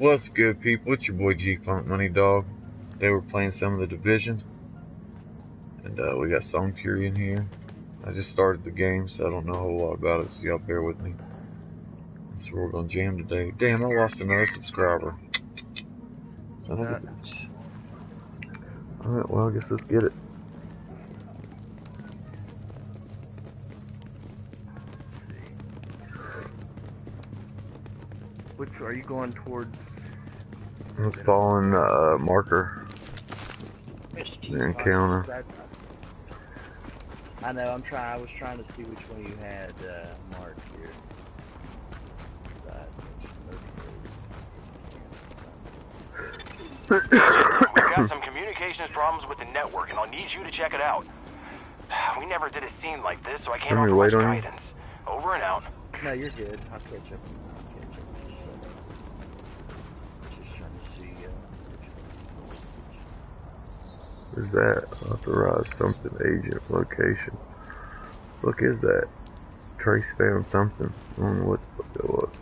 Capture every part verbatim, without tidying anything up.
What's good, people? It's your boy G Funk Money Dog. They were playing some of the Division, and uh, we got Songfury in here. I just started the game, so I don't know a whole lot about it, so y'all bear with me. That's what we're gonna jam today. Damn, I lost another subscriber. Son of a bitch. Alright, well, I guess let's get it. Let's see. Which are you going towards? Let's follow in the uh, marker. The encounter. I know, I'm trying, I was trying to see which one you had uh, marked here. We've got some communications problems with the network, and I'll need you to check it out. We never did a scene like this, so I can't offer much guidance. Over and out. No, you're good. I'll catch up. I'll catch up. Just trying to see. Uh, Where's that? Authorized something agent location. Look, is that? Trace found something. I don't know what the fuck that was.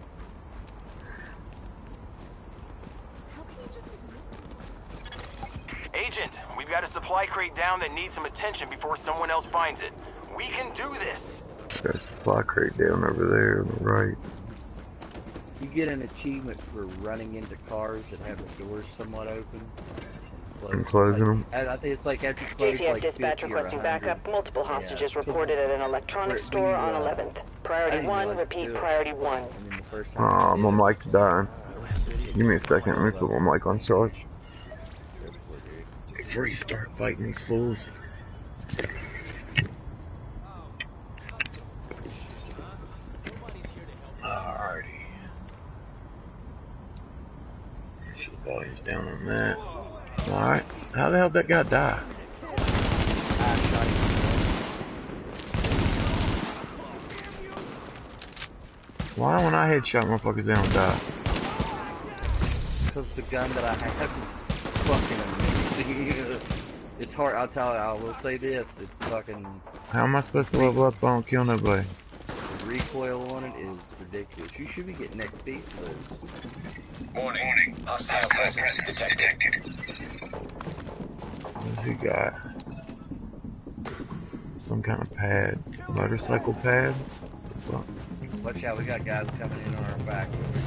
Agent, we've got a supply crate down that needs some attention before someone else finds it. We can do this. Got a supply crate down over there on the right. You get an achievement for running into cars that have the doors somewhat open. I'm closing them. I, I think it's like after you close, J T F like dispatch requesting backup. Multiple hostages yeah, reported at an electronics store on eleventh. Priority one, repeat, priority one. Oh, my mic's dying. Give me a second, let me put my mic on charge. Before you start fighting these fools. Alrighty. Should the volume's down on that. Alright. How the hell did that guy die? Why when I headshot motherfuckers they don't die? Because the gun that I have is fucking amazing. It's hard, I'll tell you, I will say this, it's fucking... How am I supposed to level up if I don't kill nobody? The recoil on it is ridiculous. You should be getting X P for those. Warning. Warning. Hostile presence detected. What's he got? Some kind of pad. Motorcycle pad? What? Watch out, we got guys coming in on our back over here.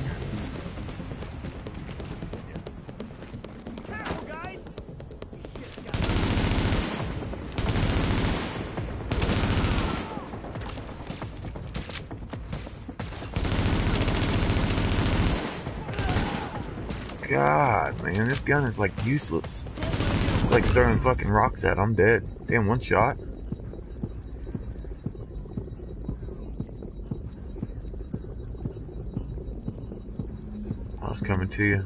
God, man, this gun is like useless. It's like throwing fucking rocks at. I'm dead. Damn, one shot. I was coming to you.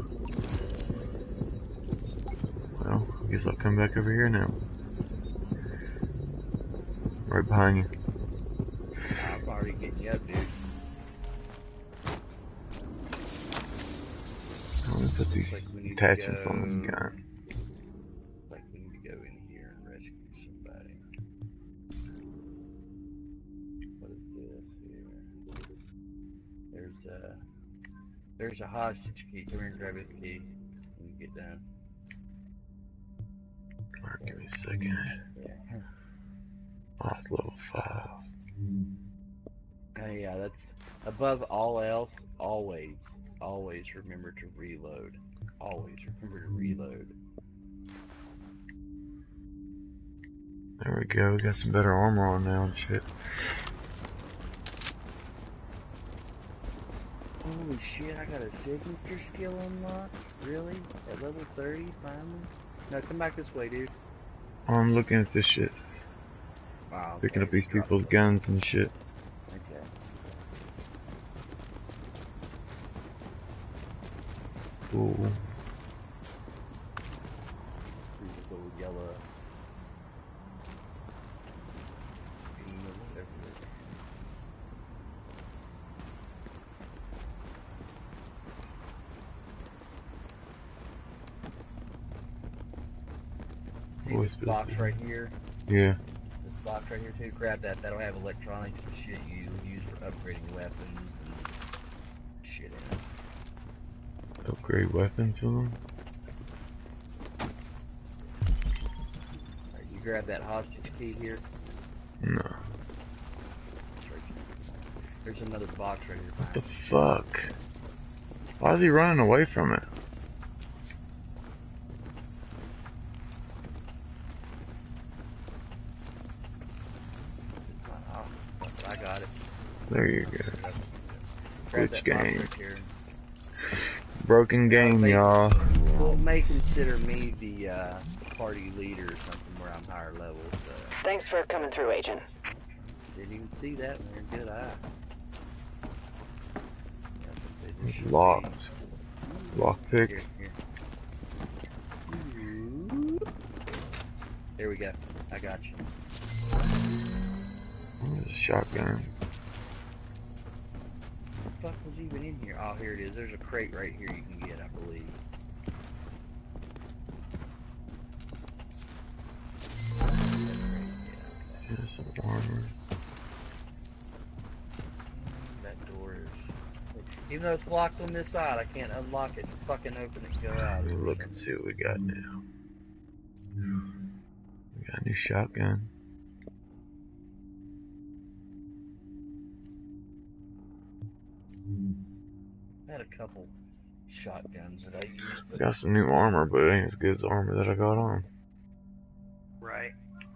Well, I guess I'll come back over here now. Right behind you. I'm already getting you up, dude. Let me put these like attachments on this gun. Like we need to go in here and rescue somebody. What is this here? There's a there's a hostage key. Come here and grab his key when you get done. Alright, give me a second. Yeah. Oh, it's level five. Oh yeah, that's above all else. Always. Always remember to reload. Always remember to reload. There we go, we got some better armor on now and shit. Holy shit, I got a signature skill unlocked? Really? At level thirty, finally? No, come back this way, dude. Oh, I'm looking at this shit. Wow, okay. Picking up these people's guns and shit. Okay. Cool. See the little yellow beam or whatever. See Voice this box business. right here? Yeah. This box right here too. Grab that. That'll have electronics and shit you use for upgrading weapons and shit in it. upgrade weapons with them. Alright, you grab that hostage key here. No. There's another box right here. What the fuck? Why is he running away from it? It's not off. I got it. There you go. Grab Which that box game? right here. Broken game, y'all. Well, it may consider me the uh, party leader or something where I'm higher level, so. Thanks for coming through, Agent. Didn't even see that in your good eye. It's locked. Lockpick. Here, here. There we go. I got you. There's a shotgun. What the fuck was even in here? Oh, here it is. There's a crate right here you can get, I believe. Yeah, some armor. That door is... Even though it's locked on this side, I can't unlock it and fucking open it and go out. Let me look and see what we got now. We got a new shotgun. I had a couple shotguns that I used. We got some new armor, but it ain't as good as the armor that I got on. Right.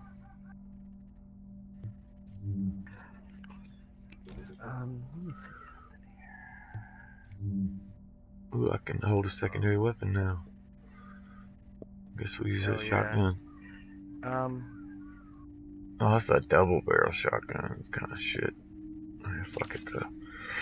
Um, let me see something here. Ooh, I can hold a secondary weapon now. Guess we'll use Hell that yeah. shotgun. Um, Oh, that's a double barrel shotgun. It's kind of shit. Yeah, fuck it though.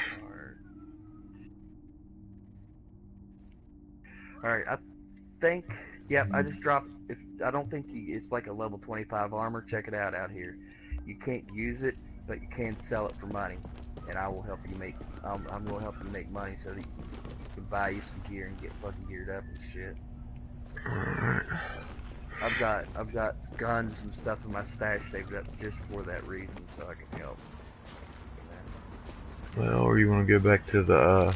Alright, I think, yep, I just dropped, if, I don't think you, it's like a level twenty-five armor. Check it out out here. You can't use it, but you can sell it for money. And I will help you make, um, I'm going to help you make money so that you can buy you some gear and get fucking geared up and shit. Alright. I've got, I've got guns and stuff in my stash saved up just for that reason, so I can help. Well, or you want to go back to the, uh...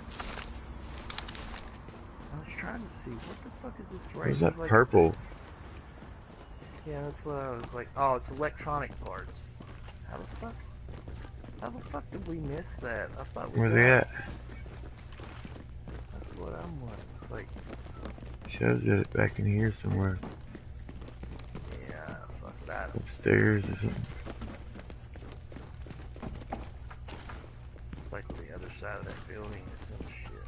I was trying to see, what the fuck is this right Where's here? that Like, purple? yeah, that's what I was like, oh, it's electronic parts. How the fuck? How the fuck did we miss that? I thought we Where got they it. at? That's what I'm wondering. It's like, Shows it back in here somewhere. yeah, fuck that. Upstairs or something. Like the other side of that building or some shit.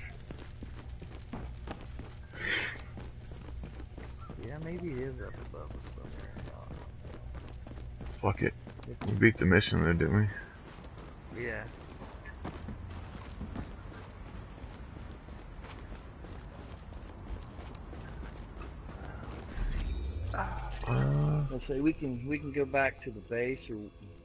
Yeah, maybe it is up above us somewhere. Fuck it. It's, We beat the mission though, didn't we? yeah. Uh, Let's say we can we can go back to the base, or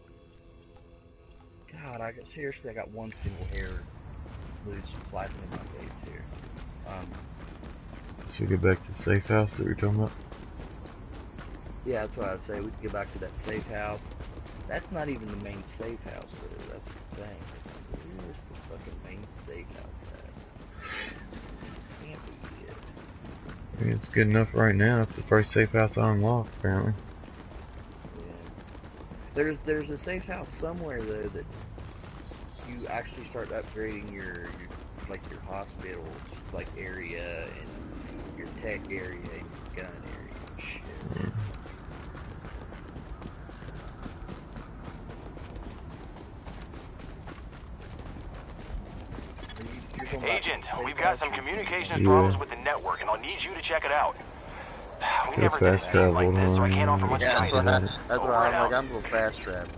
God, I got seriously I got one single hair loose flapping in my face here. Um, should we get back to the safe house that we were talking about? yeah, that's what I would say. We can go back to that safe house. That's not even the main safe house, though. That's the thing. It's, where's the fucking main safe house at? Can't be it. I mean, it's good enough right now. It's the first safe house I unlocked, apparently. Yeah. There's there's a safe house somewhere though that you actually start upgrading your, your like your hospital like area and your tech area and your gun area and shit. Mm. Agent, we've got some communications Yeah. problems with the network, and I'll need you to check it out. We Could've never did fast anything like traveled, this, so I can't offer huh? much Yeah, that's what, guidance. I, that's what Over I'm and like. out. I'm a little fast travel.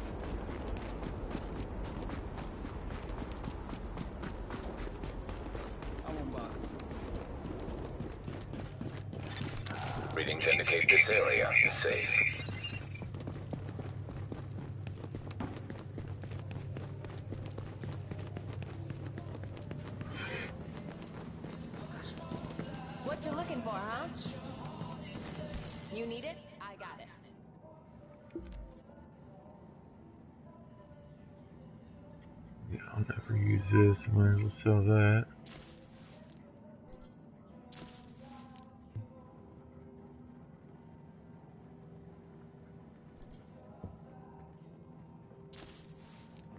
Readings indicate this area is safe. What you looking for, huh? You need it? I got it. Yeah, I'll never use this. Might as well sell that.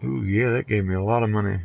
Ooh, yeah, that gave me a lot of money.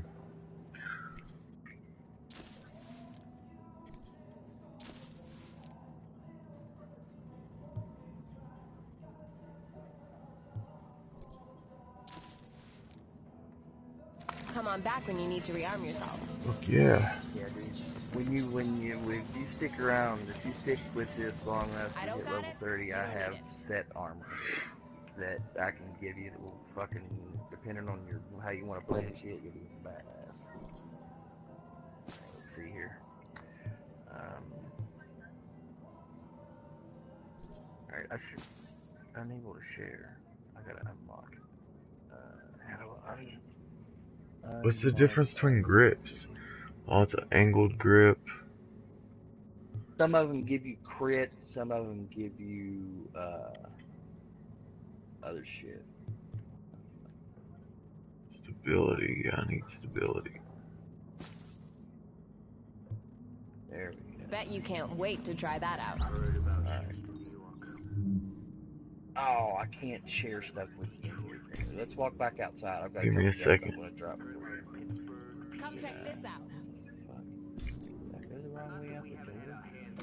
Come on back when you need to rearm yourself. Fuck yeah. Yeah, dude. When you when you if you stick around, if you stick with this long enough I to don't hit got level it. thirty, You I don't have need it. set armor that I can give you that will fucking, depending on your how you want to play and shit, you'll be badass. Let's see here. Um, Alright, I should unable to share. I gotta unlock it. Uh, how do I un What's the unlock difference between grips? activity? Oh, it's an angled grip. Some of them give you crit, some of them give you uh other shit. Stability. Yeah, I need stability. There we go. Bet you can't wait to try that out. Alright. Oh, I can't share stuff with you. Let's walk back outside. I've got Give a me couple a guns second. I want to drop for you. Come check Yeah. this out. Fuck. Did I go the wrong way out the door?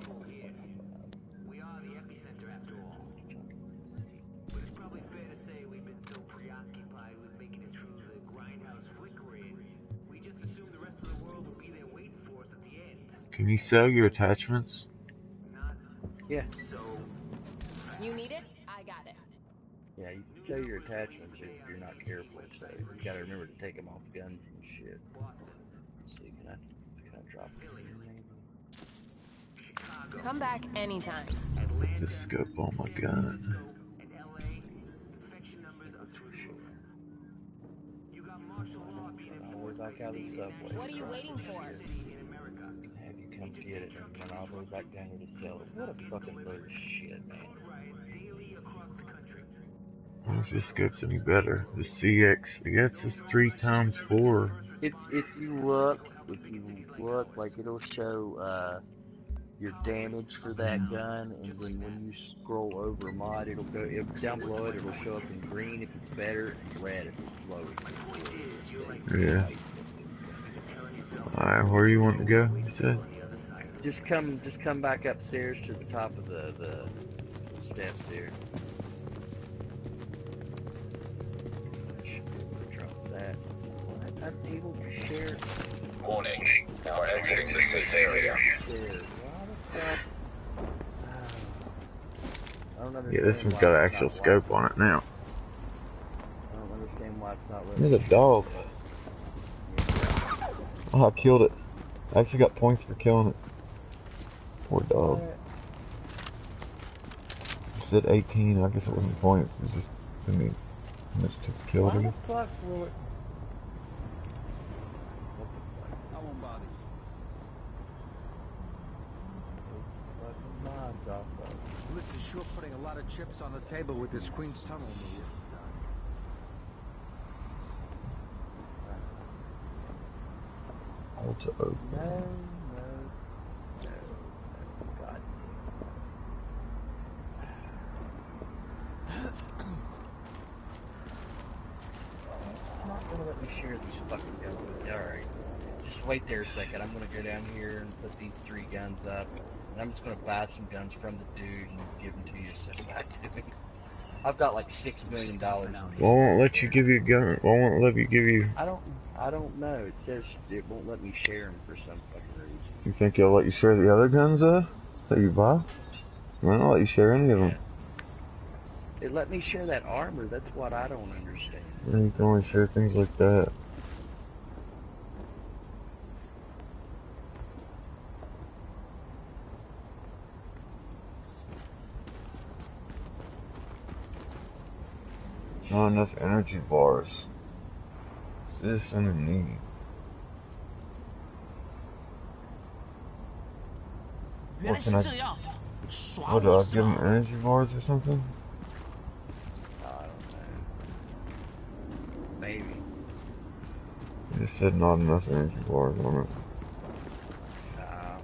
We are the epicenter after all. But it's probably fair to say we've been so preoccupied with making it through the grindhouse flickering, we just assumed the rest of the world would be there waiting for us at the end. Can you sell your attachments? Not Yeah. so. You need it? I got it. Yeah, you can sell your attachments if you're not careful, so you gotta remember to take them off guns and shit. Let's see, can I, can I drop it in maybe? Come back anytime. What's the scope on my gun? And L A, infection numbers are through the roof. You got martial law being All the way back out of the subway. What are you waiting for? in America. And have you come get it and run all the way back down to the cellar. What a fucking load of shit, man. Daily across the country. I wonder if this scope's any better. The C X, yeah, it says three times four. If if you look, if you look, like it'll show uh your damage for that gun, and then when you scroll over mod, it'll go if, down below it. It'll show up in green if it's better, and red if it's low. Yeah. Alright, where you want to go, you said? Just come, just come back upstairs to the top of the the, the steps here. I should be able to drop that. What? I'm able to share. Warning. You are exiting the safe area. Share. Why the fuck? I don't understand. Yeah, this one's why got an it's actual not scope letting- on it now. I don't understand why it's not letting There's a me- dog. Oh, I killed it. I actually got points for killing it. Poor dog. It said eighteen, I guess it wasn't points, it was just to me how much it took to kill it, I Why guess. the fuck will it? What the fuck? I won't bother you. Take some fucking mods off of. Blitz is sure putting a lot of chips on the table with this Queen's Tunnel move. Hold to open. No, no, no, no. God. It's not gonna let me share these fucking guns with you. Alright. Just wait there a second. I'm gonna go down here and put these three guns up. And I'm just gonna buy some guns from the dude and give them to you to send back to me. I've got like six million dollars. Why won't let you give you a gun? Why won't let you give you... I don't, I don't know. It says it won't let me share them for some fucking reason. You think it'll let you share the other guns, uh? That you buy? It might not let you share any of them. It let me share that armor. That's what I don't understand. Yeah, you can only share things like that. Not enough energy bars. Citizen in need. What can I... What do I give them energy bars or something? I don't know. Maybe. It just said not enough energy bars on it. Uh,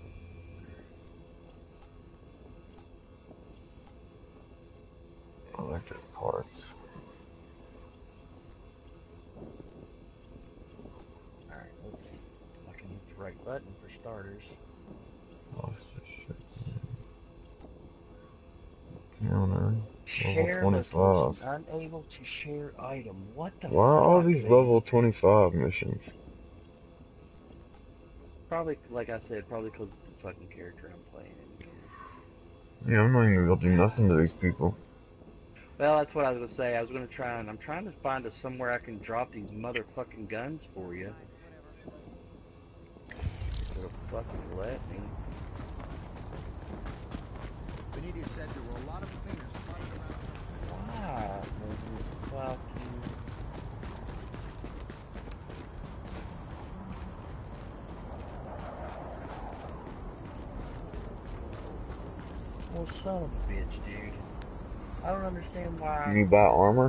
Oh, parts. Alright, let's fucking hit the right button for starters. Lost this shit. Counter. Share Level twenty-five. location, unable to share item. What the Why are fuck? all these man? level twenty-five missions? Probably, like I said, probably because of the fucking character I'm playing. Yeah, I'm not even gonna be able to do nothing to these people. Well, that's what I was gonna say. I was gonna try and I'm trying to find a somewhere I can drop these motherfucking guns for you. It'll fucking let me. Benitez said there were a lot of cleaners spotted around. Why? Fucking. Well, son of a bitch, dude. I don't understand why. Can you buy armor?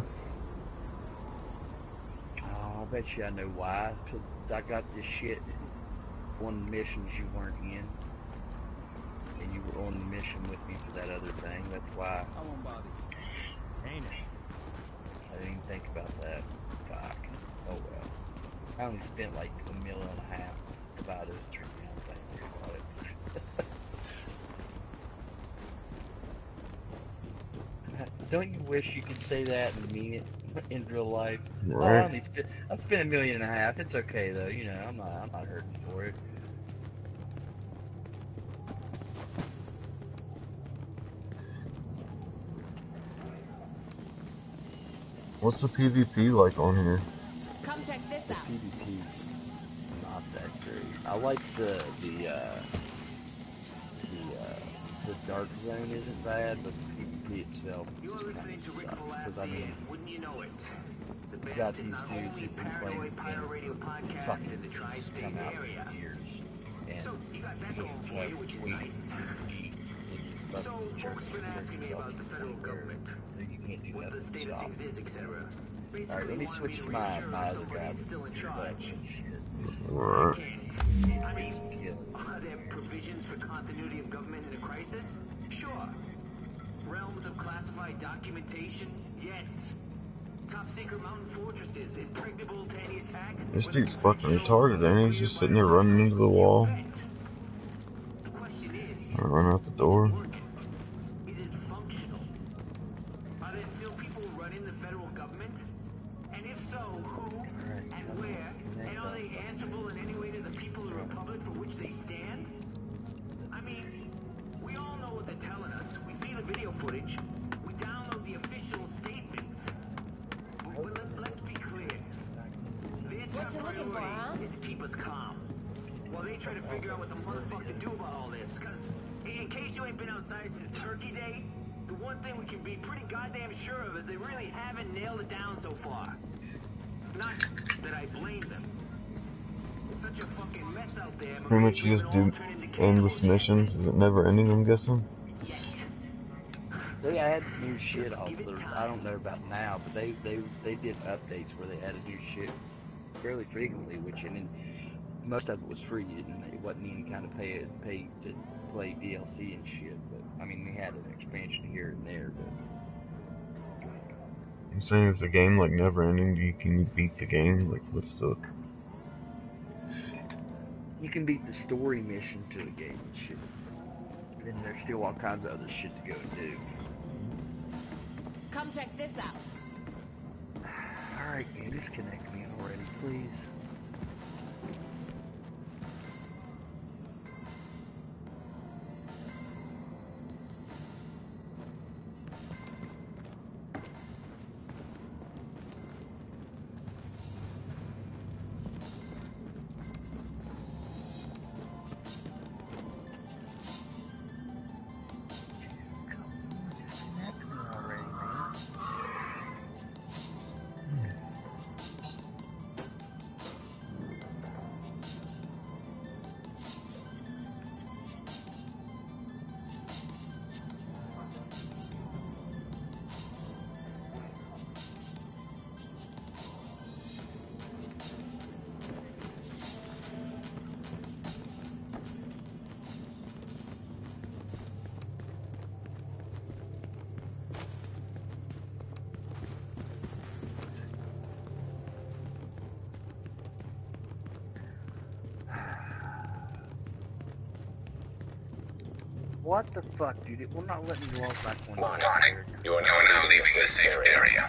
Oh, I bet you I know why. Because I got this shit. One of the missions you weren't in. And you were on the mission with me for that other thing. That's why. I won't bother you. Ain't it? I didn't even think about that. Fuck. Oh well. I only spent like a million and a half to buy those three pounds. I ain't worried about it. Don't you wish you could say that and mean it in real life? Right. Oh, I only spent, I spent a million and a half. It's okay though. You know, I'm not. I'm not hurting for it. What's the PvP like on here? Come check this The out. PvP's not that great. I like the the uh, the uh, the dark zone isn't bad, but the PvP itself You're just kind listening to of Rick sucks. Because I Velasquez, mean, wouldn't you know it? The you best got and these not dudes only who've been playing paranoid pirate radio in podcast fucking in the tri-state come out area. for years, and So you got that just going for have you, which is tweet nice. PvP and So fucking jerk folks have been asking me about the federal government, you can't do what the nothing to state of stop. things is, et cetera. Alright, let me switch to my, my other guy that's still in screwed up charge. and shit. Alright. I mean, are there provisions for continuity of government in a crisis? Sure. Realms of classified documentation? Yes. Top secret mountain fortresses, impregnable to any attack? This dude's fucking retarded, ain't he? He's just sitting there running into the wall. The question is, I run out the door. is it functional? Are there still people running the federal government? And if so, who and where? And are they answerable in any way to the people of the republic for which they stand? I mean, we all know what they're telling us. We see the video footage. We download the official statements. But let, let's be clear. Their What you top looking for, priority huh? is to keep us calm. While they try to figure out what the motherfucker to do about all this. Because, in case you ain't been outside since Turkey Day, the one thing we can be pretty goddamn sure of is they really haven't nailed it down so far. Not that I blame them. It's such a fucking mess out there. Pretty much you just do endless missions. Is it never ending, I'm guessing? They add new shit off the, I don't know about now, but they, they, they did updates where they added new shit fairly frequently, which, I mean, most of it was free, and it wasn't any kind of pay, pay to play D L C and shit, but, I mean, we had an expansion here and there, but... I'm saying, is the game like never ending? Do you, can you beat the game? Like, what's the... You can beat the story mission to the game and shit. And then there's still all kinds of other shit to go and do. Come check this out. Alright, man, disconnect me already, please. What the fuck, dude? It will not let me log back on. Warning. You are now leaving the safe area.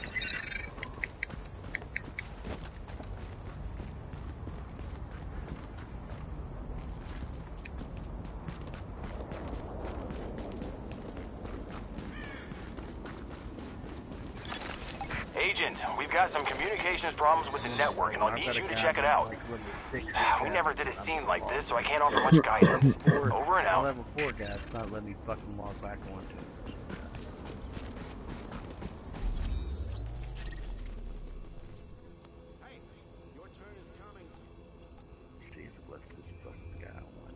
Agent, we've got some communications problems with the network, and I'll need you to check it out. We never did a scene like this, so I can't offer much guidance. Over and out. Level four guys not let me fucking log back onto it. Hey, your turn is coming. See if it lets this fucking guy on.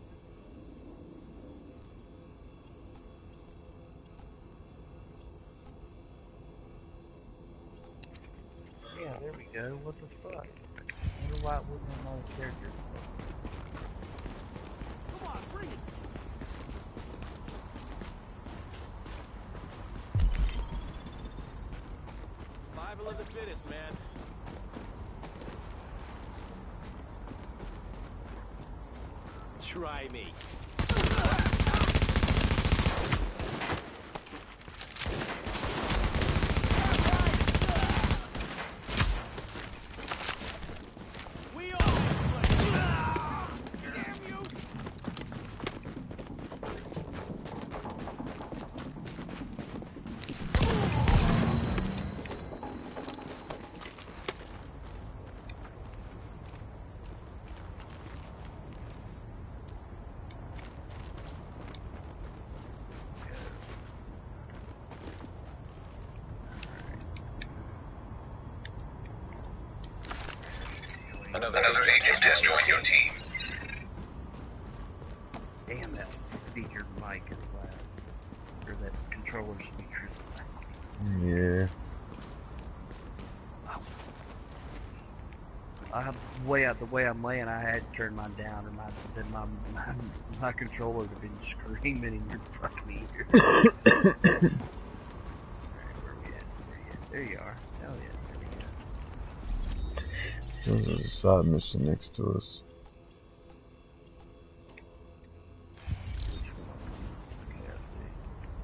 Yeah, there we go. What the fuck? I wonder why it wasn't on all the characters. Come on, bring it. Survival of the fittest, man. Try me. We all damn you! Another, Another agent has joined your team. Damn, that speaker mic is loud. Or that controller speaker is loud. Yeah. I have way out the way I'm laying. I had turned mine down, and my then my my, my controller would have been screaming in your fucking ear. Alright, where we at? Where we at? There you are. Hell yeah. There's a side mission next to us. Which one? Okay, I see.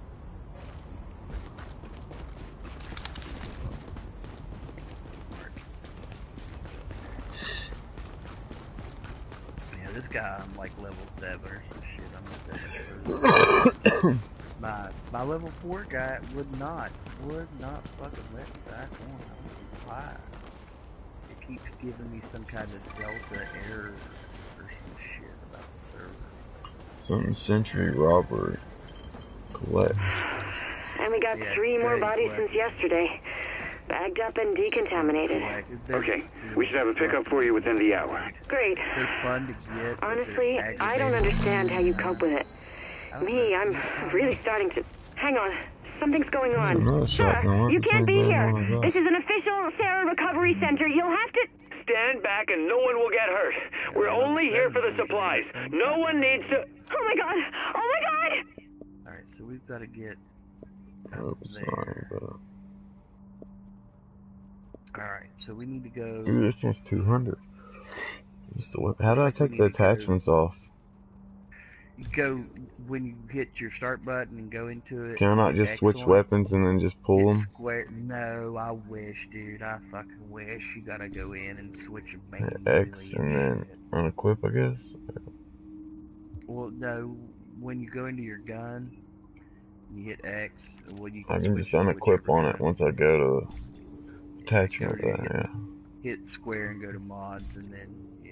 Yeah, this guy I'm like level seven or some shit. I'm not that sure. My my level four guy would not would not fucking let me back on. I don't know why. It keeps giving me some kind of delta error or some shit about the server. Something century robbery. Collect. And we got Yeah, three more great, bodies great. since yesterday. Bagged up and decontaminated. Okay, we should have a pickup for you within the hour. Great. They're fun to get. but Honestly, they're I don't aggravating. understand how you cope with it. I don't Me, know. I'm really starting to... Hang on. Something's going on. Another Sir, shotgun. you What's can't the be same here. thing on This that? is an official Sarah Recovery Center. You'll have to... Stand back and no one will get hurt. We're only here for the supplies. No one needs to... Oh my god! Oh my god! Alright, so we've got to get out Oops, there. sorry, but... Alright, so we need to go... Ooh, this one's two hundred. Just the whip. How do I take We the need to go- attachments off? You go, when you hit your start button and go into it... Can I not just switch excellent, weapons and then just pull it's them? Square. No, I wish, dude. I fucking wish. You gotta go in and switch them Hit manually. X and then unequip, I guess. Well, no, when you go into your gun, you hit X. Well, you I can can switch just to unequip whichever on it gun. once I go to attachment. Go to There, yeah. Hit square and go to mods, and then yeah.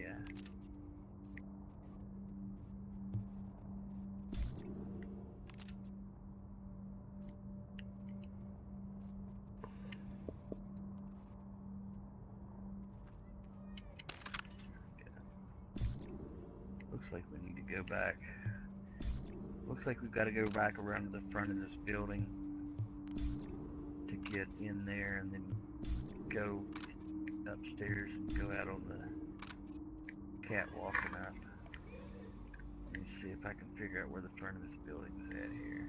Looks like we need to go back. Looks like we've got to go back around to the front of this building to get in there, and then go upstairs and go out on the catwalk and up. Let me see if I can figure out where the front of this building is at here.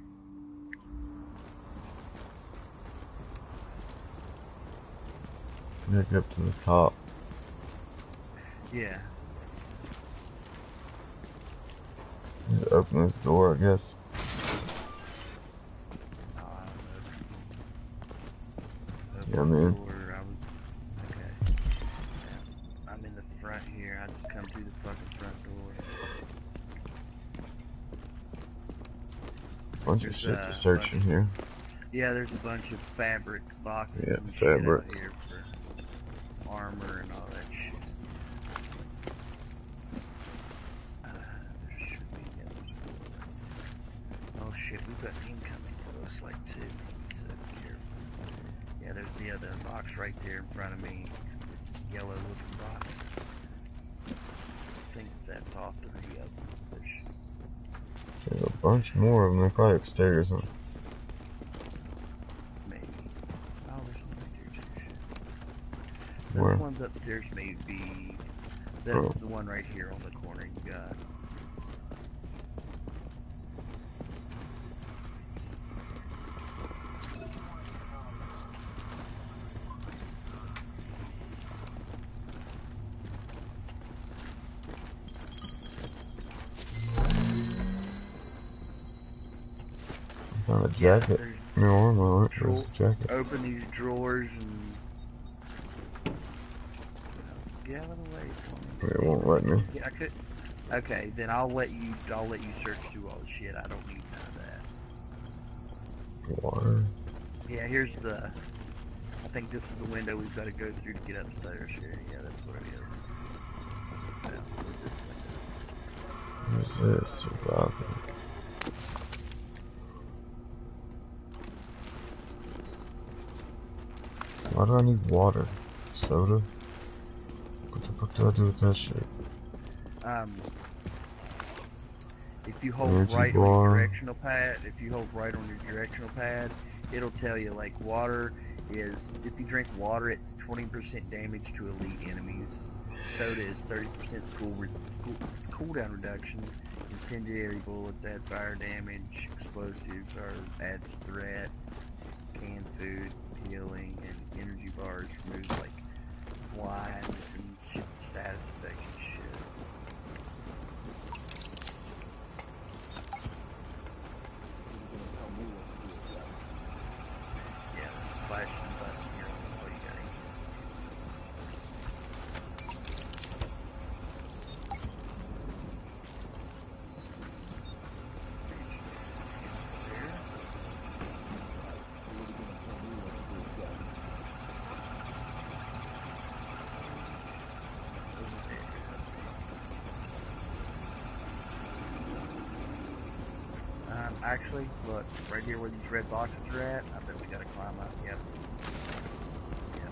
Back up to the top. Yeah. Just open this door, I guess. Yeah, man. Door, I was okay. Yeah, I'm in the front here. I just come through the fucking front door. Bunch There's of shit a to search in bunch- here. Yeah, there's a bunch of fabric boxes Yeah, and fabric. shit out here for armor and all that shit. Uh, there should be yeah, there's four. Oh shit, we've got incoming, it looks like two. So careful. Yeah, there's the other box right there in front of me. Yellow looking box. I think that's all three of them. There's There's a bunch more of them. They're probably upstairs. Huh? maybe. Oh, there's one right there too. Those Where? ones upstairs may be. That's Oh. the one right here on the corner you got. Found a jacket. There's No armor on it. There's draw- a jacket. Open these drawers and get out of the way for me. It won't let me. Yeah, I could. Okay, then I'll let you. I'll let you search through all the shit. I don't need none of that. Water. Yeah, here's the. I think this is the window we've got to go through to get upstairs here. Yeah, that's what it is. Well, this window. What's this? Surviving. Why do I need water? Soda? What the fuck do I do with that shit? Um, if you hold Energy right on bar. your directional pad, if you hold right on your directional pad, it'll tell you like water is. If you drink water, it's twenty percent damage to elite enemies. Soda is thirty percent cool, re cool cooldown reduction. Incendiary bullets add fire damage. Explosives are adds threat. Canned food, healing, and energy bars removes like blinds and shit, status effects and shit. Yeah, flashing button here. What do you got? Um, actually, look, right here where these red boxes are at, I bet we gotta climb up. Yep. Yep.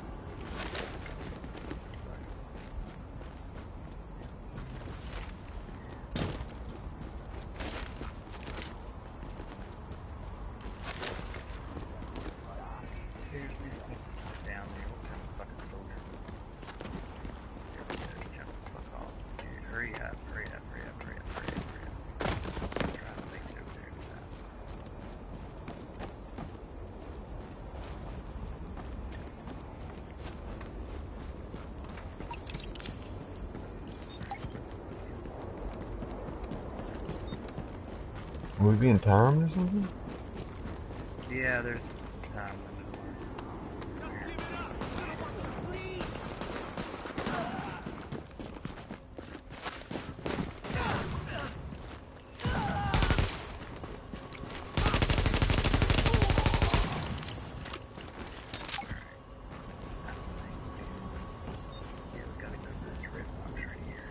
Seriously, down there, what kind of fucking soldier? There we go, jump the fuck off. Dude, hurry up, hurry up, hurry up, hurry up, hurry up, hurry up. I'm trying to make it over there in time. Are we being timed or something? Yeah, there's time limit. Yeah, we gotta go to this red box right here.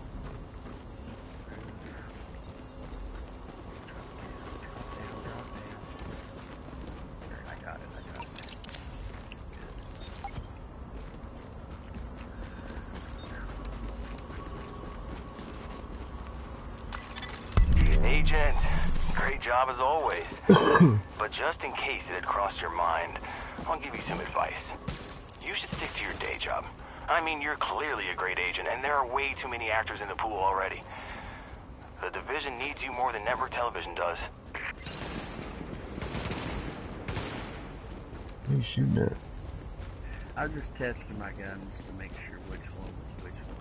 Drop down, drop down. Alright, I got it, I got it. Agent, great job as always. But just in case it had crossed your mind, I'll give you some advice. You should stick to your day job. I mean, you're clearly a great agent, and there are way too many actors in the pool already. The division needs you more than network television does. What are you shooting at? I was just testing my guns to make sure which one was which one.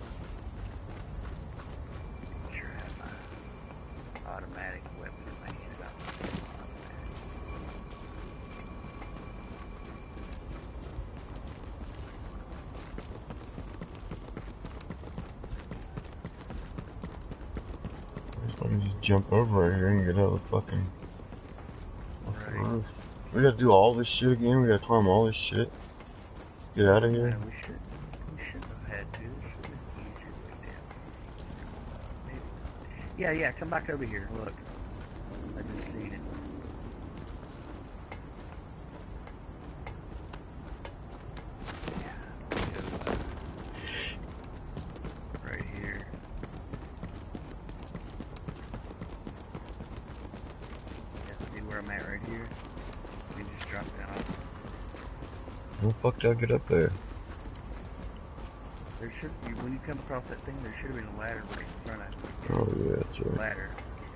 Make sure I have my automatic weapon in my hand. About this automatic. We just jump over right here and get out of the fucking off the Right. roof. We gotta do all this shit again. We gotta climb all this shit. Get out of here. Yeah, we should. We shouldn't have had to. There should have been an easier way down. Maybe. Yeah, yeah. Come back over here. Look. I just seen it. Right here. Yeah, see where I'm at right here? You just drop down. How the fuck did I get up there? There should be, when you come across that thing, there should have been a ladder right in front of you. Oh yeah, that's right. Ladder.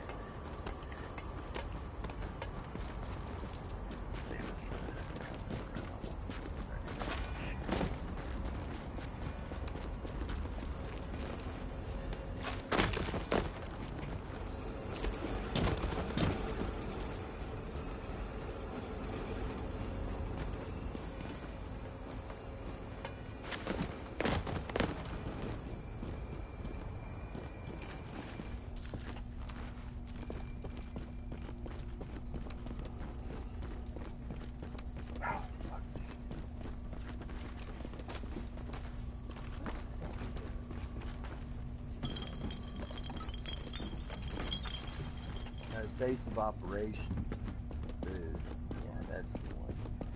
Base of operations. Dude, yeah, that's the one.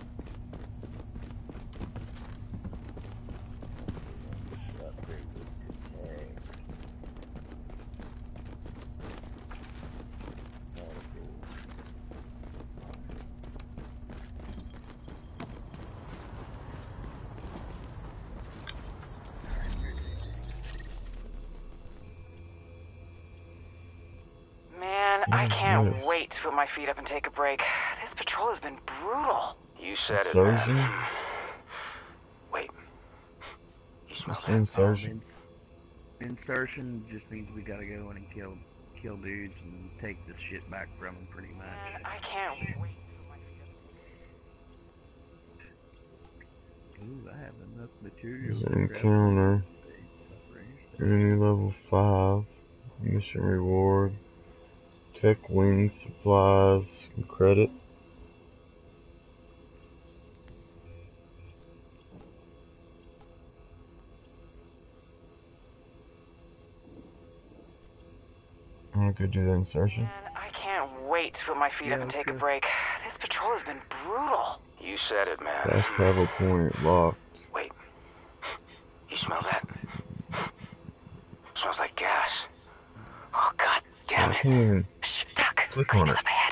That's the one. Upgrade with today. I can't wait to put my feet up and take a break. This patrol has been brutal. You said it, man. Wait. You smell that? Insertion. Insertion just means we gotta go in and kill kill dudes and take this shit back from them, pretty much. Man, I can't wait to put my feet up. Ooh, I have enough material. There's an encounter. Enemy level five. Mission reward. Tech wing supplies and credit. I'm gonna go do the insertion. Man, I can't wait to put my feet yeah, up and take good. a break. This patrol has been brutal. You said it, man. Fast travel point locked. Wait. You smell that? Smells like gas. Oh, god damn it. I can't even Shh, duck. click right on it. Up ahead.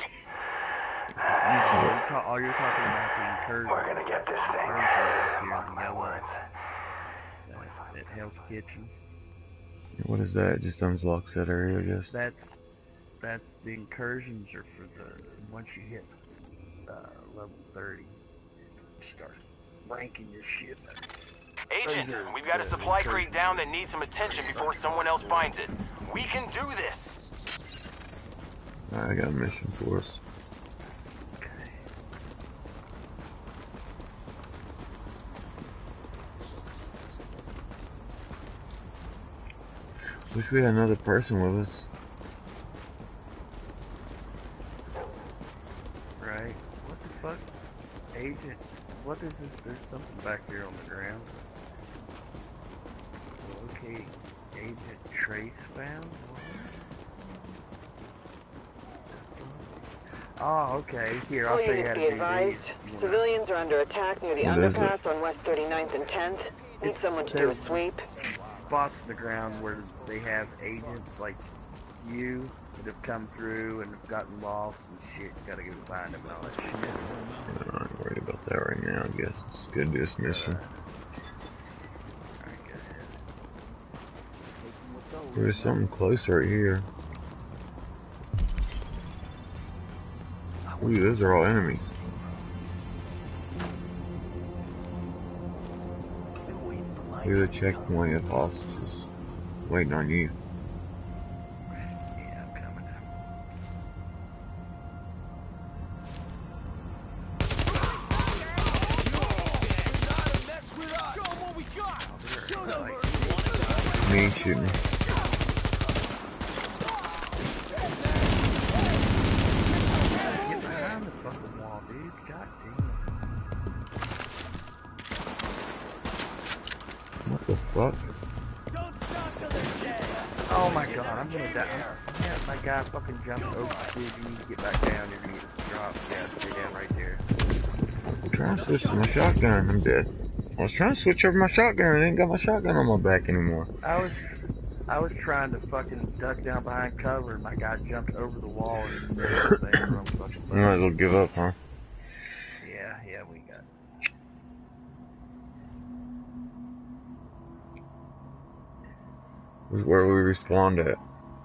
Uh, oh, you're talking about the incursion. We're gonna get this thing. Mark my words. That, that Hell's Kitchen. What is that? It just unlocks that area, I guess. That's that the incursions are for the once you hit uh, level thirty, you start ranking your shit. Agent, we've got a supply crate down that needs some attention before someone else finds it. We can do this. Alright, I got a mission for us. Wish we had another person with us. Right? What the fuck? Agent, what is this? There's something back here on the ground. Okay, agent trace found? Oh, okay. Here, I'll All say how units to be do advised. these. Civilians are under attack near the What is underpass on West thirty-ninth and tenth. Need It's- someone to do there's- a sweep. Spots in the ground where they have agents like you that have come through and have gotten lost and shit. You gotta go find them and all that shit. I'm not worried about that right now, I guess. It's good to do this mission. Alright, go ahead. Take them with those. There's something close right here. Ooh, those are all enemies. Here's a checkpoint of hostages waiting on you. Yeah, I'm coming now. Me ain't shooting. fuck? Oh my god, I'm gonna die. Yeah, my guy fucking jumped over the bridge. You need to get back down. You're gonna get dropped. Yeah, stay down right there. I'm trying to switch to my shotgun. I'm dead. I was trying to switch over my shotgun. I ain't got my shotgun on my back anymore. I was, I was trying to fucking duck down behind cover, and my guy jumped over the wall and stayed up there from fucking. You might as well give up, huh? Yeah, yeah, we got. Where we respawned at?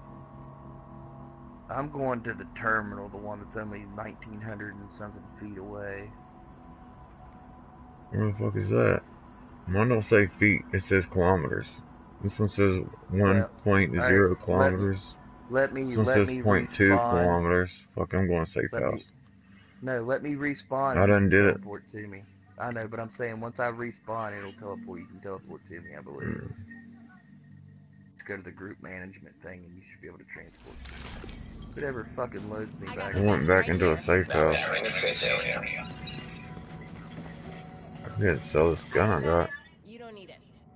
I'm going to the terminal, the one that's only nineteen hundred and something feet away. Where the fuck is that? Mine don't say feet, it says kilometers. This one says one point zero right, kilometers. Let me, this one let says me zero point two respawn. kilometers. Fuck, I'm going safe Let house. me, no, let me respawn. I done did it. Teleport to me. I know, but I'm saying once I respawn, it'll teleport. You can teleport to me, I believe. Mm. Let's go to the group management thing, and you should be able to transport to me. Whatever fucking loads me I back. got I went back right into here. a safe Now house. entering the safe area. I didn't sell this gun I got. You don't need it.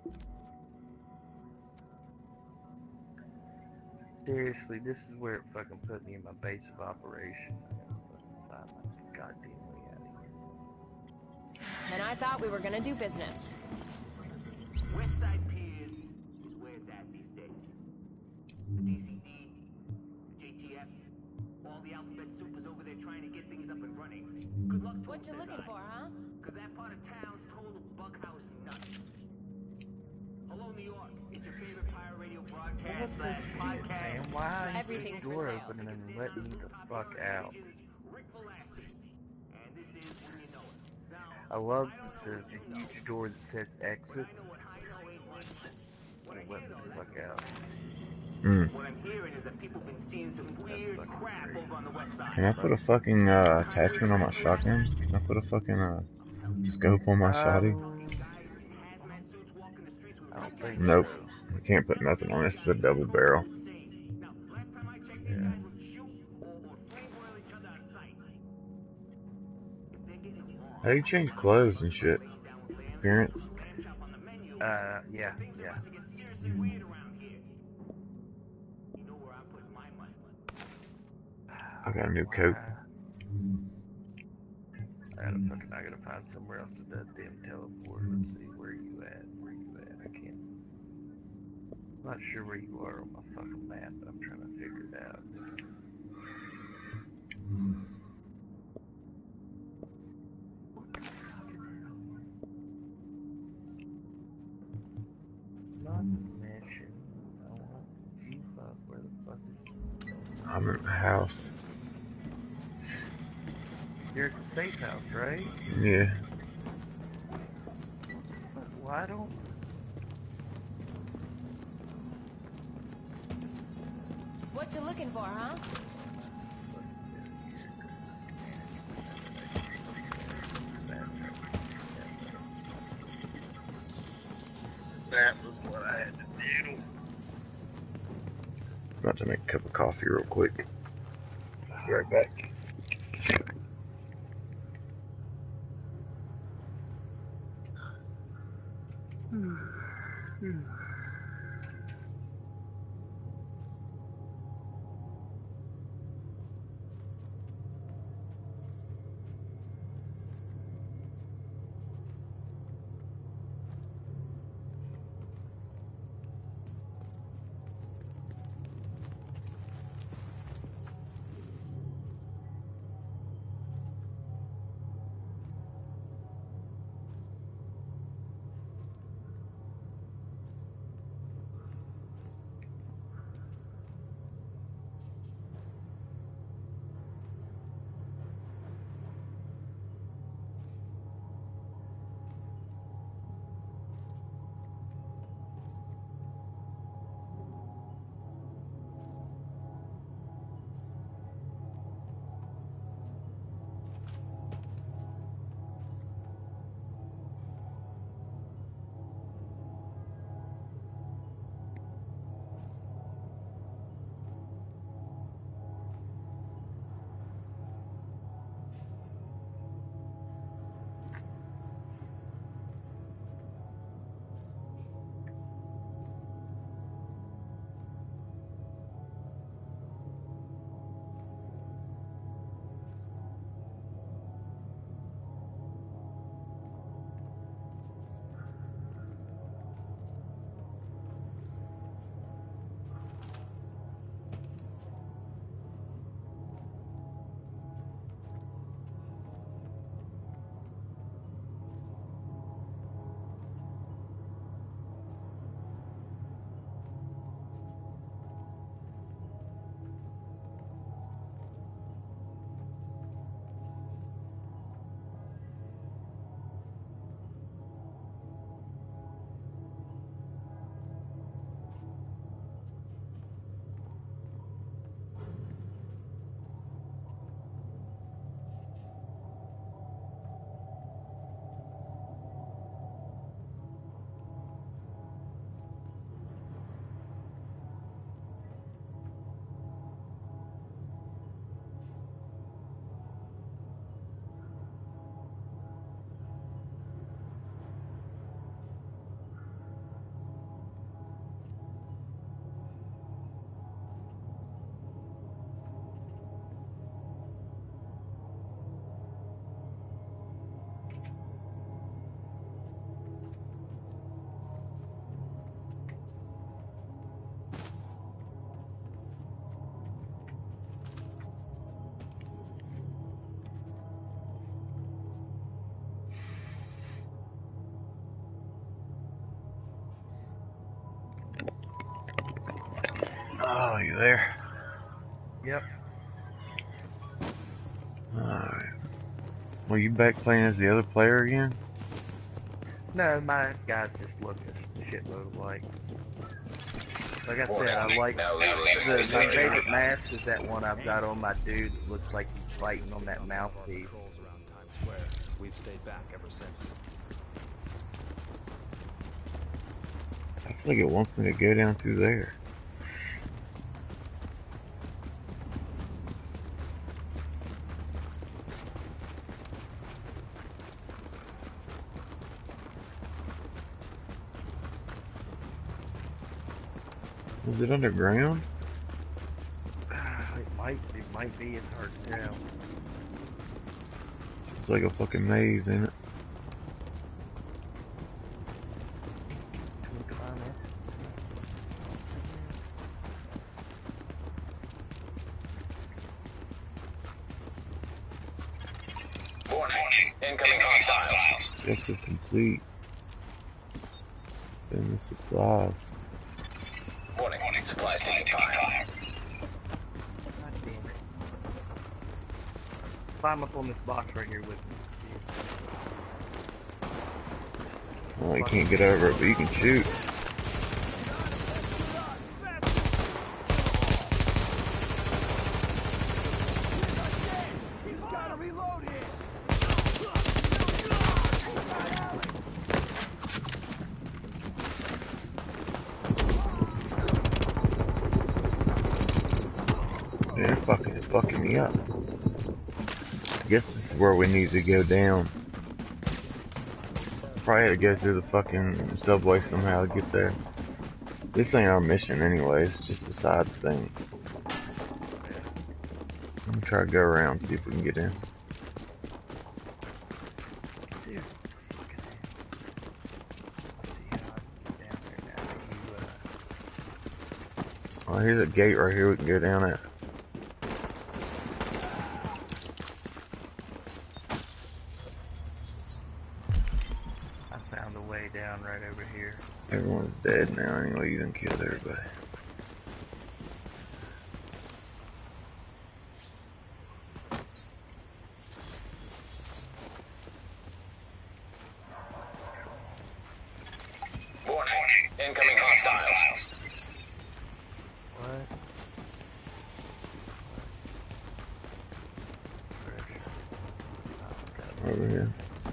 Seriously, this is where it fucking put me in my base of operation. I gotta fucking find my goddamn way out of here. And I thought we were gonna do business. West Side Piers is where it's at these days. The D C D, the J T F, all the alphabet soup is over there trying to get things up and running. Good luck to What them, you looking says I. for, huh? Cause that part of town's total bughouse nuts. Hello, New York. It's your favorite pirate radio broadcast What slash the shit, podcast. man? Why is Everything's this for door sale. open and then let me the fuck out? Rick Velasquez. And this is when you know it. Now, I love I don't that know there's what a you know, huge door that says but exit. I know what I know ain't much. What I Won't let hear me though, the fuck that's out. Mm. what I'm hearing is that people been seeing some weird fucking crap crazy. over on the west side. Can I put a fucking uh, attachment on my shotgun? Can I put a fucking uh, scope on my shotty? Um, I don't think Nope. so. I can't put nothing on it. It's a double barrel. Yeah. How do you change clothes and shit? Appearance? Uh, yeah, yeah. I got a new coat. I gotta fucking, I gotta find somewhere else to that damn teleport. Let's see, where you at? Where you at? I can't. I'm not sure where you are on my fucking map, but I'm trying to figure it out. Not the mission. I want G five. Where the fuck is I'm in the house. You're at the safe house, right? Yeah. But why don't... What you looking for, huh? That was what I had to do. About to make a cup of coffee real quick. Be right back. Oh, you there? Yep. Alright. Well, you back playing as the other player again? No, my guys just look a shitload alike. Like I said, I like Now the, leaving my this area. favorite mask is that one I've got on my dude that looks like he's fighting on that mouthpiece. Around Times Square. We've stayed back ever since. I feel like it wants me to go down through there. Is it underground? It might, it might be. It's hard to tell. It's like a fucking maze, ain't it? Can we climb up? Warning. Incoming hostiles. Objective complete. Then the supplies. Warning. Supplies taking time. God damn it. Climb up on this box right here with me. See it. Well, you can't get over it, but you can shoot. Yeah, they're fucking, it's fucking me up. I guess this is where we need to go down. Probably had to go through the fucking subway somehow to get there. This ain't our mission anyway, it's just a side thing. I'm gonna try to go around, see if we can get in. Dude, fucking hell. Let's see how I can get down there now. You, uh... Oh, here's a gate right here we can go down at. I found a way down right over here. Everyone's dead now anyway, you done killed everybody. Warning. Incoming hostiles. What? Oh, Over here.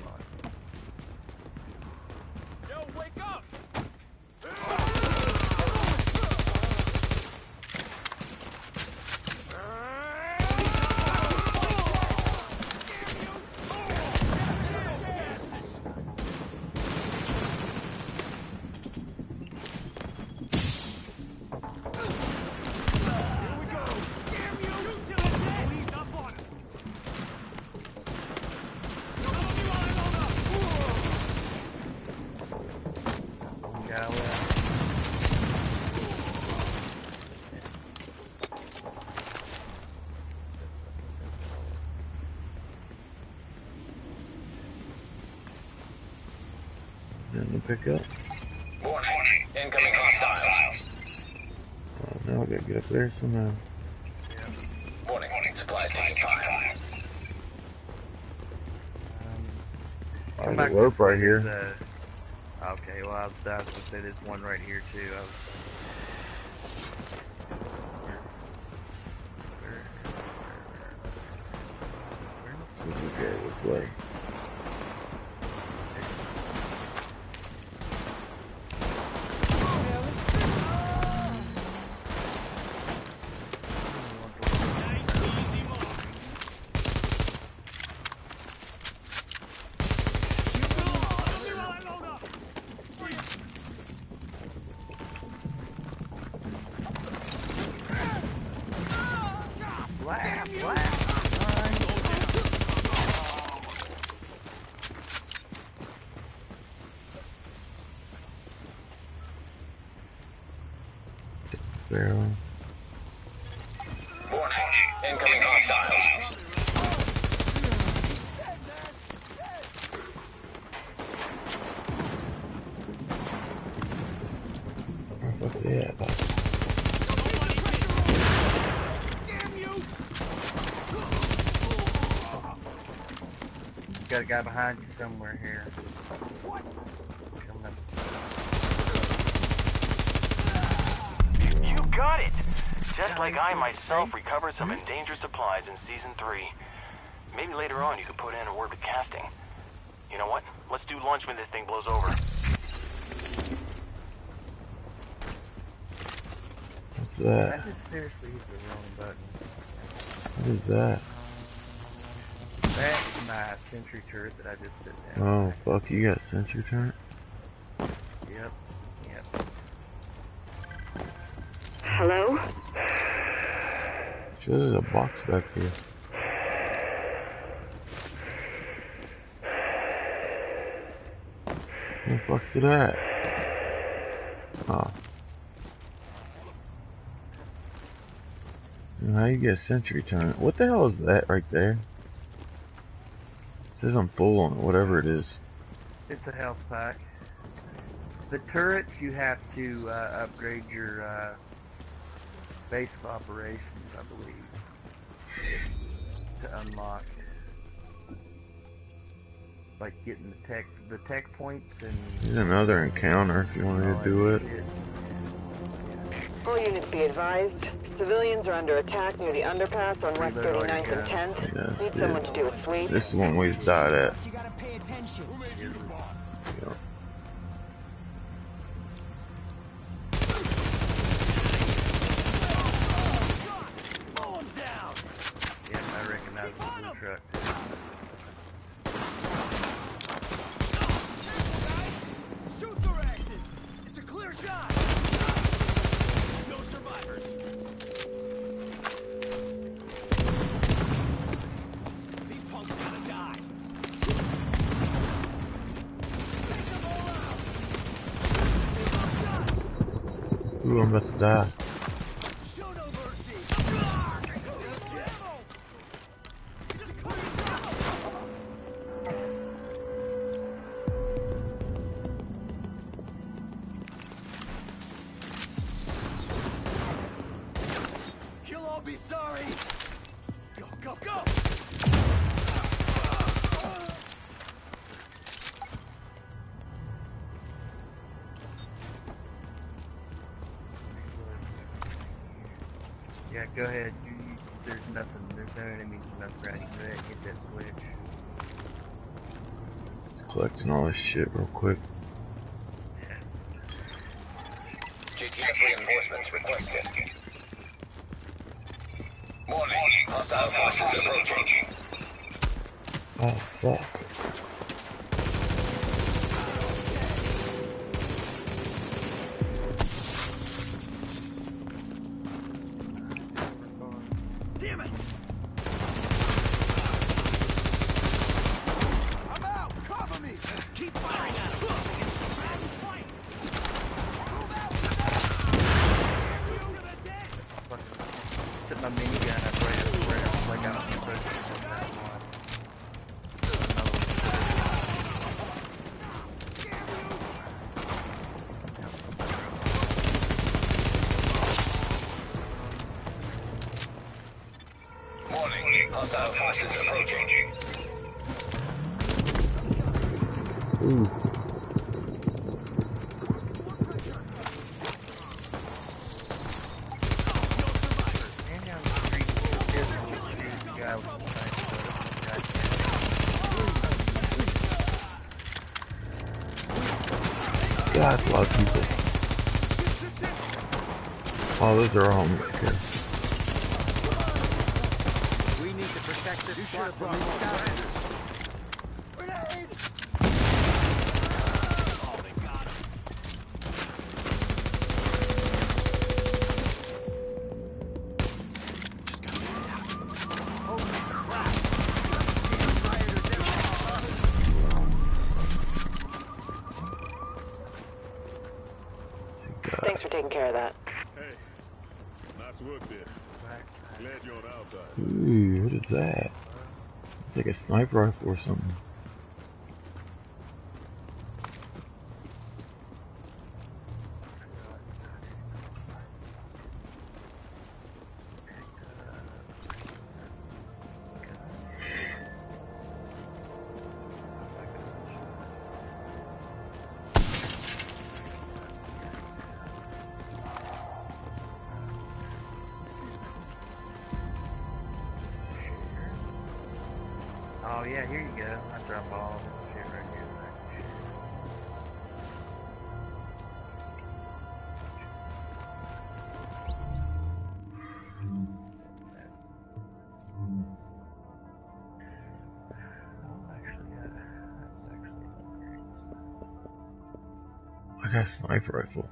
Nothing to pick up. Warning. Incoming hostiles. Oh, now I gotta get up there somehow. Warning. Supplies taking time. Oh, Come there's back a rope this way, right here. there's a- Okay, well, I was, I was gonna say there's one right here too. I was... Where- where- where- So we can go this way. Blast, blast. Barrel. Warning. Incoming hostiles. Where the fuck they at? got a guy behind you somewhere here. Coming up. You got it! Just like I myself recovered some endangered supplies in Season three. Maybe later on you could put in a word with casting. You know what? Let's do lunch when this thing blows over. What's that? I just seriously hit the wrong button. What is that? That's my sentry turret that I just set down. Oh, fuck, you got sentry turret? Yep. Yep. Hello? Sure, there's a box back here. Where the fuck's it at? Oh. How you get a sentry turret? What the hell is that right there? It says I'm full on it, whatever it is. It's a health pack. The turrets, you have to uh, upgrade your uh, base of operations, I believe, to unlock. Like getting the tech, the tech points and. There's another encounter if you want me to do it. Shit. All units be advised. Civilians are under attack near the underpass on West thirty-ninth and tenth. Yes, Need yeah. someone to do a sweep. This is one we died at. You gotta pay attention. Who made you the boss? Yeah. Blow him down. Yeah, I recognize the blue truck. Shoot their asses. It's a clear shot. No survivors. These punks gotta die. Take them all out. Ooh, I'm about to die. Show no mercy. You'll all be sorry. Go, go, go. Yeah, go ahead. You, you, there's nothing. There's no enemies nothing right here. Hit that switch. Collecting all this shit real quick. G T F reinforcements requested. Morning. Hostile forces approaching. Oh, fuck. Damn it! I'm out! Cover me! Keep firing at him! Fight! Move out! You're gonna dead! Set my minigun up right up right up like I was supposed to on that one. Morning. Hostile forces approaching. Ooh. And down the street, there's a little guy with a knife. God, that's a lot of people. Oh, those are all mistakes. We need to protect this spot from these scavengers. Grenade! Oh, they got him. Just gotta get it out. Holy crap! Damn rioters everywhere. Thanks for taking care of that. Hey, nice work there. Glad you're on our side. Ooh, what is that? It's like a sniper rifle or something. Oh yeah, here you go. I drop all this shit right here. I got a sniper rifle.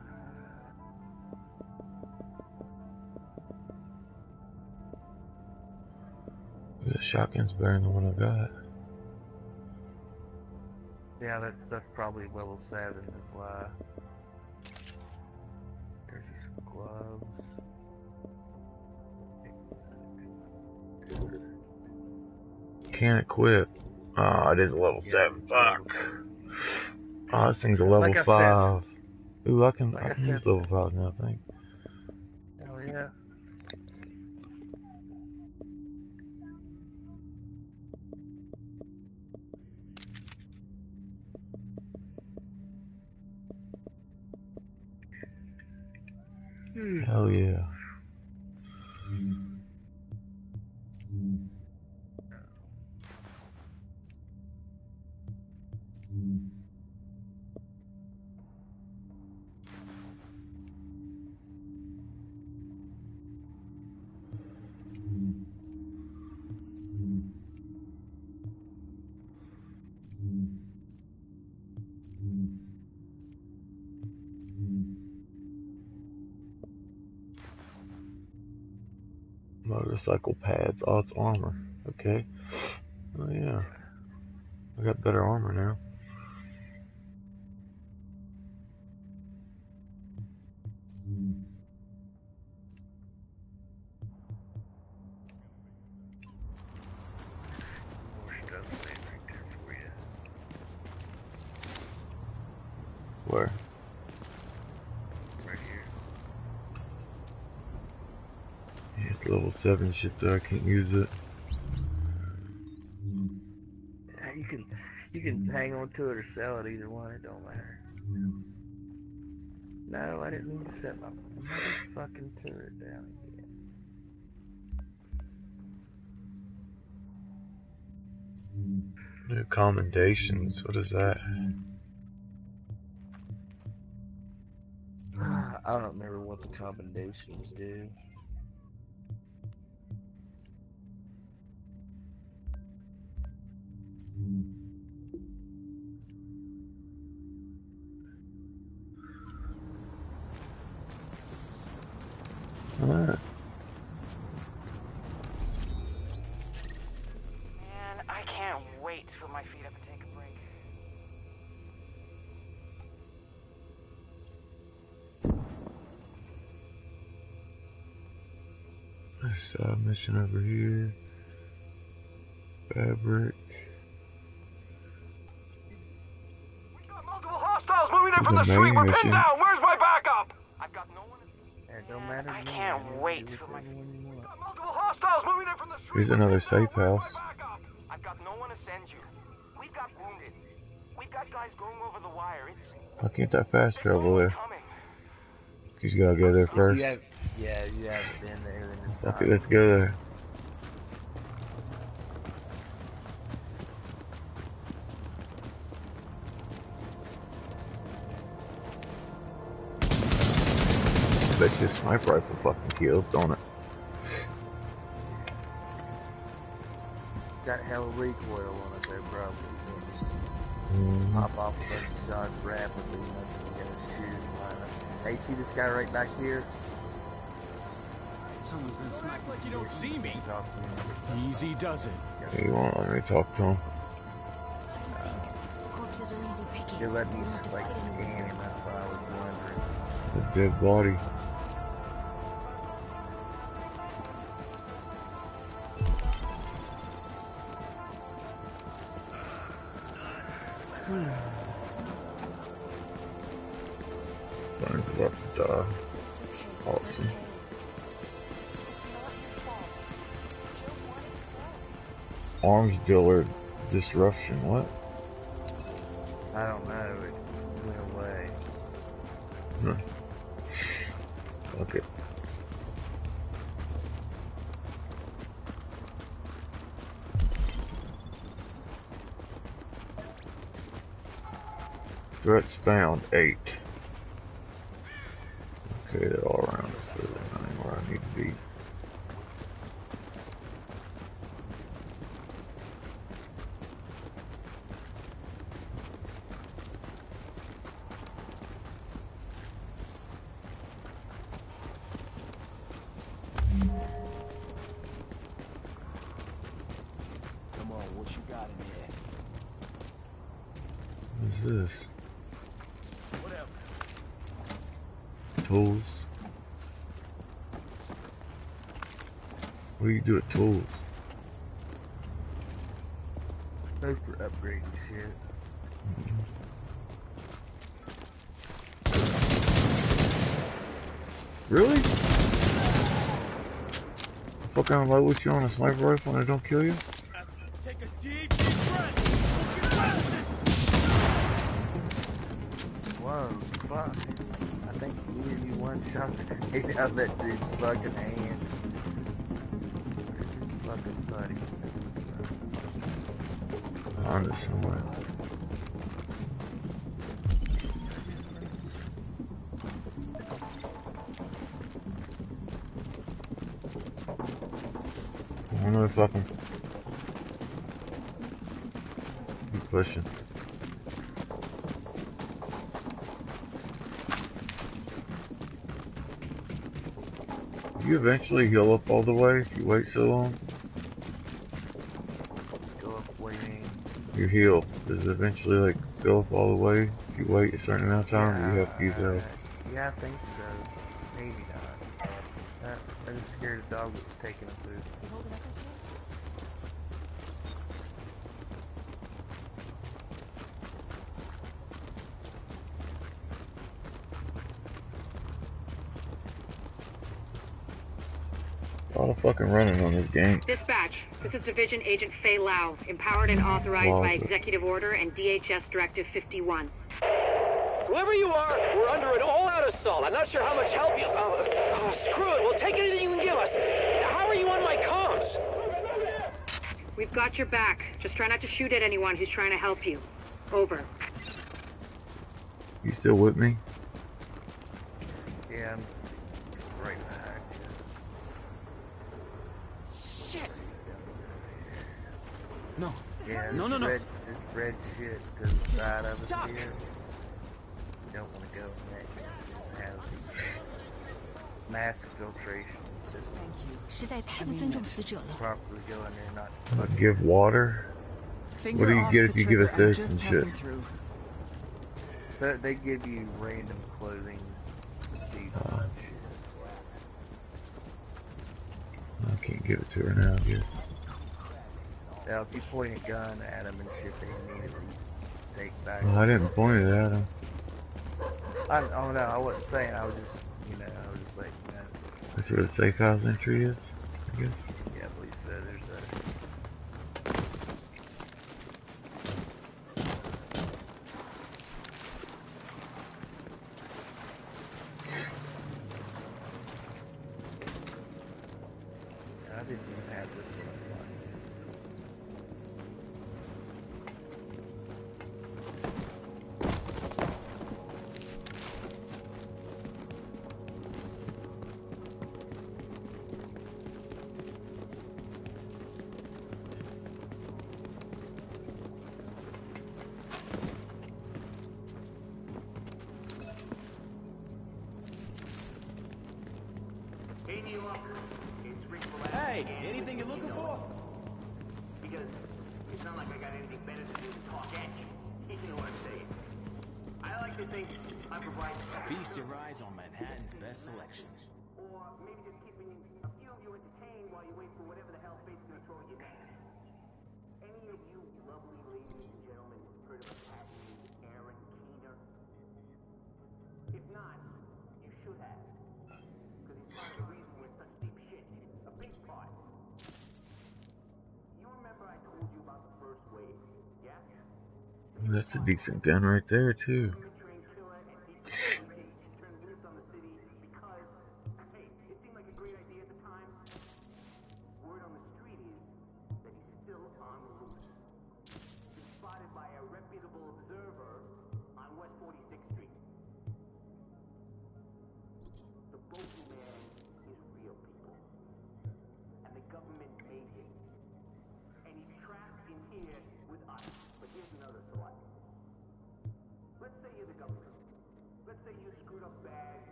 The shotgun's better than the one I got. Yeah, that's that's probably level seven. That's why. There's these gloves. Can't equip. Oh, it is a level Yeah, seven. it's Fuck. level Oh, this thing's a level Like I five. Ooh, I can, Like I I can said. use level five now, I think. Oh yeah. Hell yeah. Motorcycle pads. Oh, it's armor. Okay. Oh yeah. I got better armor now. More stuff laying right there for you. Where? Right here. Yeah, it's level seven shit though. I can't use it. Yeah, you can you can hang on to it or sell it. Either one, it don't matter. No, I didn't mean to set my motherfucking turret down again. New commendations. What is that? I don't remember what the commendations do. Alright. Man, I can't wait to put my feet up and take a break. There's a mission over here. Fabric. We've got multiple hostiles moving in There's from a the street. main We're mission. pinned down. Where's my backup? I've got no one. It don't matter to I me. can't man. wait Do for my whatever one you want. Got multiple hostiles moving in from the street. Here's We're another pinned down. safe Where's house. my backup? I've got no one to send you. We've got wounded. We've got guys going over the wire. It's Why can't that fast travel there? coming. Cause you gotta go there first. You have, yeah, you have been there. Then it's Okay, not. let's go there. Bet you a sniper rifle fucking kills, don't it? Got hella recoil on it there, probably. Just Mm. pop off a bunch of shots rapidly, and then you gotta shoot and line up. Hey, see this guy right back here? Someone's been Don't act like you don't see me. Talk to me. Easy does it. You won't let me talk to him. Corpses are easy pickings. They let me You don't have to like fight scan anymore. him. That's why I was wondering. The dead body. Burns about to die. Awesome. Arms dealer disruption. What? I don't know. It went away. Huh. Okay. Threats found, eight. Okay, they're all around us, so they're not where I need to be. Come on, what you got in there? What's this? Whatever. Tools. What do you do at tools? Those for upgrading shit. Really? Fuck I'm low with you on a sniper rifle and I don't kill you? Take a deep, deep breath. Get past Whoa, fuck. I think me and you one shot the grenade out of that dude's fucking hand. Where's his fucking buddy? On this somewhere. I wonder if I can keep pushing. You eventually heal up all the way if you wait so long. Go up waiting. Your heal does it eventually like go up all the way if you wait a certain amount of time, or you have to use it out? Yeah, I think so. Maybe not. That, I just scared a dog that was taking a food. A lot of fucking running on this game. Dispatch, this is Division Agent Fei Lau, empowered and authorized Wow. by Executive Order and D H S Directive fifty-one. Whoever you are, we're under an all-out assault. I'm not sure how much help you... Oh, oh, screw it. We'll take anything you can give us. Now, how are you on my comms? We've got your back. Just try not to shoot at anyone who's trying to help you. Over. You still with me? Yeah, I'm right behind you. Shit! No. Yeah, No, this no, no. red, this red shit to the side of us Stuck. here. You don't want to go in that. It has the mask filtration system. 实在太不尊重死者了。 Properly go in there, not Uh, give water? What do you get if you give assists and shit? They, they give you random clothing pieces Uh, and shit. I can't give it to her now, I guess. Now, if you point a gun at them and shit, they immediately take back. Well, I didn't point it at him. I, oh no, I wasn't saying. I was just, you know, I was just like, you know. That's where the safe house entry is, I guess. Yeah, I believe so. There's a. I didn't even have this in my mind. Hey, New Yorker. It's Rick Velez. Hey, anything you're looking for? Because it's not like I got anything better to do than talk at you. You know what I'm saying? I like to think I provide... Feast your eyes on Manhattan's best selection. Or maybe just keeping a few of you entertained while you wait for whatever the hell fate's gonna throw at you next. Any of you lovely ladies and gentlemen heard of a cat named Aaron Keener? If not, you should have. Because he's part of the reason we're in such deep shit. A big part. You remember I told you about the first wave, yeah? Ooh, that's a decent gun right there, too. Spotted by a reputable observer on West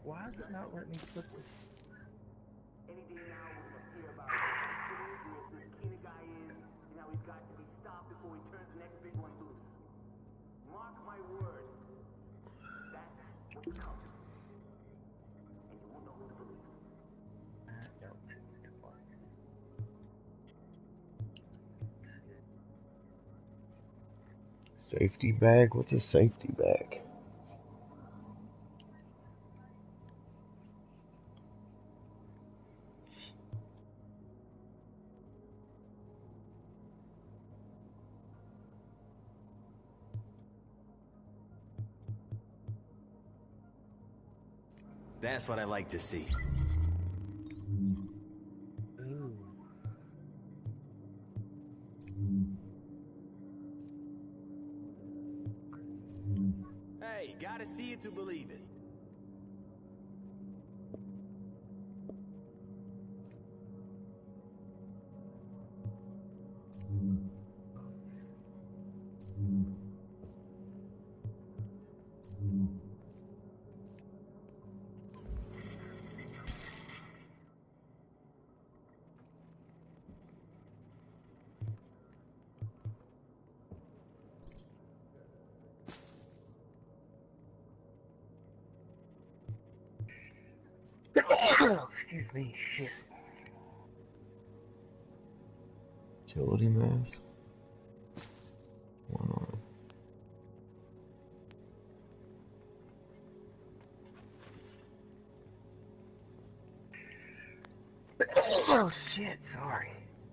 Why is it not letting me put this? Any day now, we're gonna hear about where this Keener guy is, and how he's got to be stopped before he turns the next big one loose. Mark my words. That's what's coming. And you won't know who to believe. I don't think it's like Safety bag? What's a safety bag? That's what I like to see. Ooh. Hey, gotta see it to believe it. Excuse me, shit. Utility mask? One arm. Oh shit, sorry.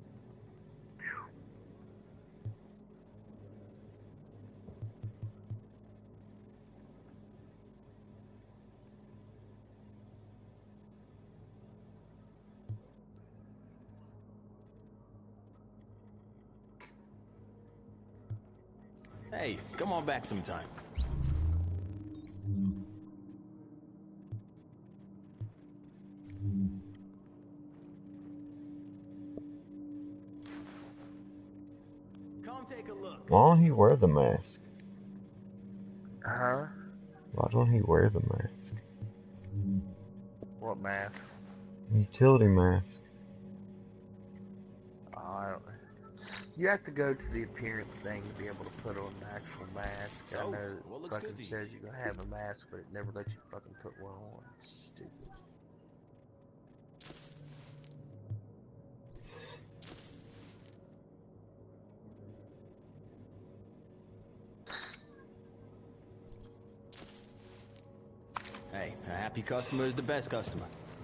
Hey, come on back sometime. Come take a look. Why don't he wear the mask? Huh? Why don't he wear the mask? What mask? Utility mask. Oh, I don't. You have to go to the appearance thing to be able to put on an actual mask. So, I know what it looks fucking good to you? says you can have a mask, but it never lets you fucking put one on. It's stupid. Hey, a happy customer is the best customer.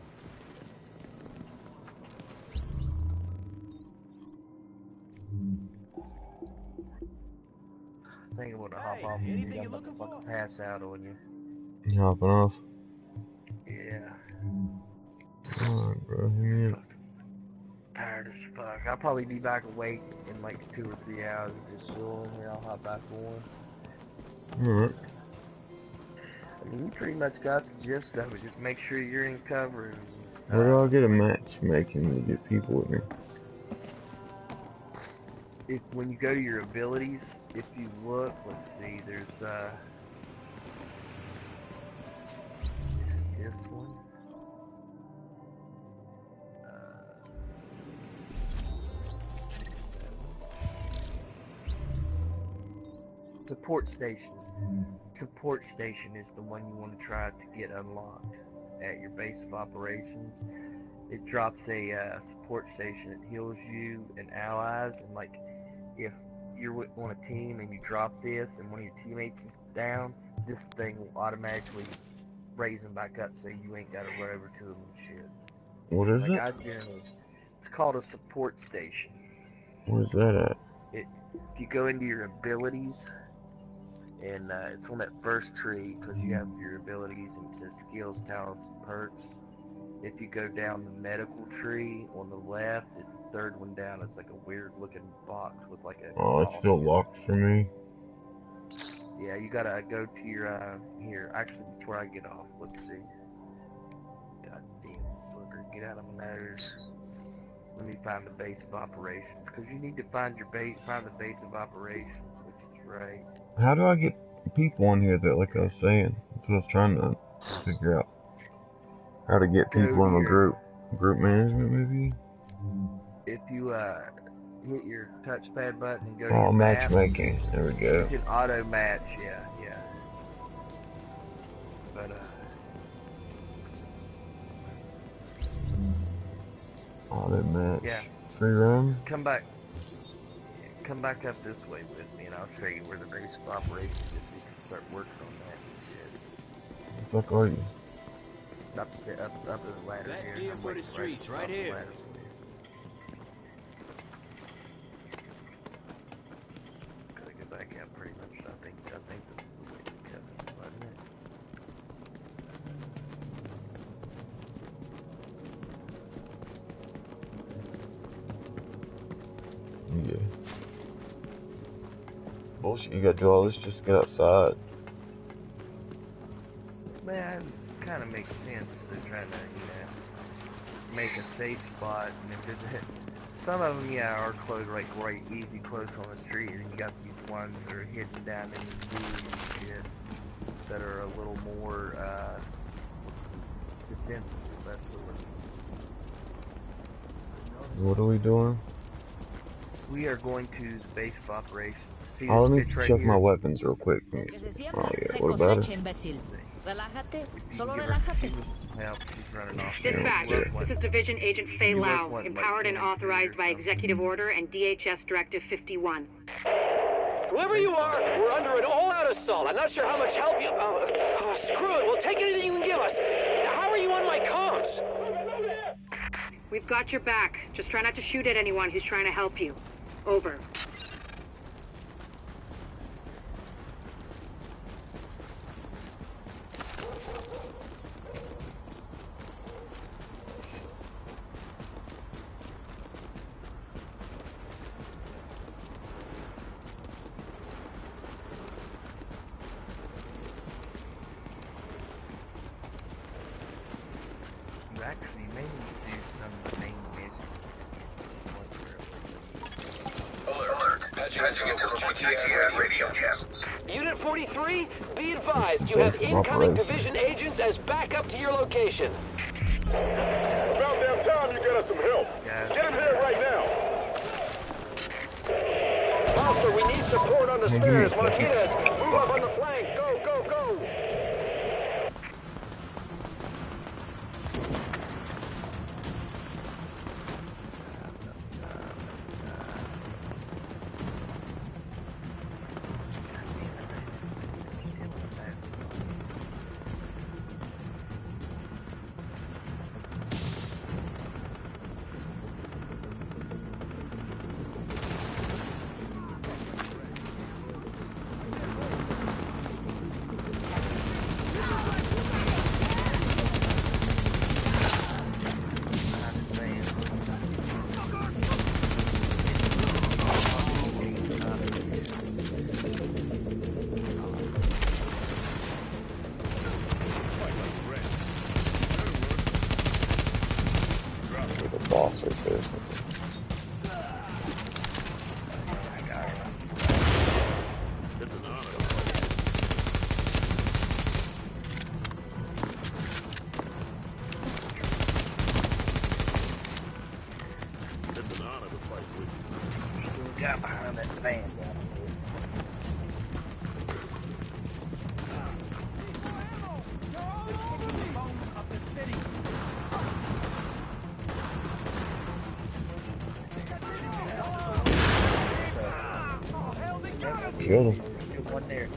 I think I'm gonna hop Hey, off and anything I'm you're about to looking fucking for? pass out on you. You hopping off? Yeah. Alright, bro. Here. Tired as fuck. I'll probably be back awake in like two or three hours of just chilling, and I'll hop back on. Alright. I mean, you pretty much got the gist of it. Just make sure you're in cover. And, Where do uh, I get a matchmaking to get people with me? if when you go to your abilities, if you look, let's see, there's uh, is it this one? Support station. Support station is the one you want to try to get unlocked at your base of operations. It drops a uh, support station. It heals you and allies, and like if you're on a team and you drop this and one of your teammates is down, this thing will automatically raise them back up so you ain't got to run over to them and shit. What is like it? I generally, it's called a support station. Where's that at? It, if you go into your abilities, and uh, it's on that first tree because you have your abilities and it says skills, talents, and perks. If you go down the medical tree on the left, it's the third one down. It's like a weird looking box with like a Oh, it's cross still in it. locked for me. Yeah, you gotta go to your, uh, here, actually before I get off, let's see. God damn booger, get out of my nose. Let me find the base of operations, because you need to find your base, find the base of operations, which is right. How do I get people in here that, like I was saying? That's what I was trying to figure out. How to get people Go in the here. group group management maybe? If you uh, hit your touchpad button and go to Oh, your map, matchmaking. There we you go. can auto match. Yeah, yeah. But uh, Auto match. yeah. Free roam? Come back. Come back up this way with me, and I'll show you where the base of operations is, so you can start working on that and Where the fuck are you? shit. Up the up up the ladder Best here. gear I'm for the waiting streets, right right up the here. ladder. Gotta go back out pretty much. I think I think this is the way to cut this, wasn't it? Yeah. Bullshit, you gotta do all this just to get outside. Man, kind of makes sense. They're trying to, you know, make a safe spot. And if it's, some of them, yeah, are close, like right, easy, close on the street, and you got these ones that are hidden down in the sewers and shit that are a little more uh, defensible. That's the word. What are we doing? We are going to the base of operations. See Oh, this let me bitch right check here? my weapons real quick. Let me see. Oh yeah, what about it? Relájate, You solo can give her- relájate. give her some help. She's running off. Dispatch, Yeah. this is Division Agent Fei You look Lau, what, like empowered and twenty-three authorized or by something. Executive Order and D H S Directive fifty-one. Whoever you are, we're under an all-out assault. I'm not sure how much help you... Oh, oh, screw it. We'll take anything you can give us. Now, how are you on my comms? We've got your back. Just try not to shoot at anyone who's trying to help you. Over. You actually may need to do some of the main missions. Alert. Patching into the G T A radio channels. Unit forty-three, be advised, you Base have of incoming operations. division agents as backup to your location. About damn time you get us some help. Yeah. Get him here right now. Foster, we need support on the Hey, give me a stairs. second. Martinez, move up on the flank. Go, go, go. The boss right there. It's an honor. It's an honor to fight with you. Down behind that van down there. Kill him. One there.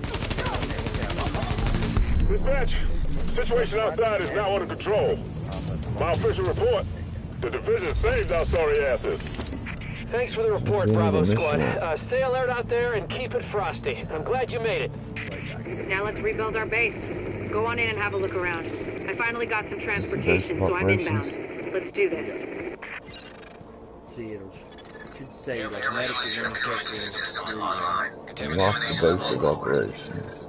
Dispatch, situation outside is now under control. My official report, the division saved our sorry asses. Thanks for the report, This is Bravo the Squad. mission. Uh, stay alert out there and keep it frosty. I'm glad you made it. Now let's rebuild our base. Go on in and have a look around. I finally got some transportation, so I'm inbound. Let's do this. See, it'll should say Careful like to medical visualize your unit communication systems testing. online. Lost Contamination the is base of operations.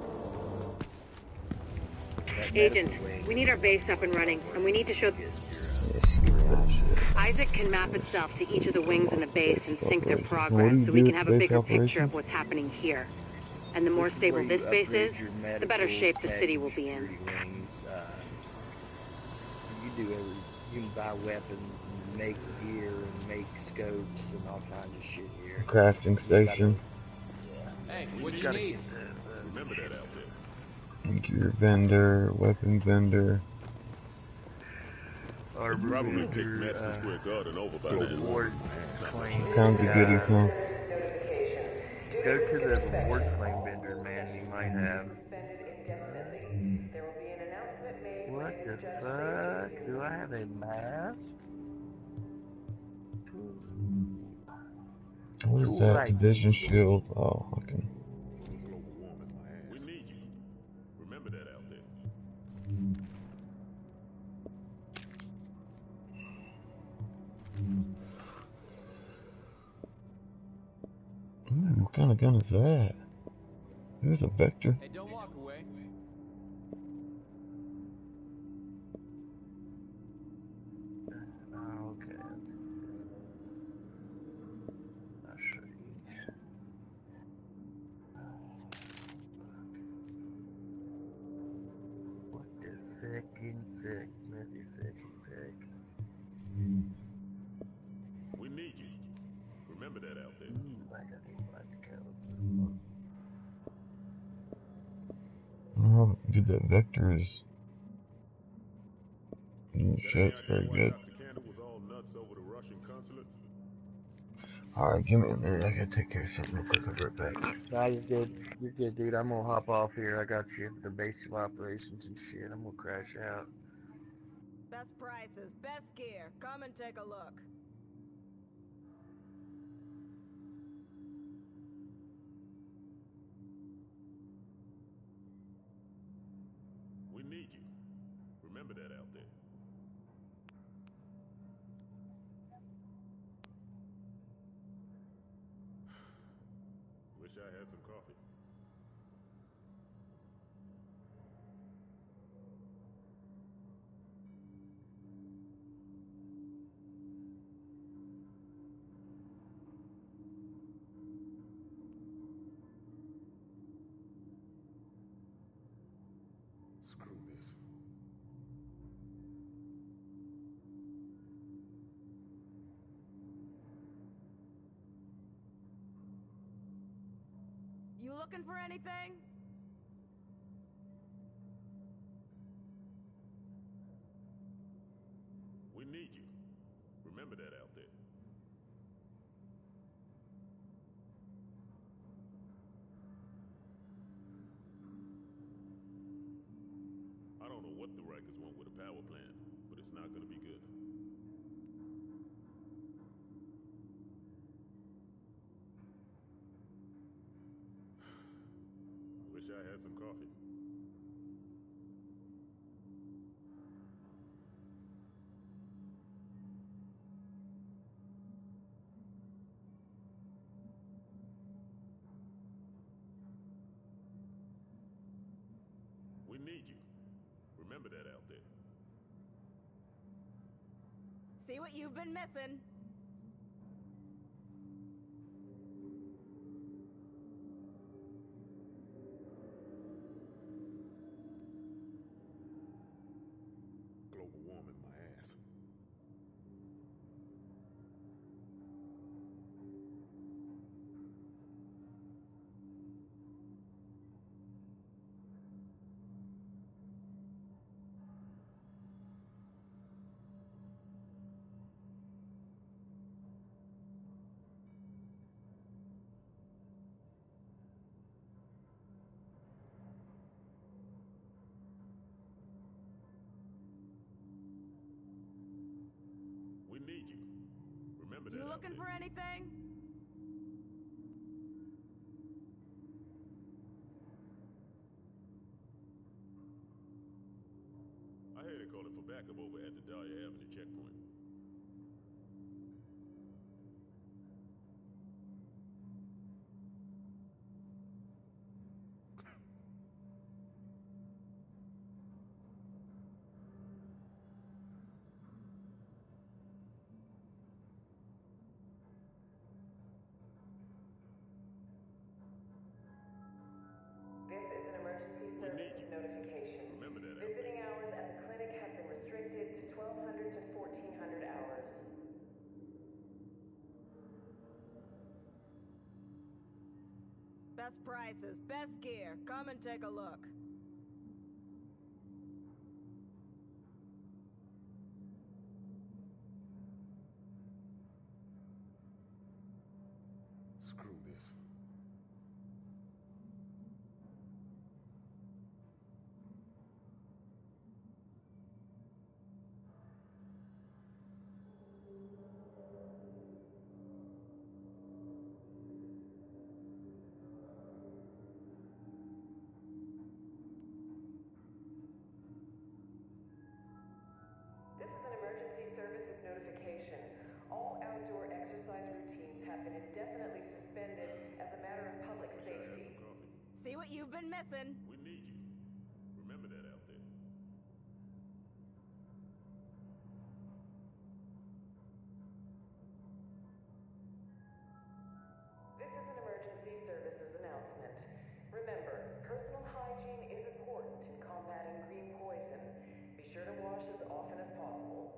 Agent, we need our base up and running, and we need to show... Yeah, skip that shit. Isaac can map itself to each of the wings in the base and sync their What do progress you so we do can with have a base bigger picture operations? of what's happening here. And the more This is stable where you this base upgrade is, your the better medical shape the tech city will be in. security wings, uh, you do every. You can buy weapons and make gear and make scopes and all kinds of shit here. Crafting station. Hey, You what just do you gotta need? get the, the Remember that out there. Gear vendor, weapon vendor. Arbor Probably picked vendor, Madison uh, Square Garden over by the now. rewards claim. All kinds of goodies, huh? Go to the rewards claim vendor, man. You might have. What the fuck? Do I have a mask? What is that? Division shield. Oh, I can. We need you. Remember that out there. Ooh, what kind of gun is that? There's a Vector. Hey, don't walk away. Oh, okay. I'll show you. What the fucking fuck, motherfucking fuck? We need you. Remember that out there. Ooh, I got a lot to go. I don't know how good that Vector is. Mm, shit, it's very good. Alright, give me a minute. I gotta take care of something real quick. I'll be right back. Nah, you're good. You're good, dude. I'm gonna hop off here. I got you for the base of operations and shit. I'm gonna crash out. Best prices, best gear. Come and take a look. We need you. Remember that out there. Wish I had some coffee. Screw this. You looking for anything? We need you. Remember that out there. I don't know what the Rikers want with a power plant, but it's not gonna be good. Wish I had some coffee. We need you. Remember that out there. See what you've been missing. Global warming, my ass. We need you. Remember that. You looking for anything? I heard they calling for backup over at the Dahlia Avenue checkpoint. This is an emergency services notification. Remember that. Visiting hours at the clinic have been restricted to Best prices, best gear. Come and take a look. Screw this. This is an emergency services notification. All outdoor exercise routines have been indefinitely suspended as a matter of public safety. See what you've been missing? We need you. Remember that out there. This is an emergency services announcement. Remember, personal hygiene is important in combating green poison. Be sure to wash as often as possible.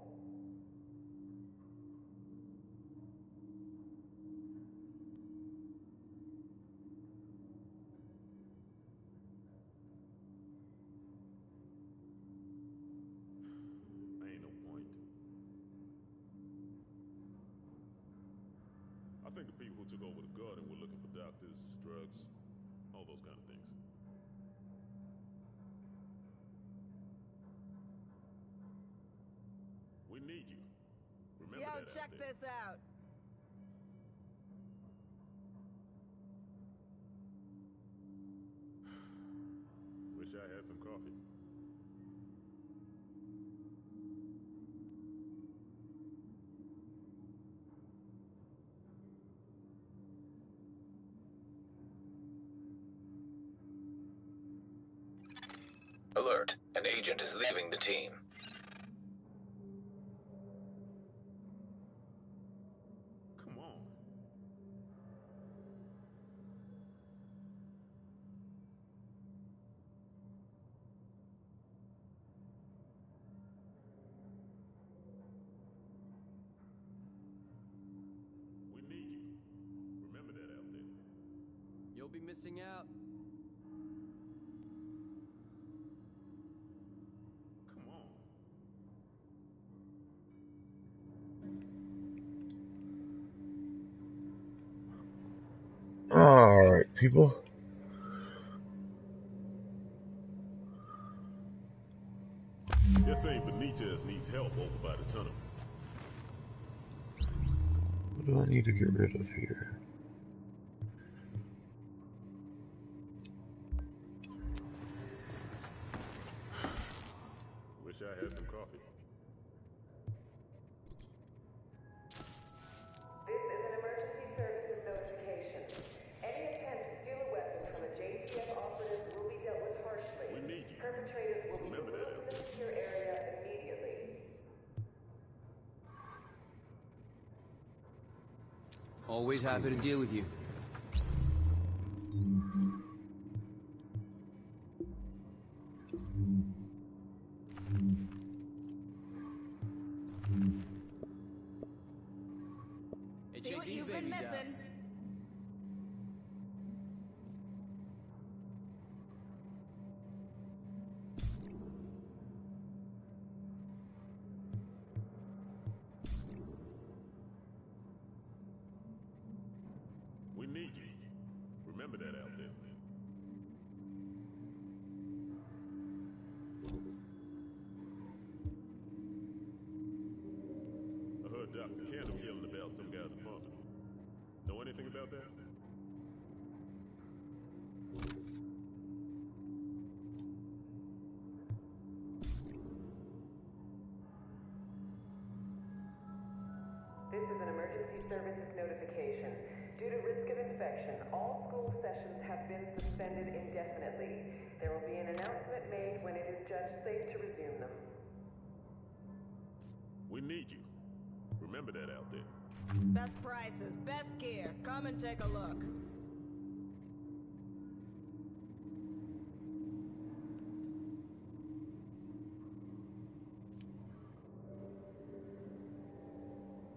Ain't no point. I think the people who took over the garden were looking for doctors, drugs, all those kind of things. We need you. Remember Yo, that out check there. this out. Wish I had some coffee. Alert. An agent is leaving the team. Come on. We need you. Remember that out there. You'll be missing out. Come on. Alright, people. Guess ain't Benitez needs help over by the tunnel. What do I need to get rid of here? Wish I had some coffee. This is an emergency services notification. Any attempt to steal a weapon from a J T F operative will be dealt with harshly. We need you. Perpetrators will be Remember that removed out from the secure area immediately. Always happy to deal with you. Hey, See check what these you've been babies out. missing? We need you. Remember that out there. I heard Doctor Candle yelling about some guy's apartment. Know anything about that? This is an emergency services notification. Due to risk of infection, all school sessions have been suspended indefinitely. There will be an announcement made when it is judged safe to resume them. We need you. Remember that out there. Best prices, best gear. Come and take a look.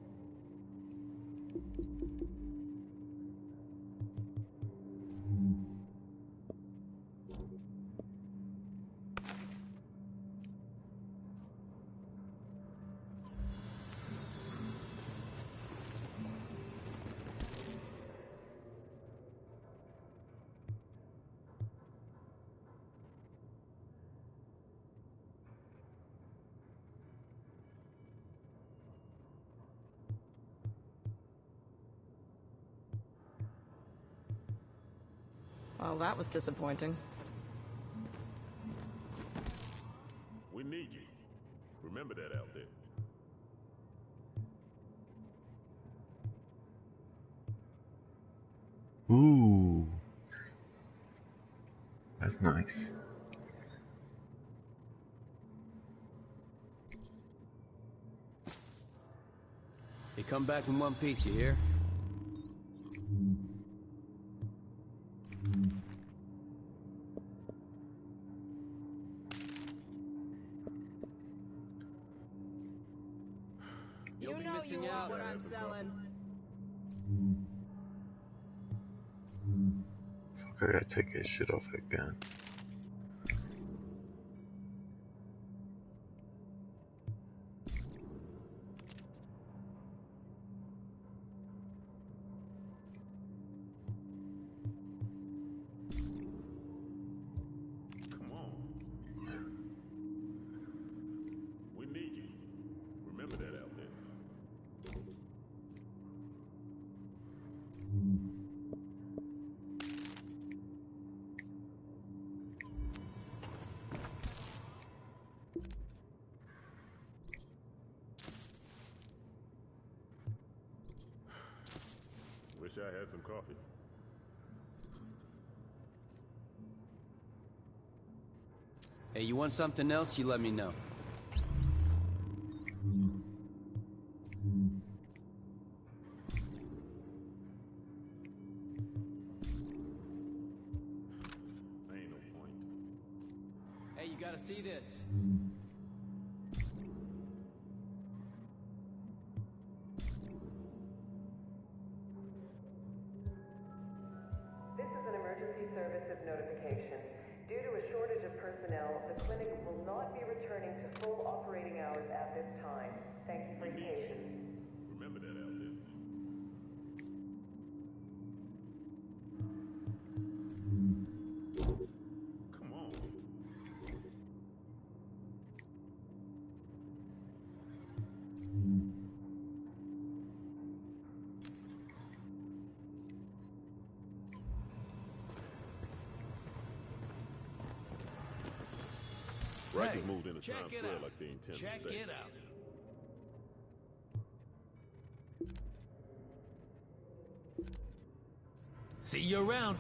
Mm-hmm. Well, that was disappointing. We need you. Remember that out there. Ooh. That's nice. They come back in one piece, you hear? You'll You be know missing you out. want what I'm selling. Fuck, I gotta take that shit off that gun. Come on. We need you. Remember that out there. Wish I had some coffee. Hey, you want something else? You let me know. Ain't no point. Hey, you gotta see this. This is an emergency services notification. Due to a shortage of personnel, the clinic will not be returning to full operating hours at this time. Thank you for your patience. Remember that out there. Come on. Rikers Hey, moved into check Times it Square out. like they intend Check to stay. it out. See you around.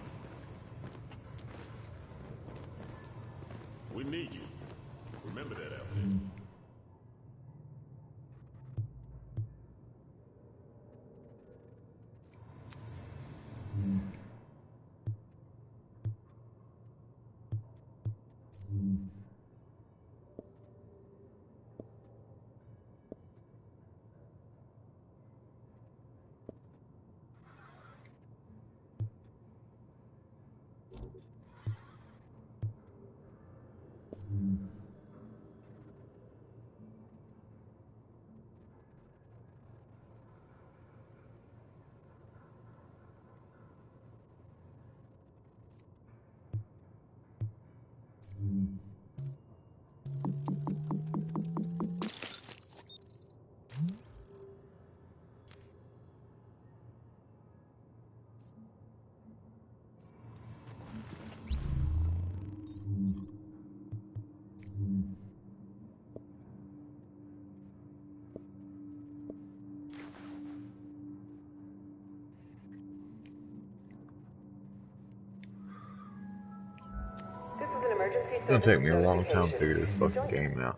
We need you. Remember that out there. This is an emergency It's gonna services take me a long time to notification. figure this The fucking joint- game out.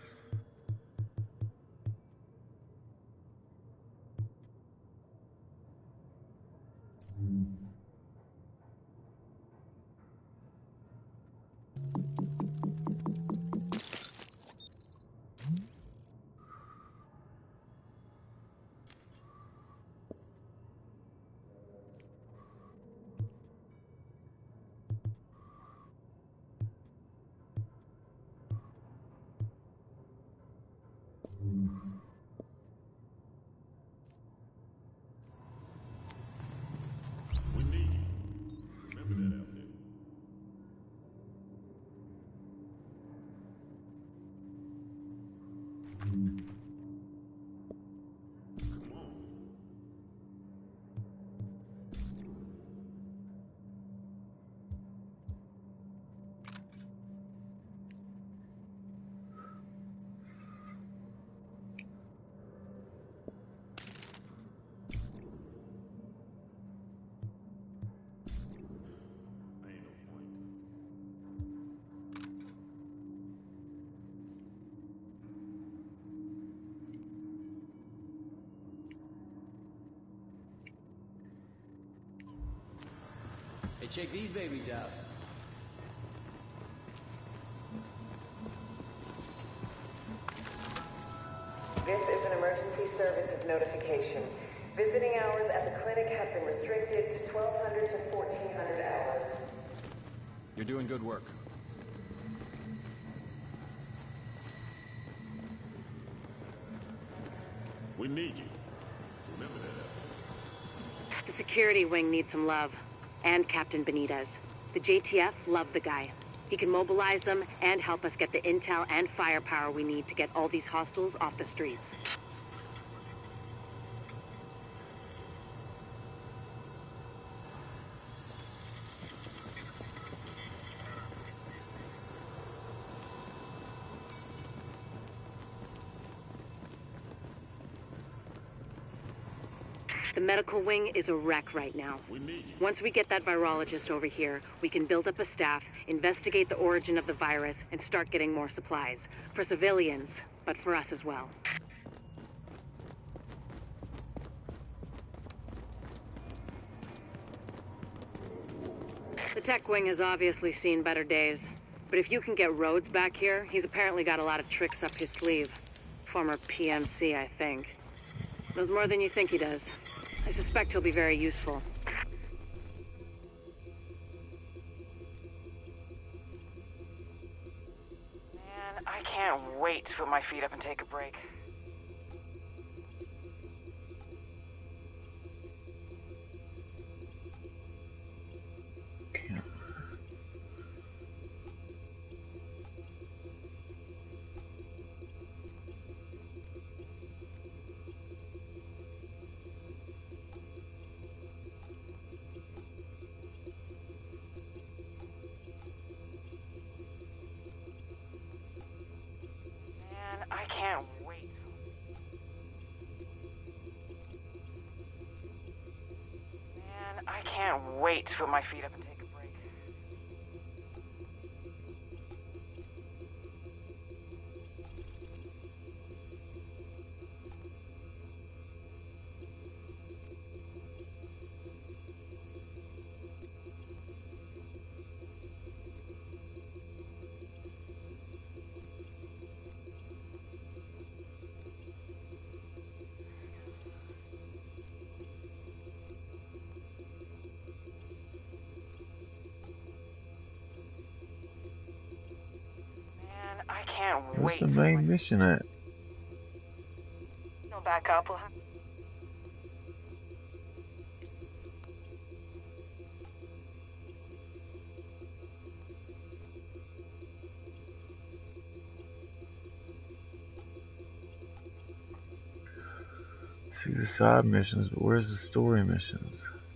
We need you. Remember that out there. Come on. check these babies out. This is an emergency services notification. Visiting hours at the clinic have been restricted to twelve hundred to fourteen hundred hours. You're doing good work. We need you. Remember that. The security wing needs some love. And Captain Benitez. The J T F love the guy. He can mobilize them and help us get the intel and firepower we need to get all these hostiles off the streets. The medical wing is a wreck right now. We need you. Once we get that virologist over here, we can build up a staff, investigate the origin of the virus, and start getting more supplies. For civilians, but for us as well. The tech wing has obviously seen better days. But if you can get Rhodes back here, he's apparently got a lot of tricks up his sleeve. Former P M C, I think. Knows more than you think he does. I suspect he'll be very useful. Man, I can't wait to put my feet up and take a break. I can't wait. Man, I can't wait to put my feet up and take a break. I can't What's wait. the main mission at? No backup. We'll have... See the side missions, but where's the story missions?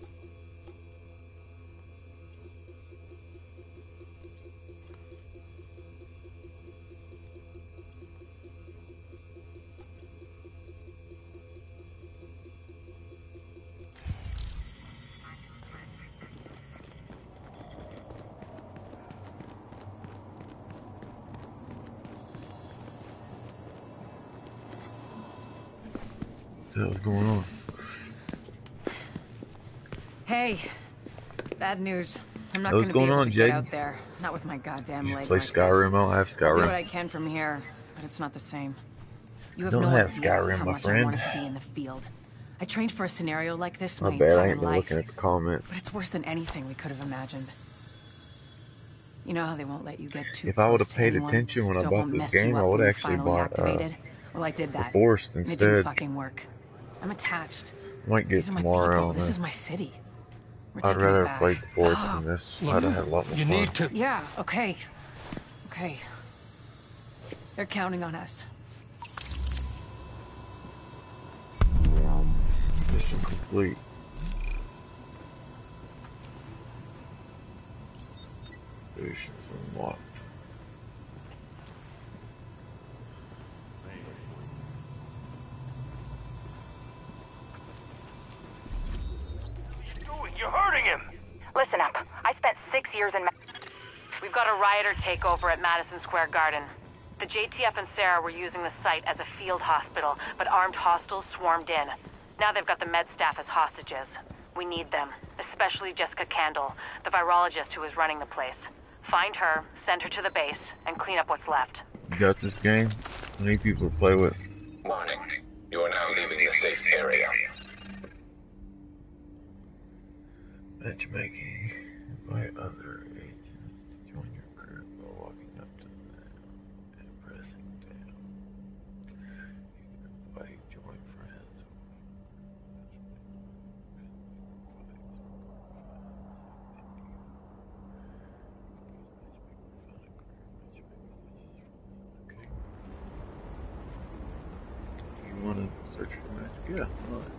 What's going on? Hey, bad news. I'm not What's going to be going able on, to Jake? get out there. Not with my goddamn You leg play like Skyrim? this. I have I'll do what Skyrim. I can from here, but it's not the same. You have Don't no have idea Skyrim, how my much I friend. wanted to be in the field. I trained for a scenario like this my, My bad, I entire ain't been life, looking at the comments. but it's worse than anything we could have imagined. You know how they won't let you get too If I close would have to paid anyone, attention when so I it bought won't this mess you game, I up would when have you're actually finally bought uh, activated. Well, I did the that. Forest And it didn't instead. fucking work. I'm attached. Might get These are my tomorrow. people. on This that. is my city. We're I'd taking rather it have back. played the Forest than this. I'd have had a lot more You fun. need to. Yeah. Okay. Okay. They're counting on us. Mission complete. Missions unlocked. You're hurting him! Listen up. I spent six years in... Ma We've got a rioter takeover at Madison Square Garden. The J T F and Sarah were using the site as a field hospital, but armed hostiles swarmed in. Now they've got the med staff as hostages. We need them, especially Jessica Candle, the virologist who is running the place. Find her, send her to the base, and clean up what's left. You got this game? I need people to play with. Warning. You are now leaving the safe area. Matchmaking. Invite other agents to join your group while walking up to them and pressing down. You can invite join friends. Okay. Do you want to search for match? Yeah, alright.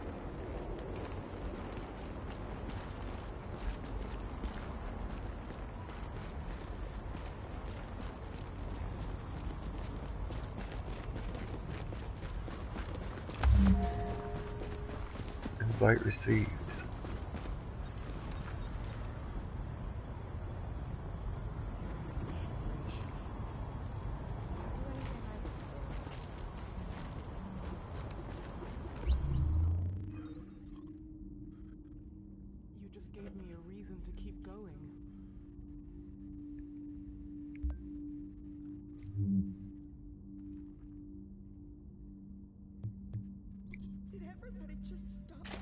Invite received. You just gave me a reason to keep going. Did everybody just stop?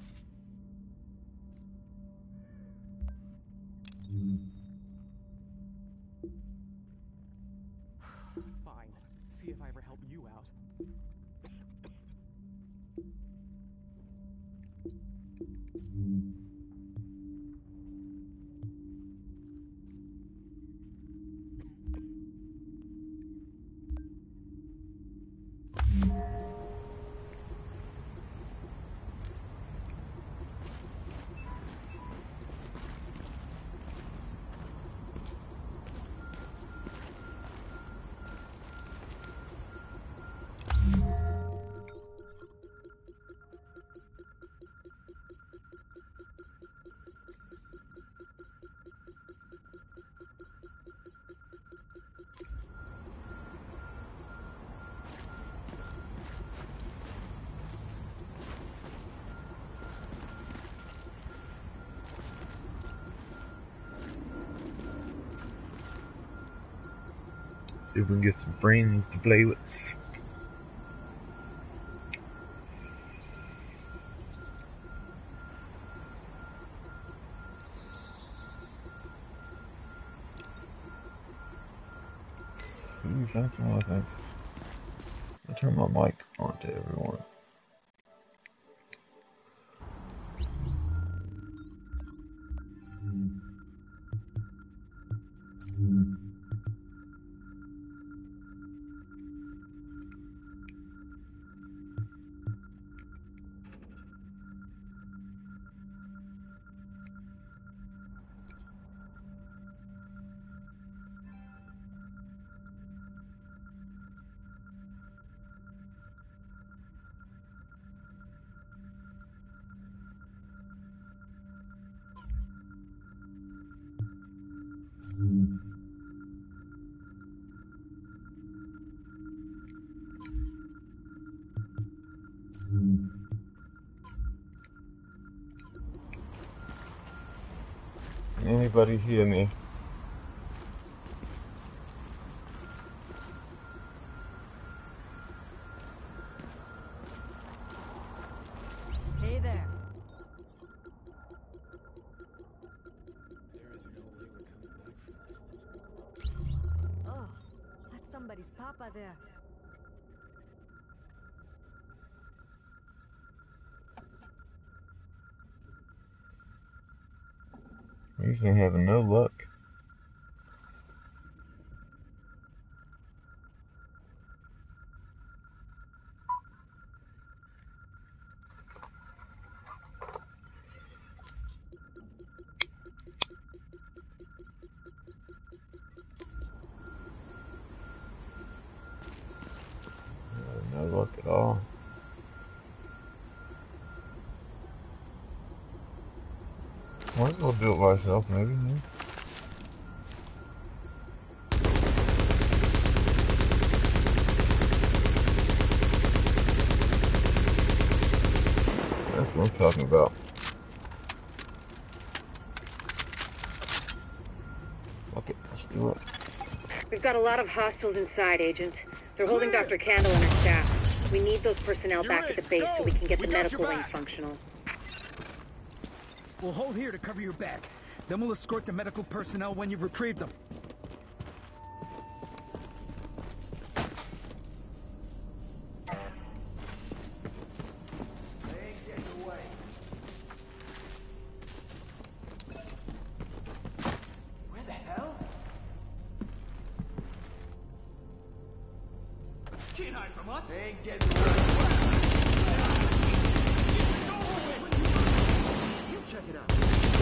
Fine. See if I ever help you out. See if we can get some friends to play with. Ooh, found some weapons. I'll turn my mic on to everyone. Anybody hear me? Hey there. Oh, that's somebody's papa there. He's not having no luck. No luck at all. Might as well do it myself, maybe. Yeah. That's what I'm talking about. Okay, let's do it. We've got a lot of hostiles inside, Agent. They're holding Doctor Candle and her staff. We need those personnel back at the base so we can get the medical wing functional. We'll hold here to cover your back. Then we'll escort the medical personnel when you've retrieved them. Where the hell? Can't hide from us. They ain't getting away. You check it out.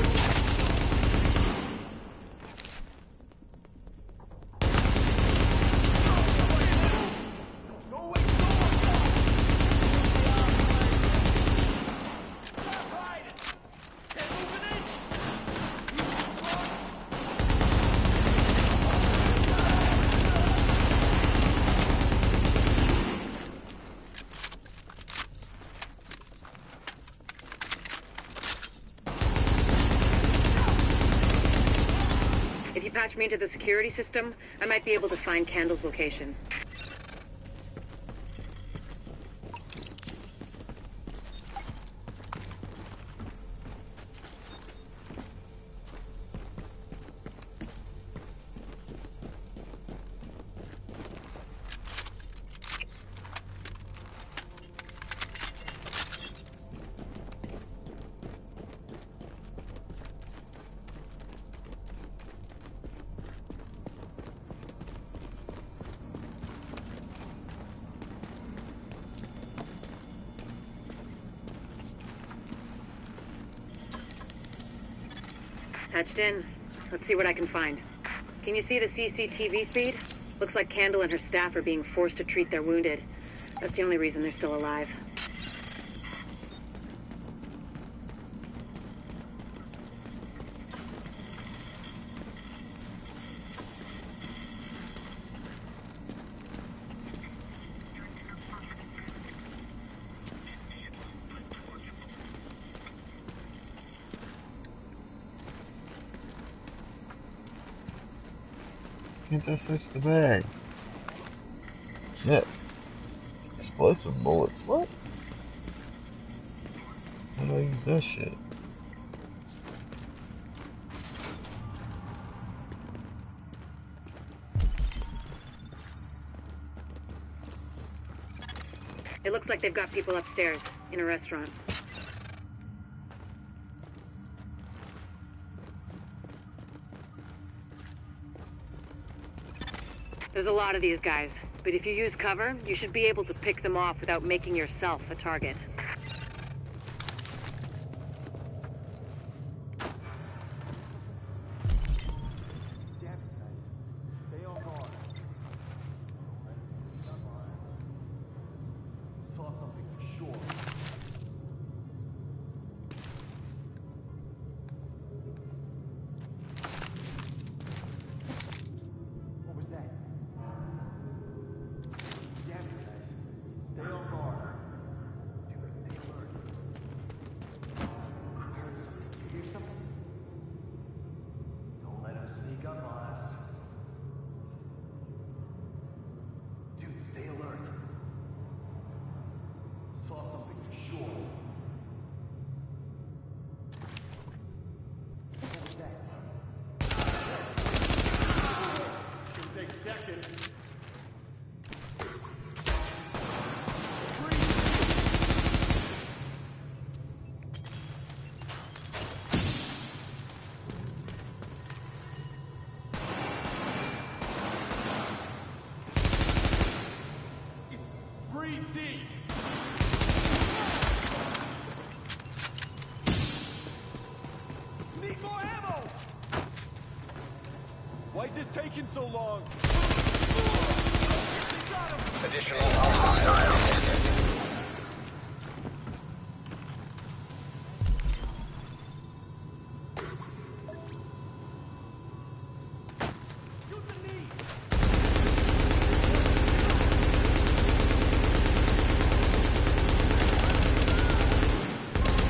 If you patch me into the security system, I might be able to find Candle's location. Patched in. Let's see what I can find. Can you see the C C T V feed? Looks like Candle and her staff are being forced to treat their wounded. That's the only reason they're still alive. Can't I switch the bag? Shit. Explosive bullets, what? How do I use that shit? It looks like they've got people upstairs, in a restaurant. There's a lot of these guys, but if you use cover, you should be able to pick them off without making yourself a target. Stay on guard. Saw something for sure. What was that? Damn it, guys. Stay on guard. Dude, stay alert. I heard something. You hear something? Don't let him sneak up on us. Dude, stay alert. Saw something for sure. What was that? Should take seconds. Breathe deep. Need more ammo. Why is this taking so long? Additional hostiles detected.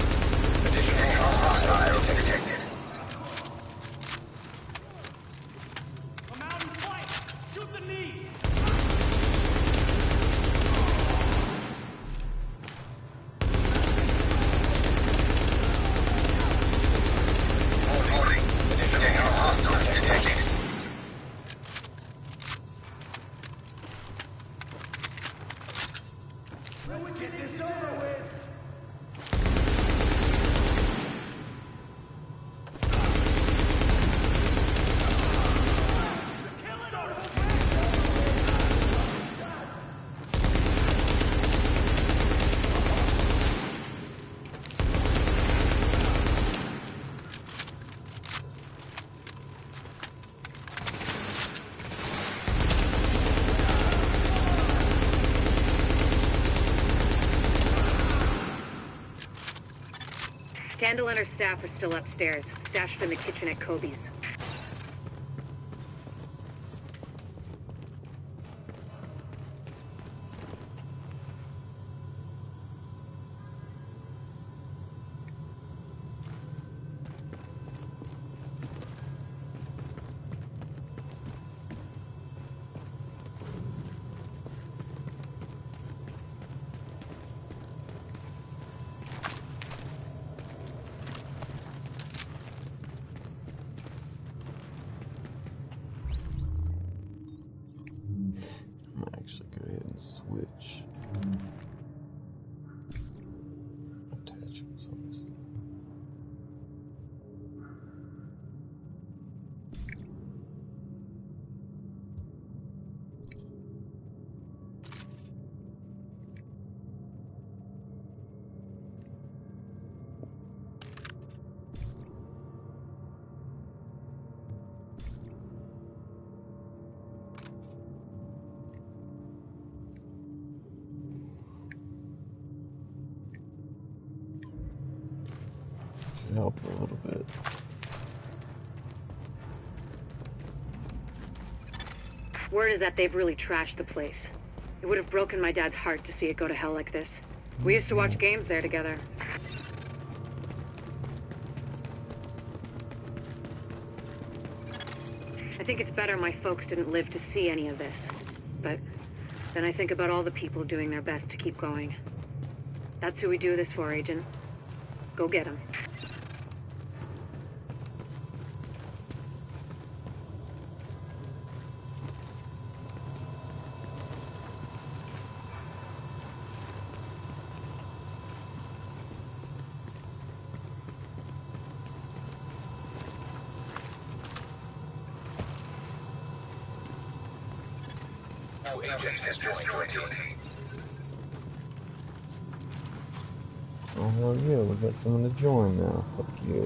Additional hostiles detected. the knees! Warning. Additional hostiles detected. Let's get this over with! Candle and her staff are still upstairs, stashed in the kitchen at Kobe's. I'm actually go ahead and switch attachments on this thing. Should help a little bit. Word is that they've really trashed the place. It would have broken my dad's heart to see it go to hell like this. We used to watch games there together. I think it's better my folks didn't live to see any of this. But then I think about all the people doing their best to keep going. That's who we do this for, Agent. Go get him. No agent has just joined your team. Oh hell yeah, we got someone to join now. Fuck yeah.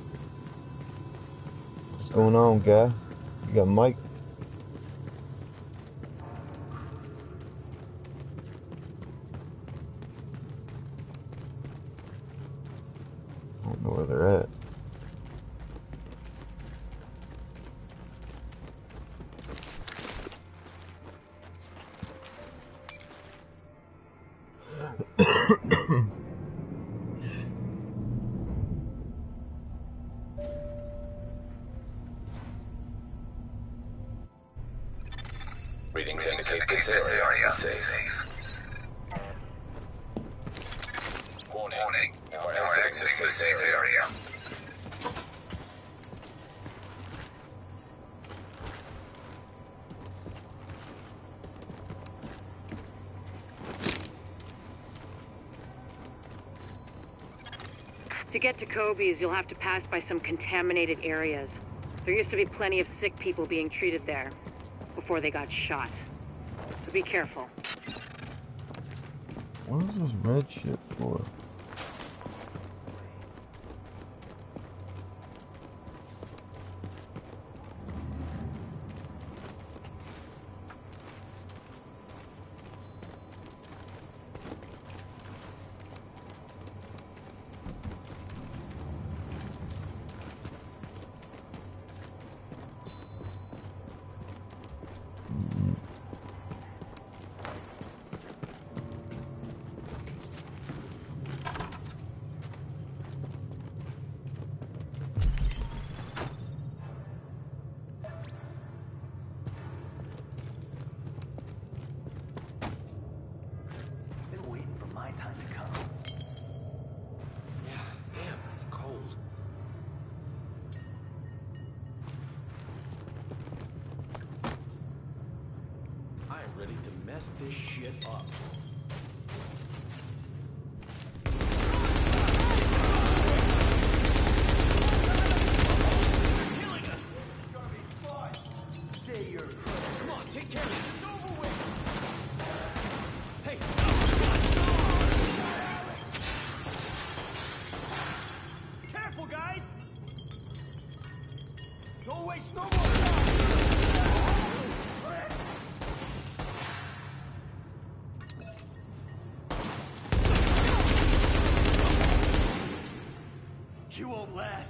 What's going on, guy? You got Mike? I don't know where they're at. Readings indicate this area is safe. Warning. Warning. You are exiting the safe area. To get to Kobe's, you'll have to pass by some contaminated areas. There used to be plenty of sick people being treated there before they got shot. So be careful. What is this red shit for? ready to mess this shit up. Come on, take care of this. It's over with. Hey, Careful, guys! Don't waste no more time! You won't last.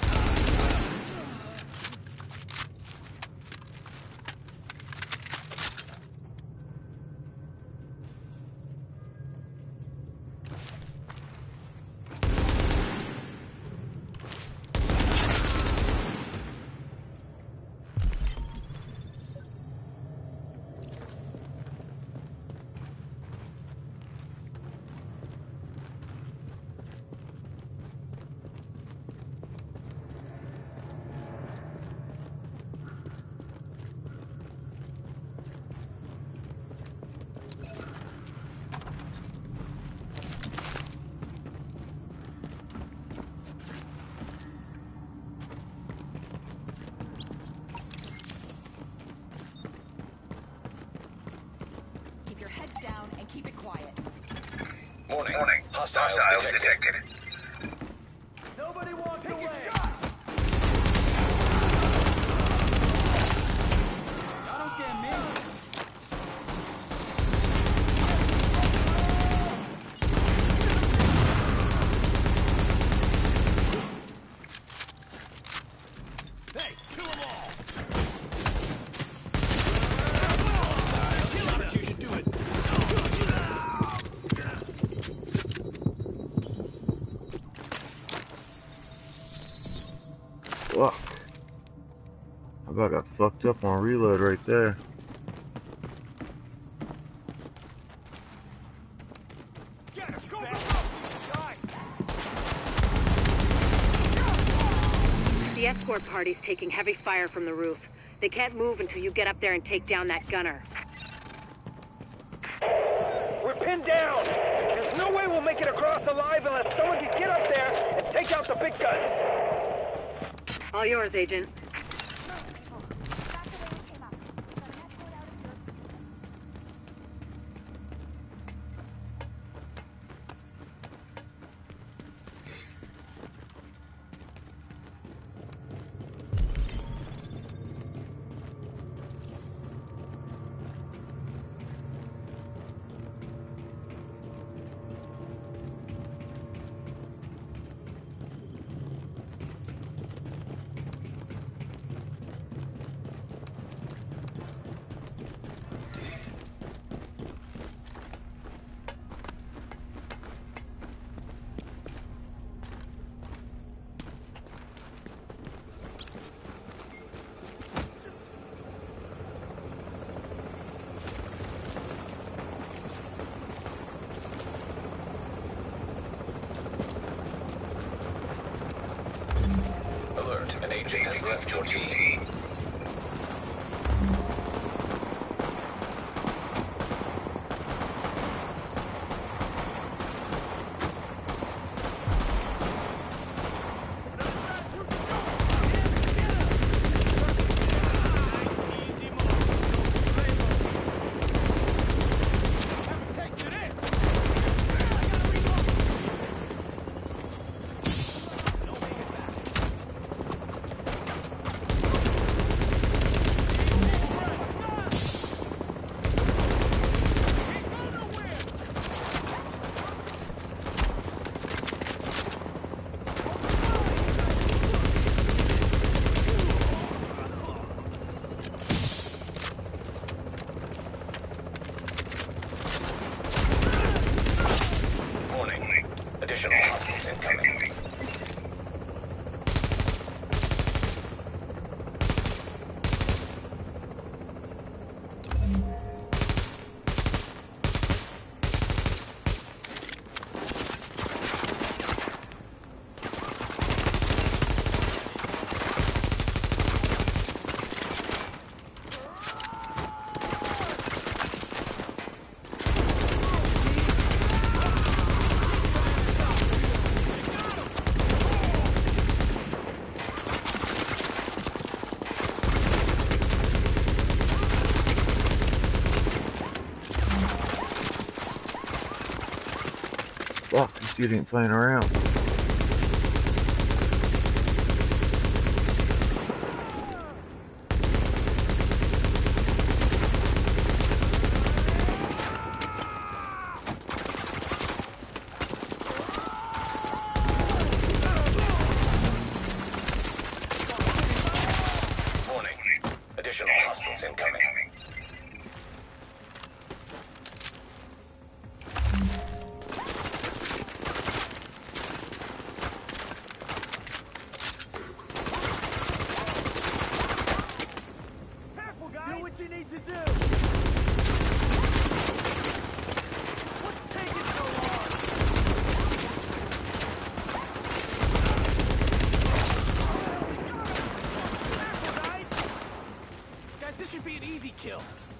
Keep your heads down and keep it quiet. Warning. Warning. Hostiles, Hostiles detected. detected. Nobody walk Take away! a shot! Y'all don't scare me! hey, kill them all! You should do it. Fuck. I about got fucked up on reload right there. Get him! Go, go, go! The escort party's taking heavy fire from the roof. They can't move until you get up there and take down that gunner. We're pinned down! There's no way we'll make it across alive unless someone can get up there and take out the big guns! All yours, Agent. Alert. An agent has left your team. Fuck, this dude ain't playing around. Additional hostiles incoming. Careful, guys! Do what you need to do! What's taking so long? Careful, guys! Guys, this should be an easy kill.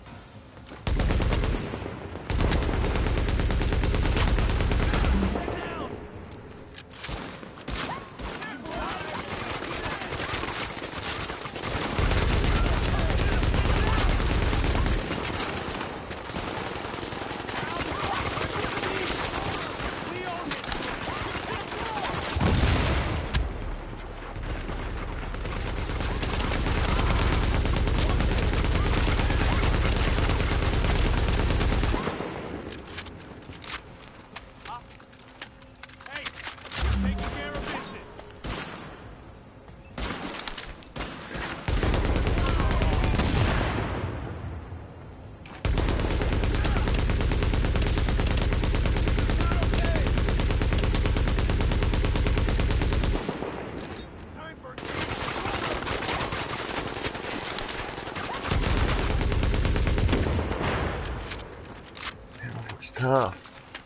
Tough.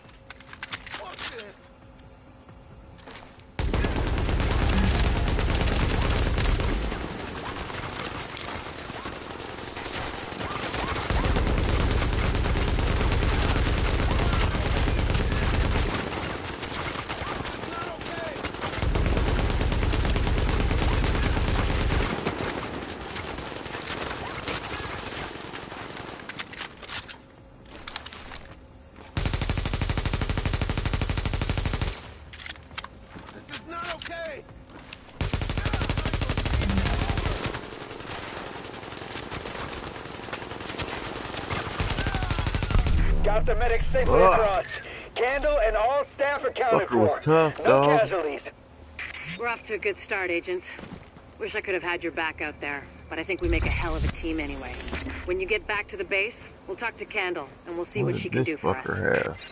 Got the medic safely across. Candle and all staff accounted Fucker was for. tough, no dog. casualties. We're off to a good start, agents. Wish I could have had your back out there, but I think we make a hell of a team anyway. When you get back to the base, we'll talk to Candle, and we'll see what, what she did can this do for us. fucker have?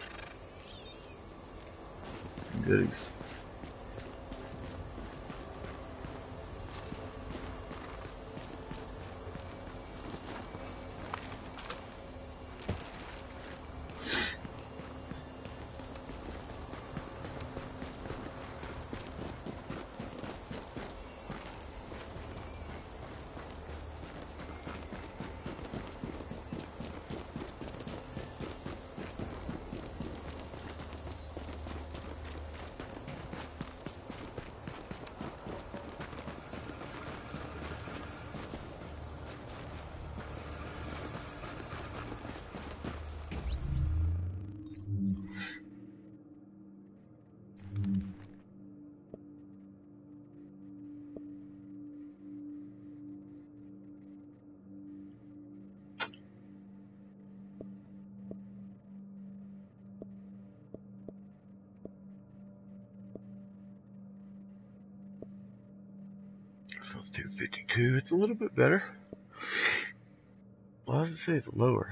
Goodies. So it's two fifty-two. It's a little bit better. Why does it say it's lower?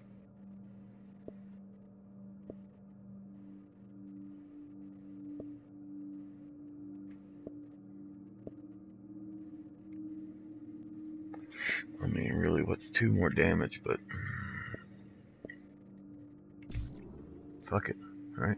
I mean, really, what's two more damage, but fuck it, right?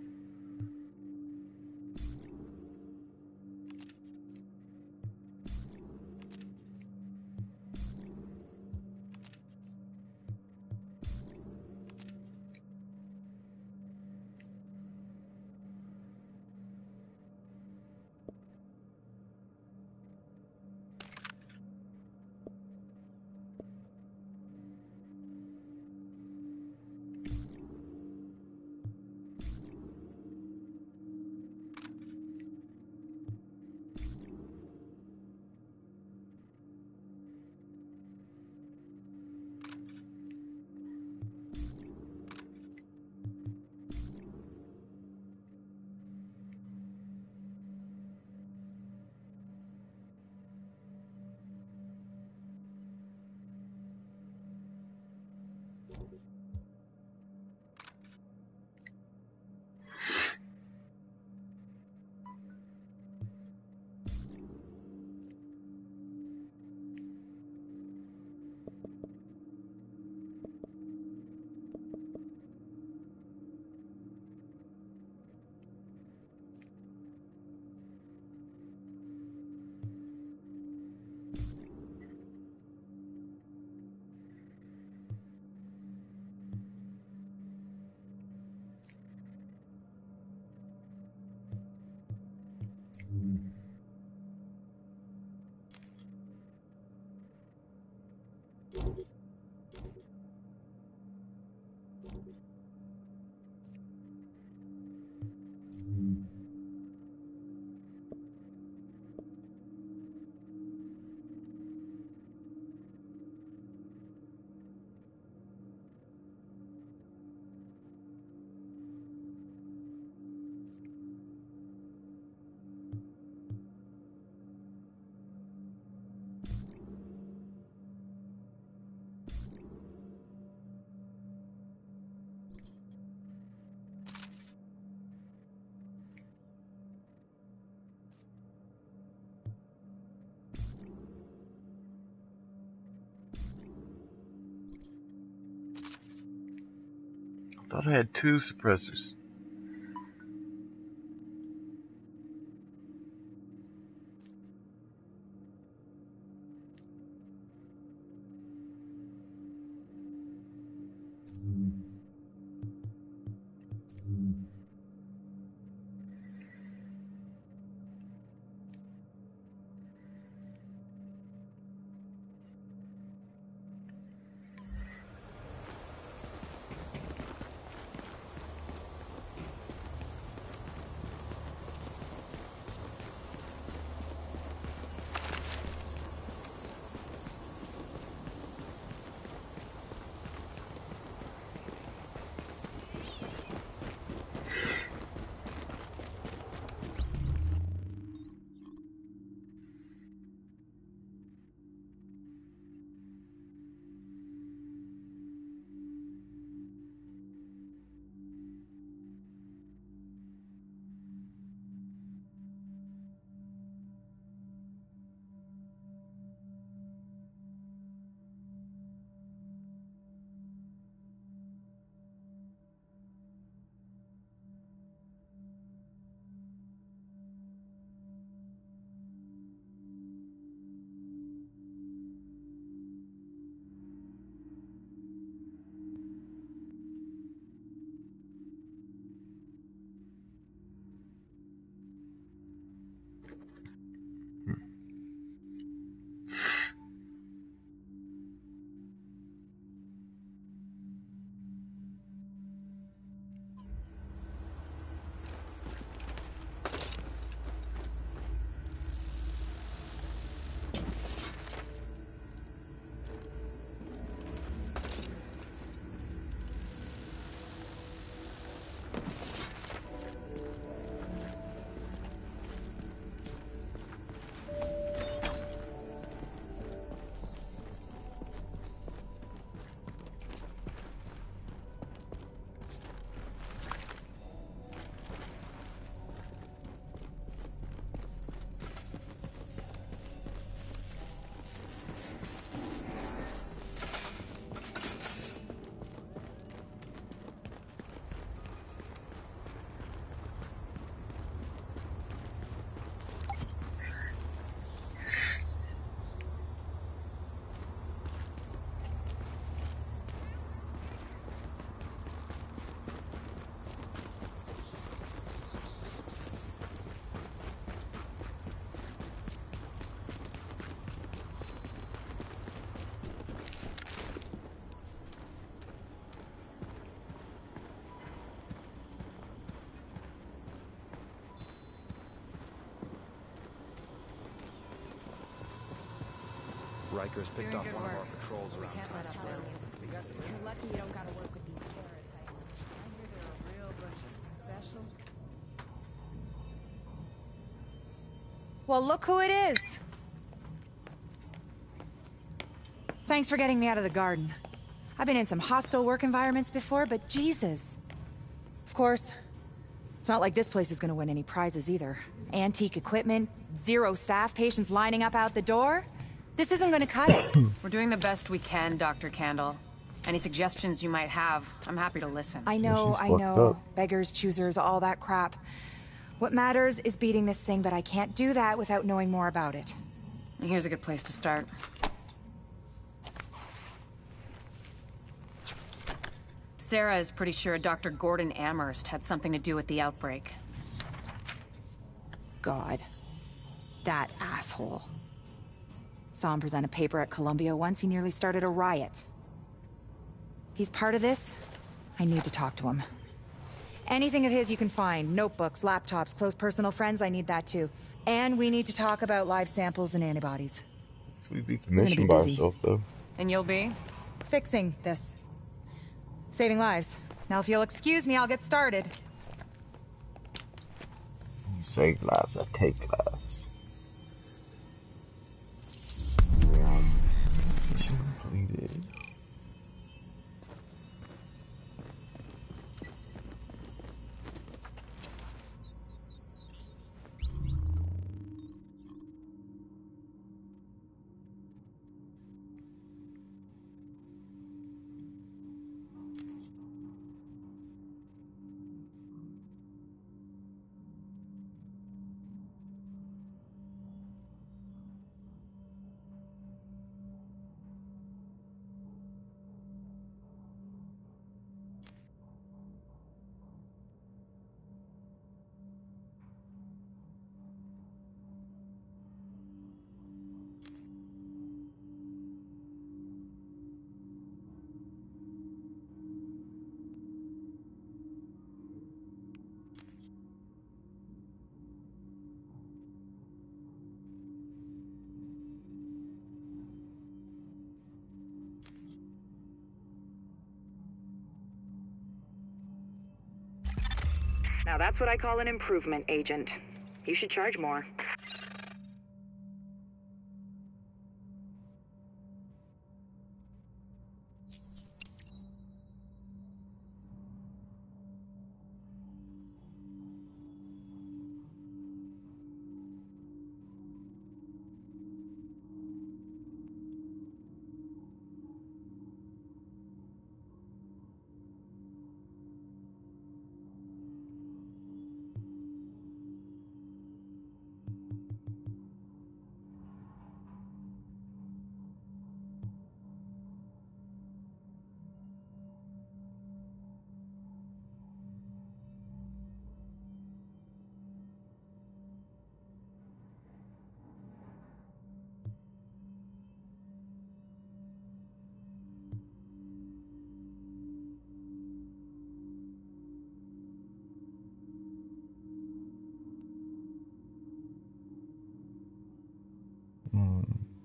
I thought I had two suppressors. Riker's picked Doing off good one work. of our patrols We around can't let Times up Square. on you. You're lucky you don't gotta work with these serotypes. I hear they're a real bunch of special. Well, look who it is. Thanks for getting me out of the garden. I've been in some hostile work environments before, but Jesus. Of course, it's not like this place is gonna win any prizes either. Antique equipment, zero staff, patients lining up out the door. This isn't gonna cut it. We're doing the best we can, Doctor Candle. Any suggestions you might have, I'm happy to listen. I know, I know. Beggars, choosers, all that crap. What matters is beating this thing, but I can't do that without knowing more about it. Here's a good place to start. Sarah is pretty sure Doctor Gordon Amherst had something to do with the outbreak. God. That asshole. Saw him present a paper at Columbia once. He nearly started a riot. If he's part of this, I need to talk to him. Anything of his you can find. Notebooks, laptops, close personal friends, I need that too. And we need to talk about live samples and antibodies. So we beat the mission by ourselves, though. And you'll be? Fixing this. Saving lives. Now if you'll excuse me, I'll get started. You save lives, I take lives. Mission completed. Now that's what I call an improvement, Agent. You should charge more. Hmm.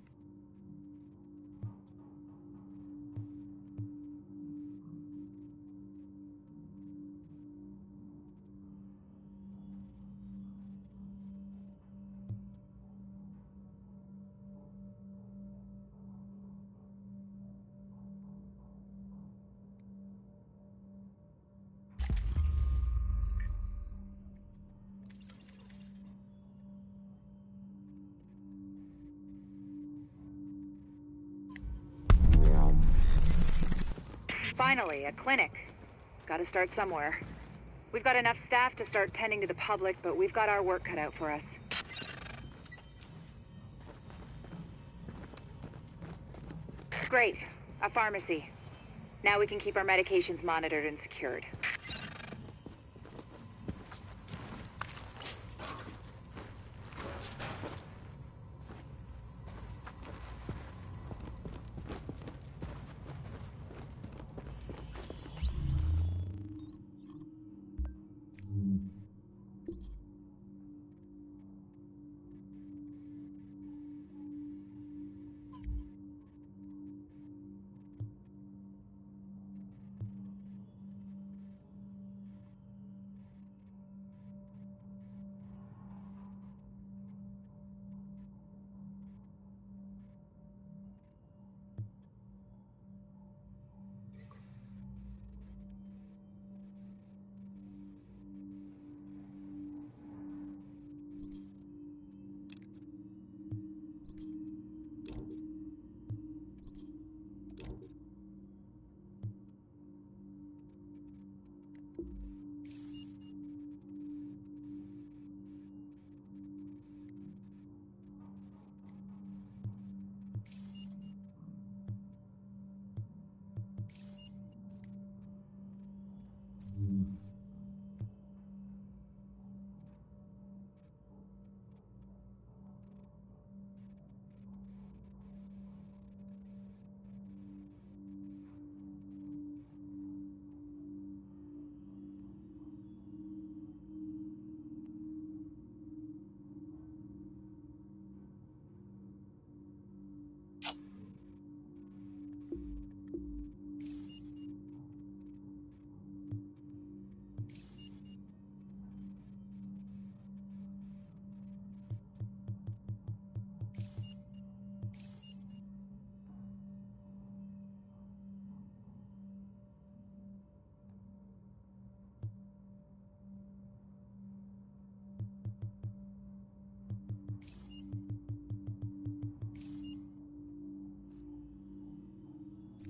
Finally, a clinic. Gotta start somewhere. We've got enough staff to start tending to the public, but we've got our work cut out for us. Great. A pharmacy. Now we can keep our medications monitored and secured.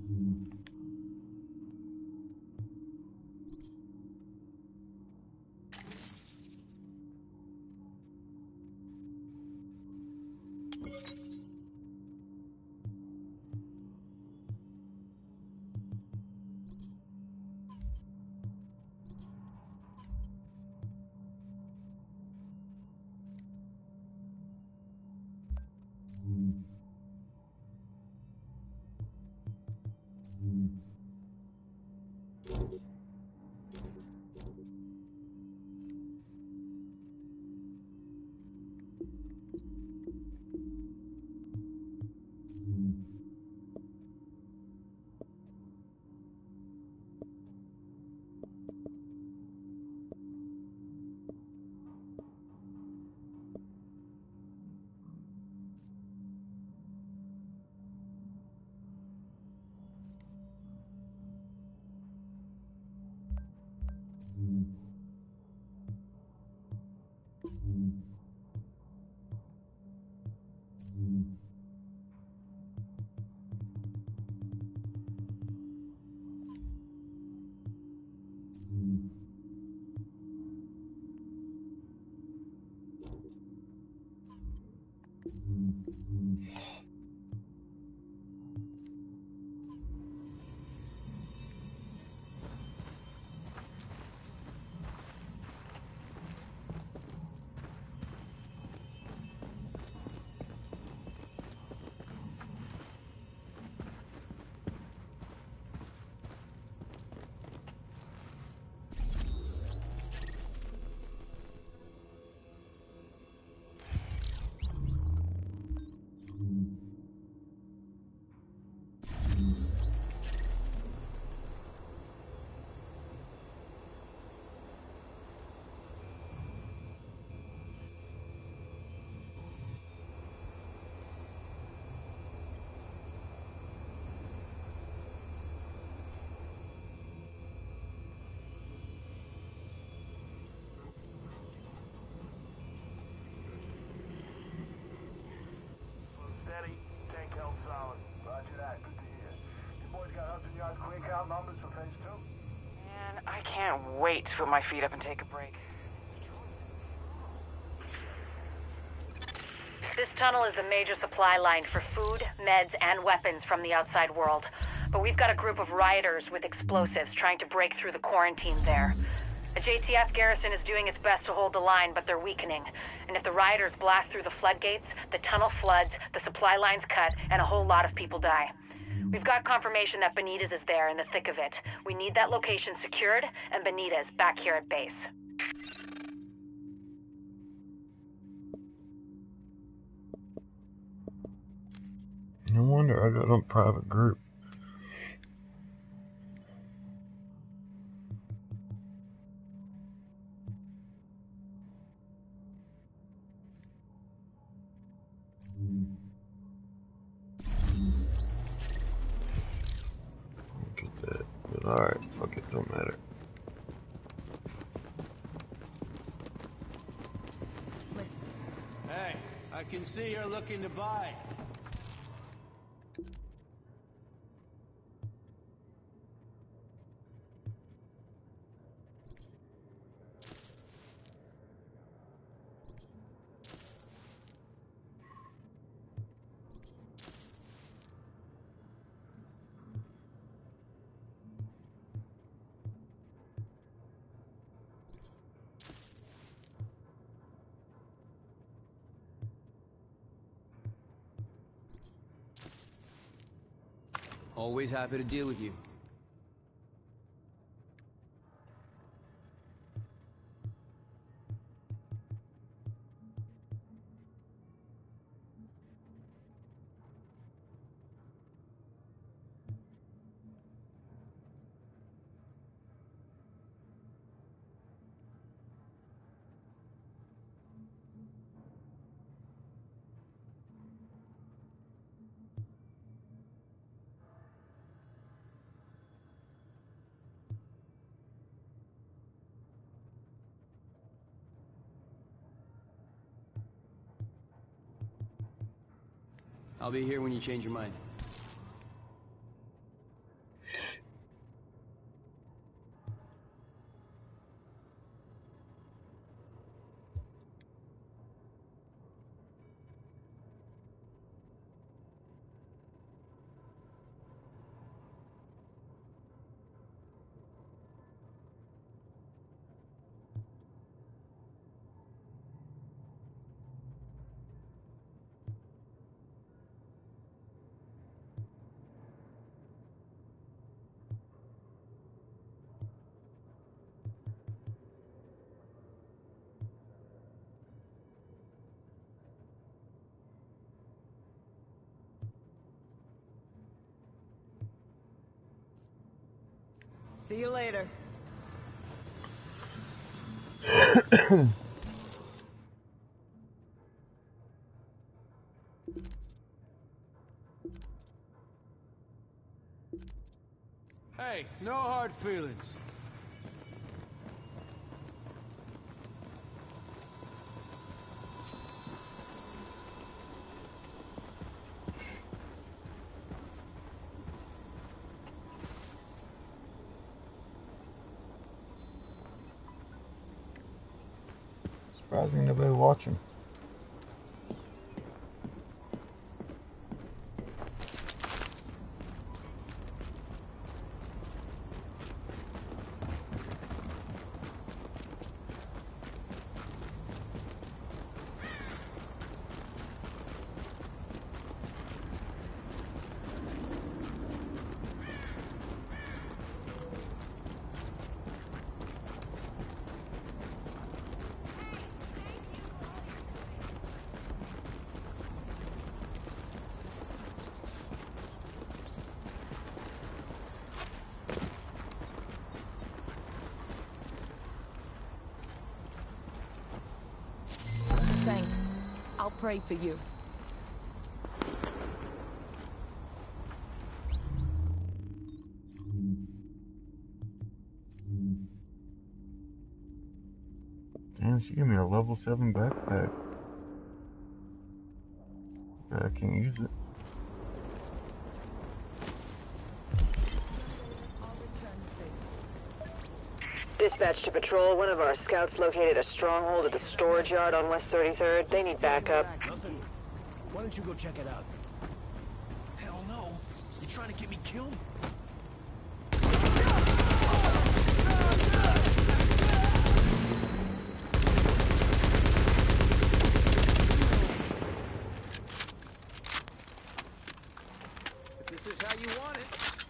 Steady, tank held solid. Roger that, good to hear. You boys got Hudson Yard clear count numbers for phase two? Man, I can't wait to put my feet up and take a break. This tunnel is a major supply line for food, meds, and weapons from the outside world. But we've got a group of rioters with explosives trying to break through the quarantine there. The J T F garrison is doing its best to hold the line, but they're weakening. And if the rioters blast through the floodgates, the tunnel floods, the supply lines cut, and a whole lot of people die. We've got confirmation that Benitez is there in the thick of it. We need that location secured, and Benitez back here at base. No wonder I got a private group. Look at that. But alright, fuck it, don't matter. Hey, I can see you're looking to buy. Always happy to deal with you. I'll be here when you change your mind. See you later. Hey, no hard feelings. Surprising nobody watching. Thanks. I'll pray for you. Damn, she gave me a level seven backpack. But I can't use it. Dispatch to patrol. One of our scouts located a stronghold at the storage yard on West thirty-third. They need backup. Nothing. Why don't you go check it out? Hell no. You trying to get me killed? If this is how you want it.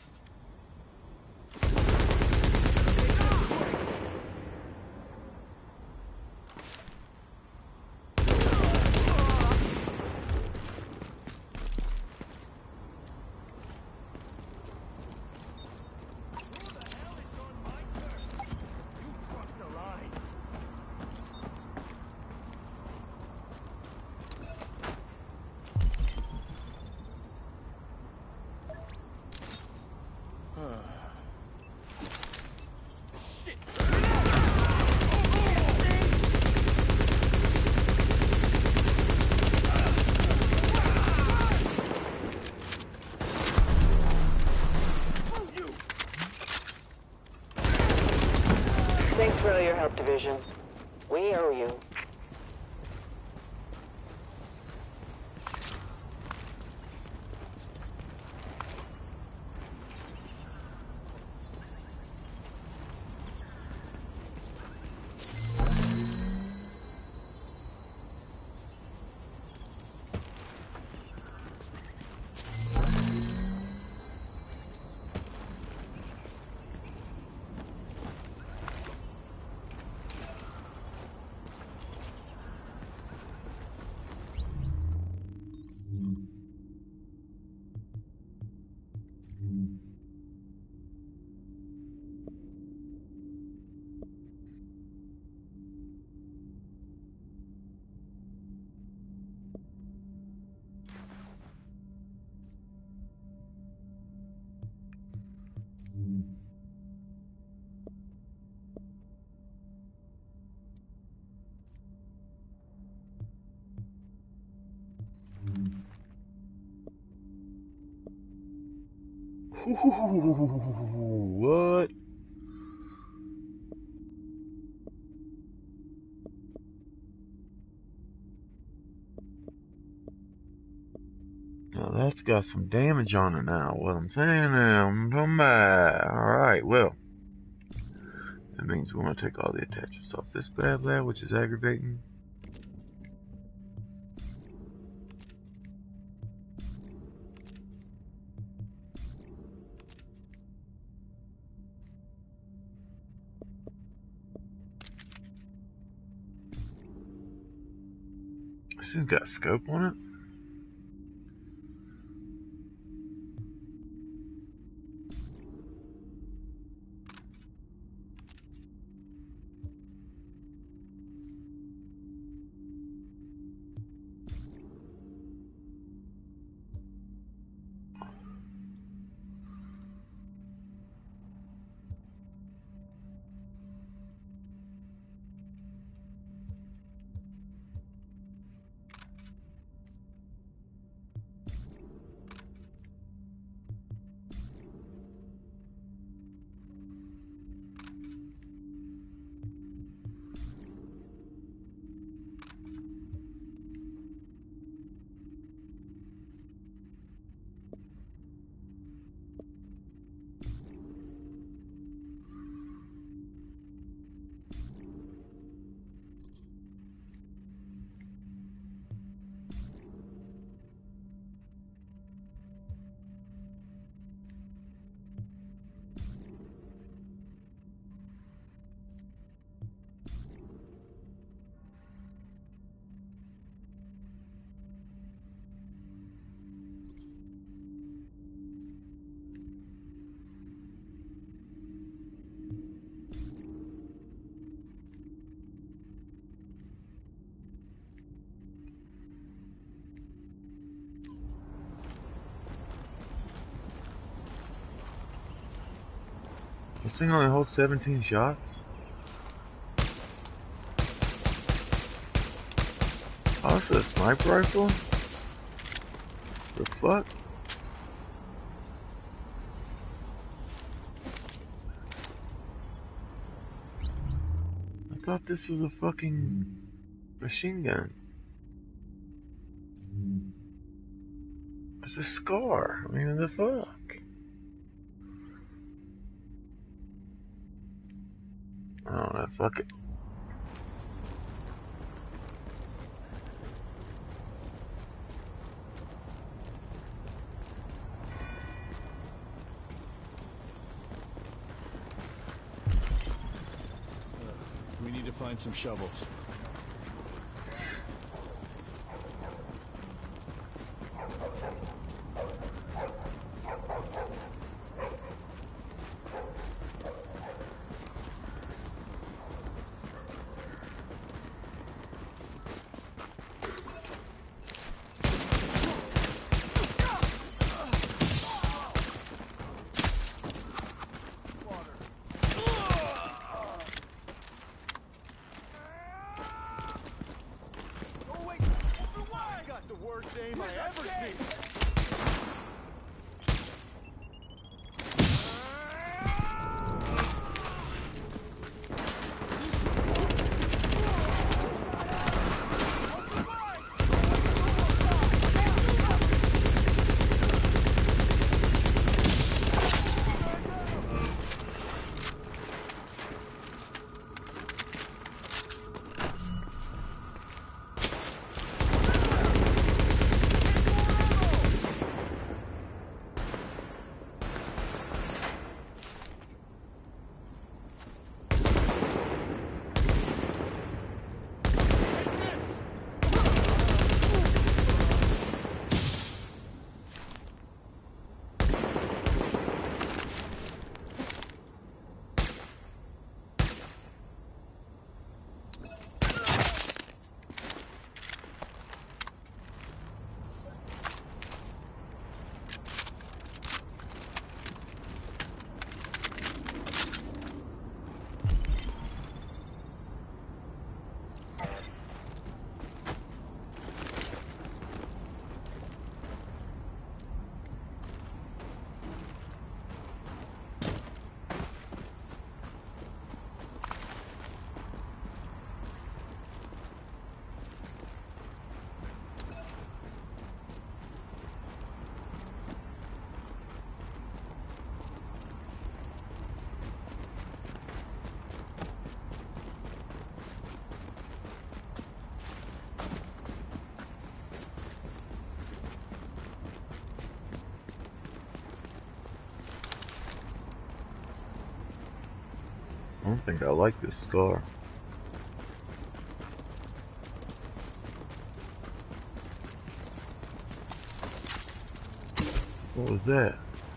Thanks for all your help, Division. We owe you. What? Now that's got some damage on it now. What I'm saying now, I'm talking about. Alright, well. That means we want to take all the attachments off this bad lad, which is aggravating. This thing's got a scope on it. This thing only holds seventeen shots? Oh, this is a sniper rifle? The fuck? I thought this was a fucking machine gun. It's a scar. I mean, the fuck? I don't know, fuck it. We need to find some shovels. I don't think I like this scar. What was that?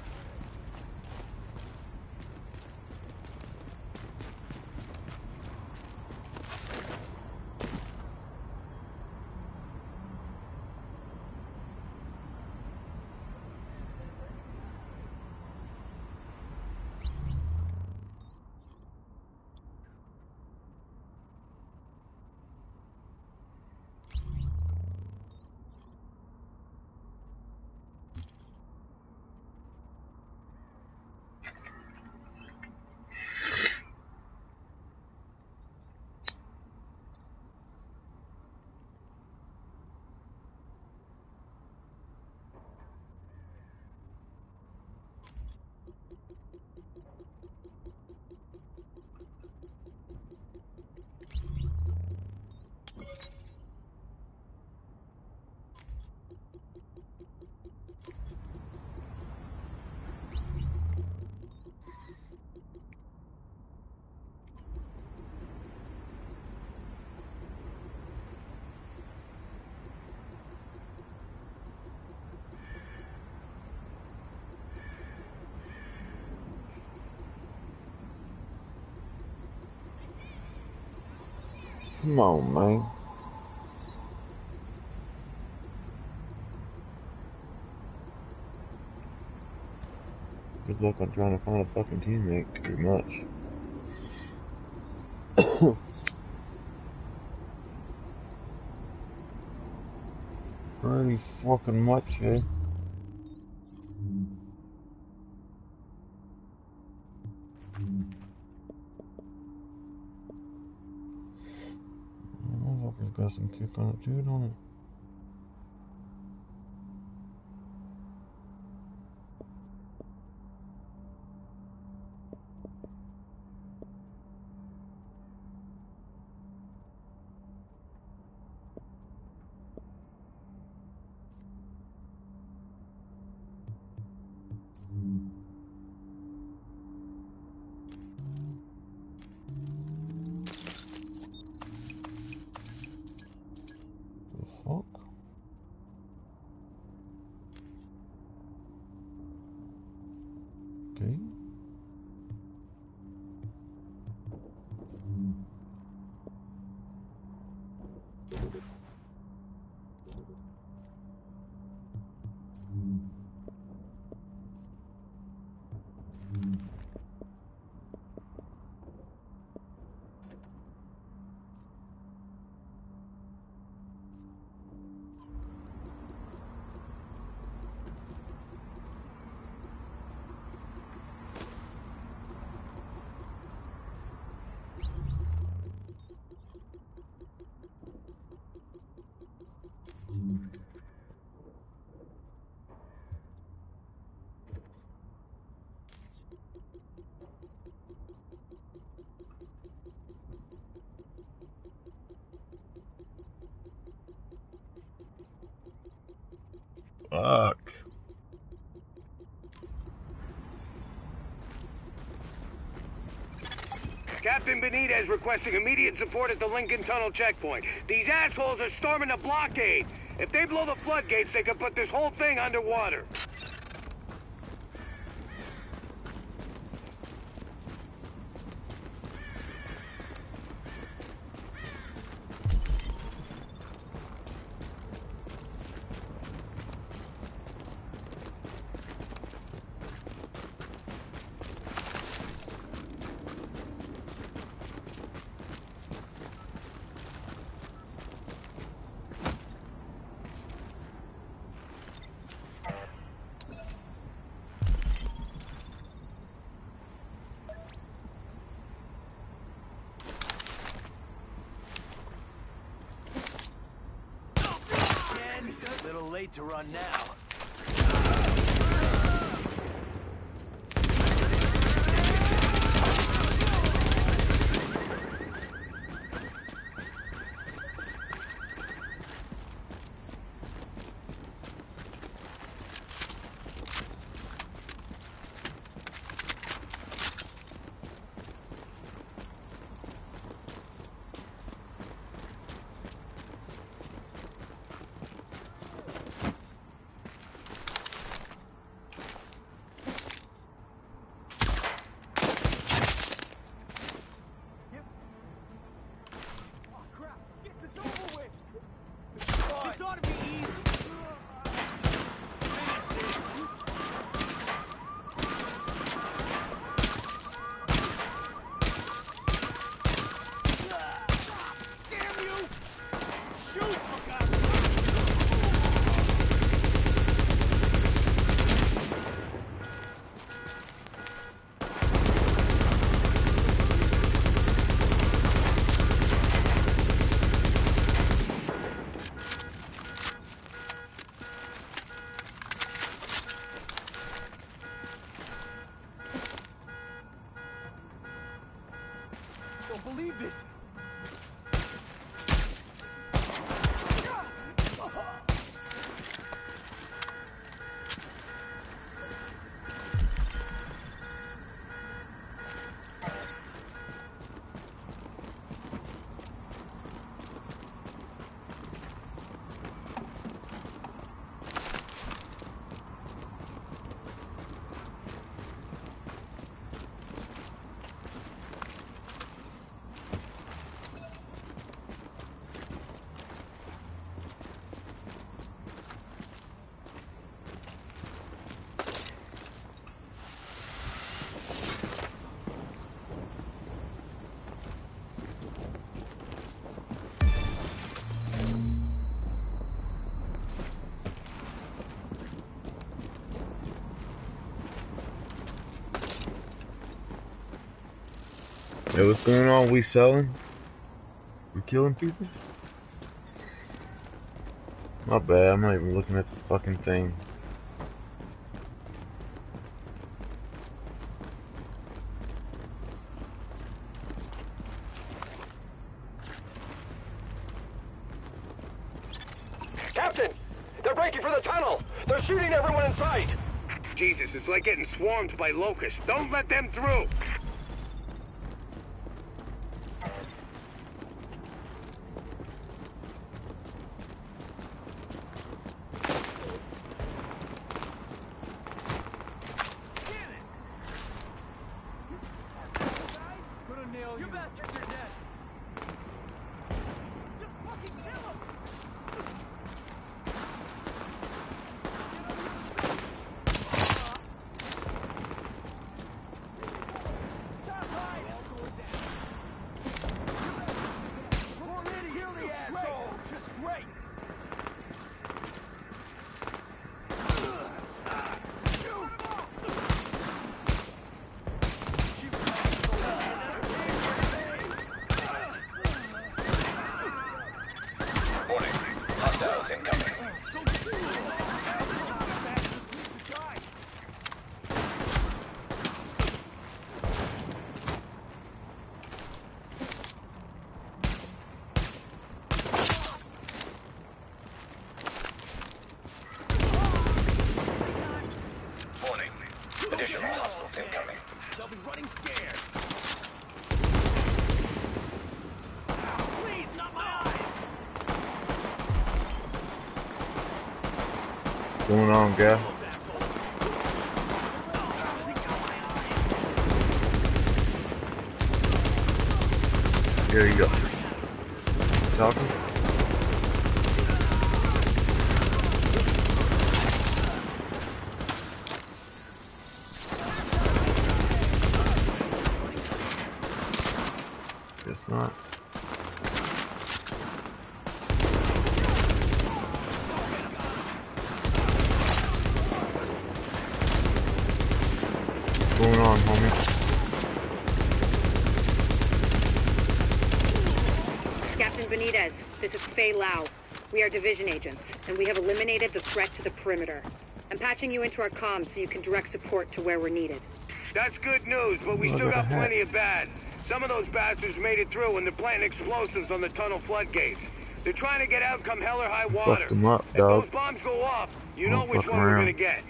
Come on, man. Good luck on trying to find a fucking teammate, pretty much. Pretty fucking much, eh? Motherfucker's got some kick on it too, don't it? The fuck? Okay. Fuck. Captain Benitez requesting immediate support at the Lincoln Tunnel checkpoint. These assholes are storming the blockade. If they blow the floodgates, they could put this whole thing underwater. A little late to run now. Don't believe this. Hey, what's going on? We selling? We killing people? My bad, I'm not even looking at the fucking thing. Captain! They're breaking for the tunnel! They're shooting everyone in sight! Jesus, it's like getting swarmed by locusts. Don't let them through! You bastards are dead! Just fucking kill him! Stop hiding! We're ready to kill the asshole! Just great! Warning. Hostiles incoming. Warning. Additional hostiles incoming. They'll be running scared. Please, not my eyes! What's going on, guy? Here you go. Talking? Guess not. What's going on, homie? Captain Benitez, this is Faye Lau. We are division agents, and we have eliminated the threat to the perimeter. I'm patching you into our comms so you can direct support to where we're needed. That's good news, but we Oh, I still got a got hat. plenty of bad. Some of those bastards made it through and they're planting explosives on the tunnel floodgates. They're trying to get out come hell or high water. Fucked them up, If dog. those bombs go off, you Don't know which fuck one we're around. gonna get.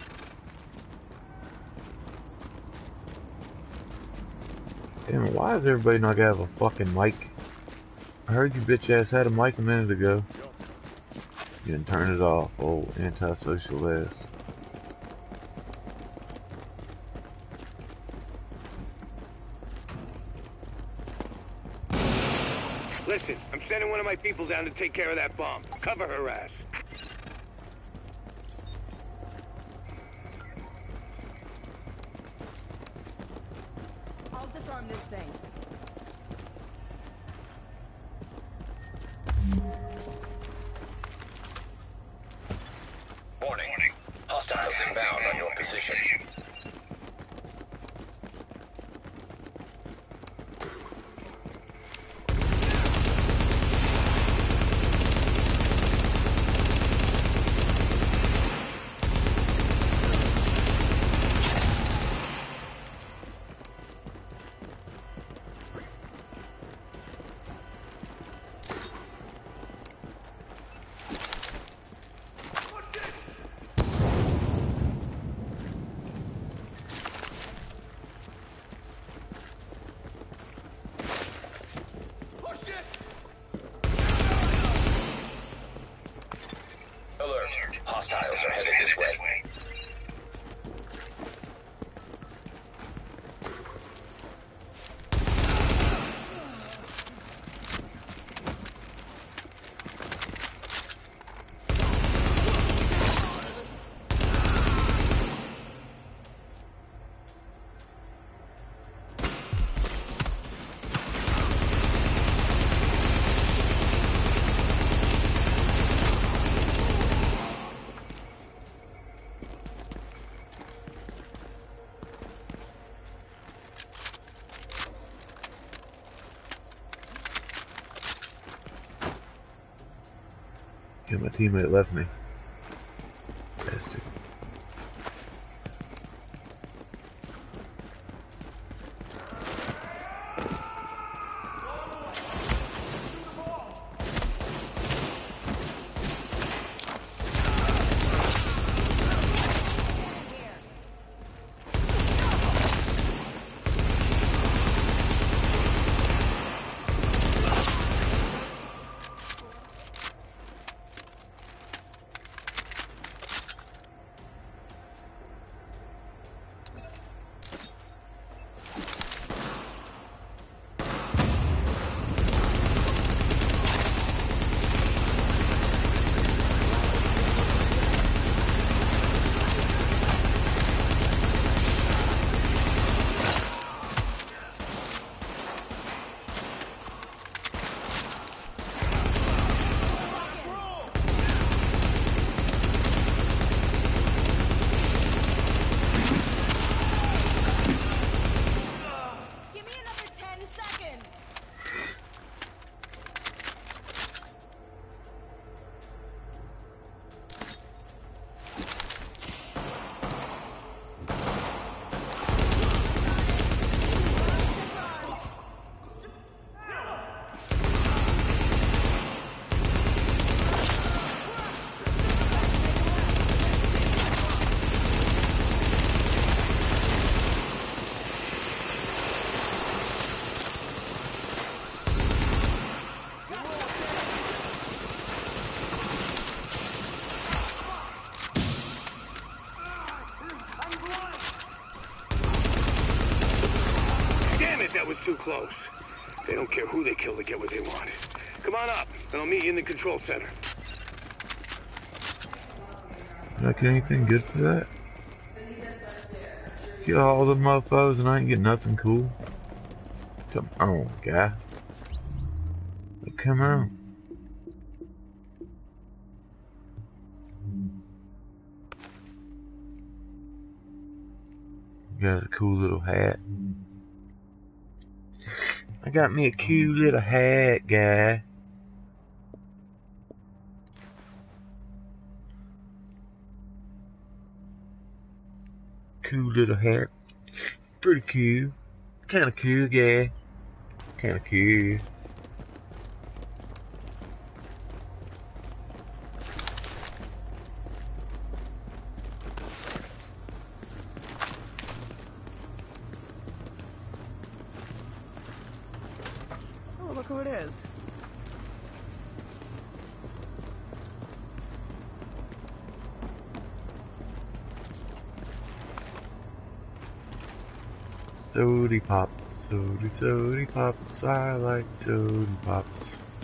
Damn it, why does everybody not have a fucking mic? I heard you bitch ass had a mic a minute ago. You didn't turn it off, old antisocial ass. Listen, I'm sending one of my people down to take care of that bomb. Cover her ass. I'll disarm this thing. Warning. Hostiles inbound on your position. Yeah, my teammate left me. Bastard. That was too close. They don't care who they kill to get what they want. Come on up, and I'll meet you in the control center. Did I get anything good for that? Kill all the mofos and I ain't get nothing cool? Come on, guy. Come on. You got a cool little hat. I got me a cute little hat, guy. Cool little hat. Pretty cool. Kinda cool, guy. Kinda cool. Look who it is. Sody pops, sody, sody pops. I like sody pops.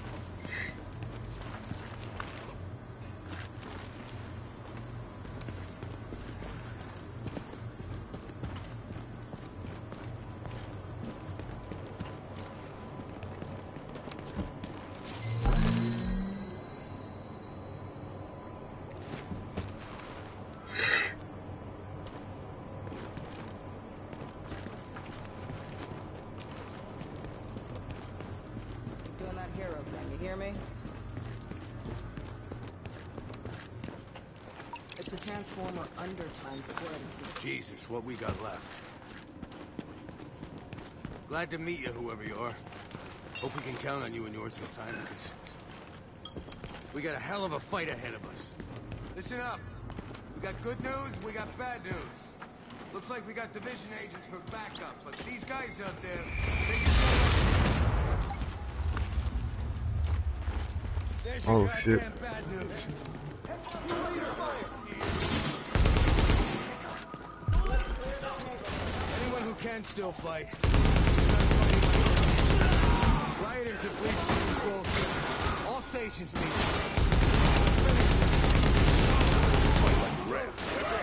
Jesus, what we got left. Glad to meet you, whoever you are. Hope we can count on you and yours this time, because we got a hell of a fight ahead of us. Listen up. We got good news, we got bad news. Looks like we got division agents for backup, but these guys out there, they There's your oh, goddamn shit. bad news. Anyone who can still fight. Rioters have reached the control center. All stations meet. Fight like the rest.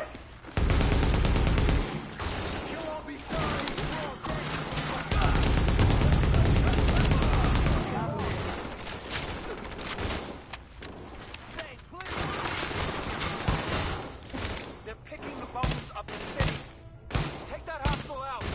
You'll all be sorry. You're all dead. They're picking the bones up in the city. Take that hostile out.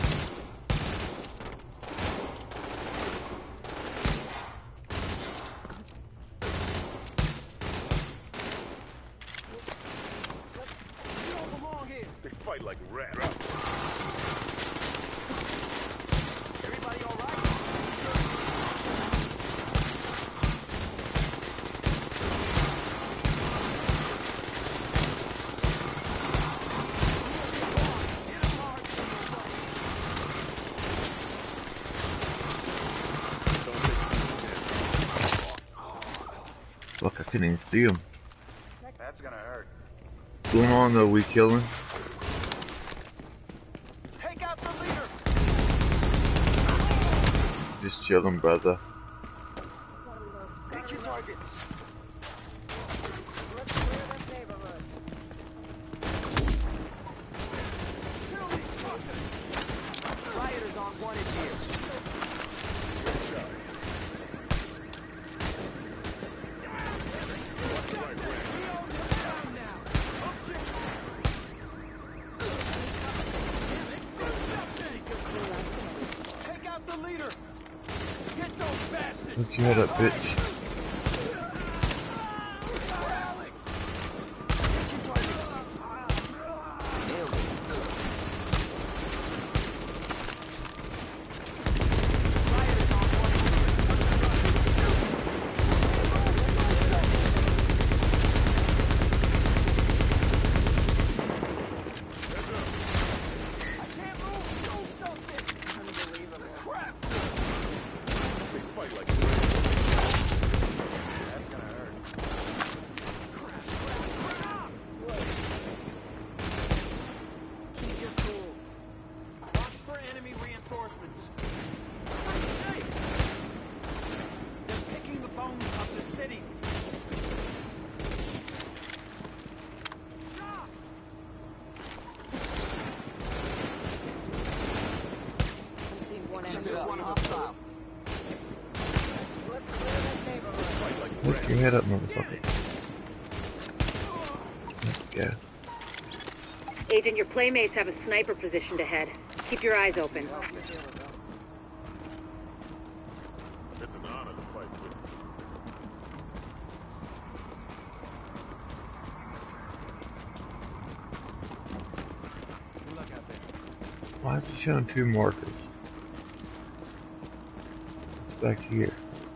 Fuck, I couldn't even see him. That's gonna hurt. What's going on though? We killing? Take out the leader. Just chilling, brother. Pick your targets. Let's clear this neighborhood. Kill these fuckers. Rioters on wanted here. Look your head up, bitch. Lift your head up, motherfucker. Yeah. Agent, your playmates have a sniper positioned ahead. Keep your eyes open. It's an honor to fight with you. Why is it showing two markers? It's back here.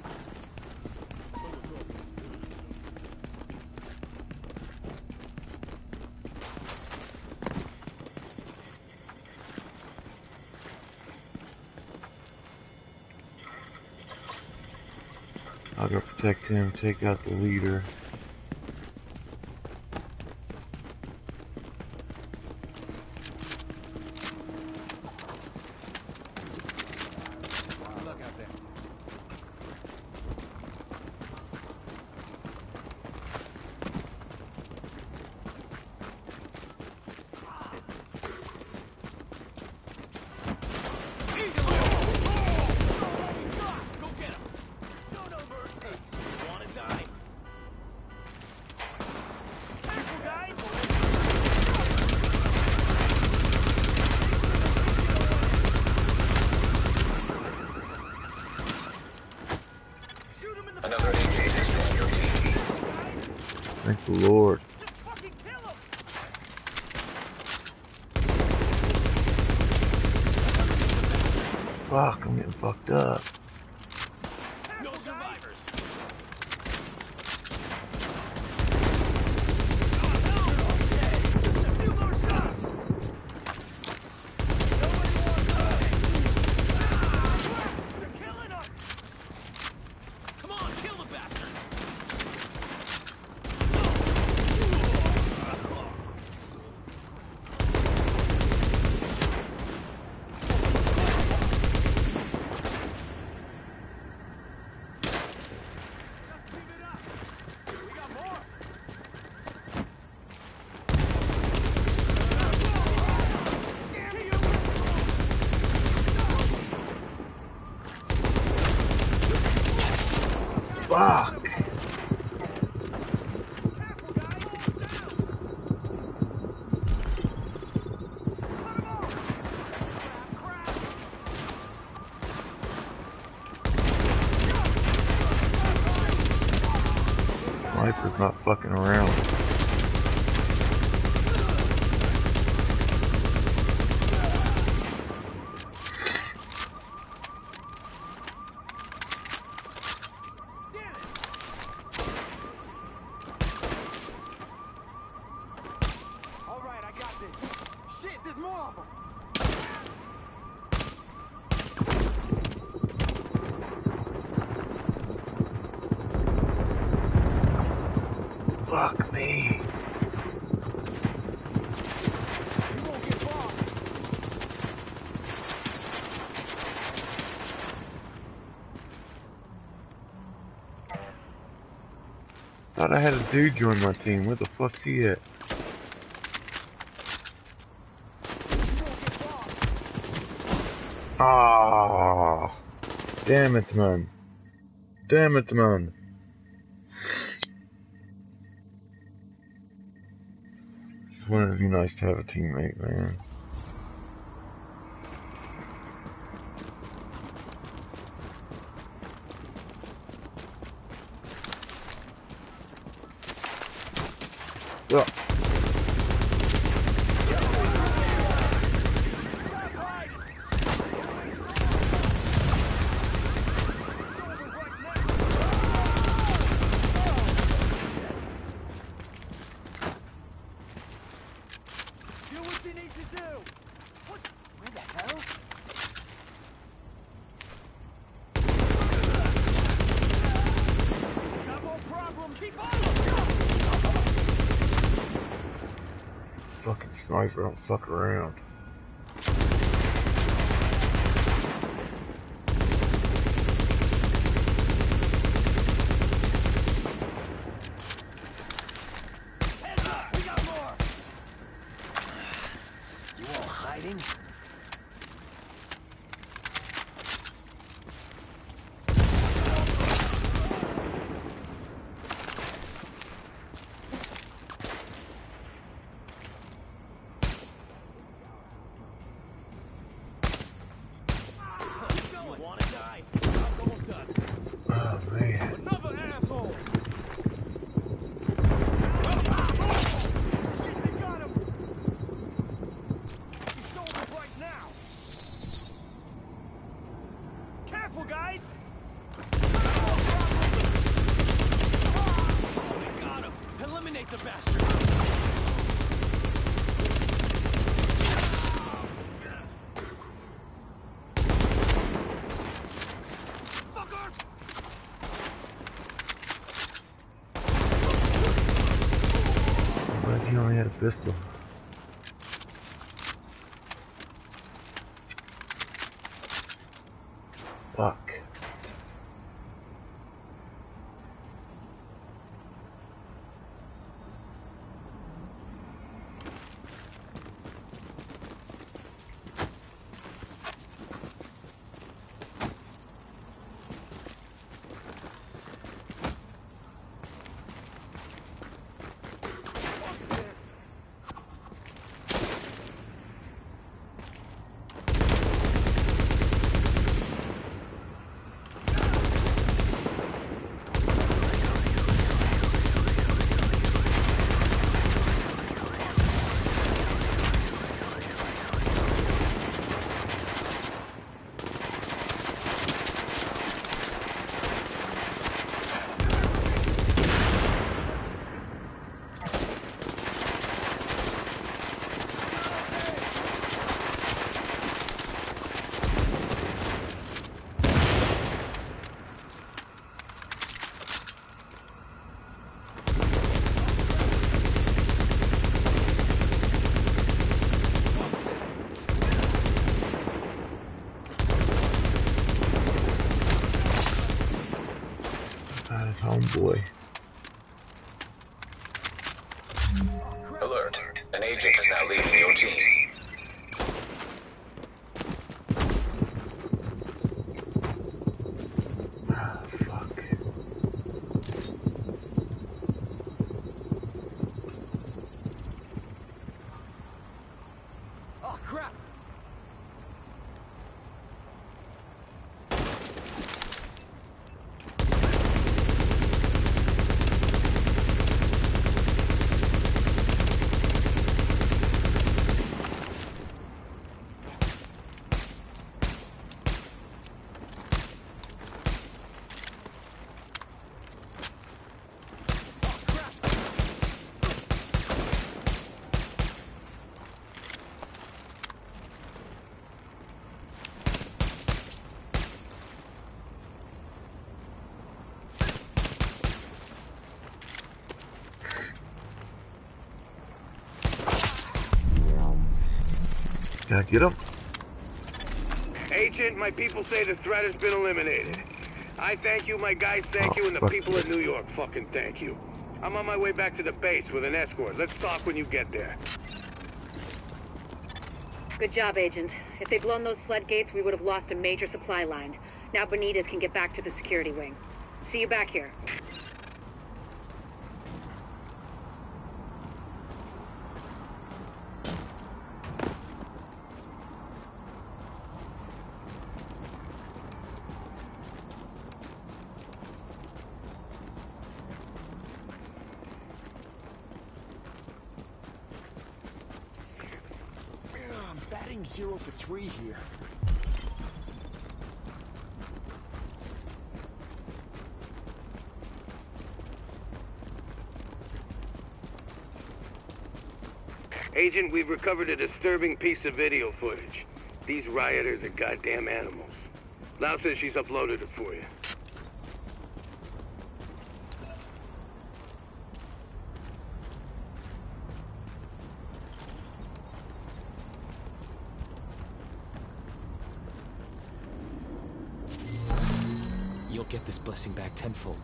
I'll go protect him, take out the leader. Thank the Lord. Fuck, I'm getting fucked up. No survivors. A few more shots. They're killing us. Come on, kill the bastard. Fuck. Sniper's not fucking around. me. You won't get far. Thought I had a dude join my team. Where the fuck's he at? Ah, damn it, man. Damn it, man. Just wanted to be nice to have a teammate, man. Yeah. Do what you need to do. What? Where the hell? Got more problems. Keep on. Fucking sniper, don't fuck around. Heads up. We got more. You all hiding? Keep going. You wanna die? I'm almost done. Oh, man. Another asshole. Careful, guys! We got him. Eliminate the bastard. I'm glad you only had a pistol. Fuck. Homeboy. Alert. An agent is now leaving your team. Ah, fuck. Oh, crap! Can I get him? Agent, my people say the threat has been eliminated. I thank you, my guys thank Oh, you, and the fuck people this. in New York fucking thank you. I'm on my way back to the base with an escort. Let's talk when you get there. Good job, Agent. If they'd blown those floodgates, we would have lost a major supply line. Now Benitez can get back to the security wing. See you back here. I'm batting zero for three here. Agent, we've recovered a disturbing piece of video footage. These rioters are goddamn animals. Lau says she's uploaded it for you. You'll get this blessing back tenfold.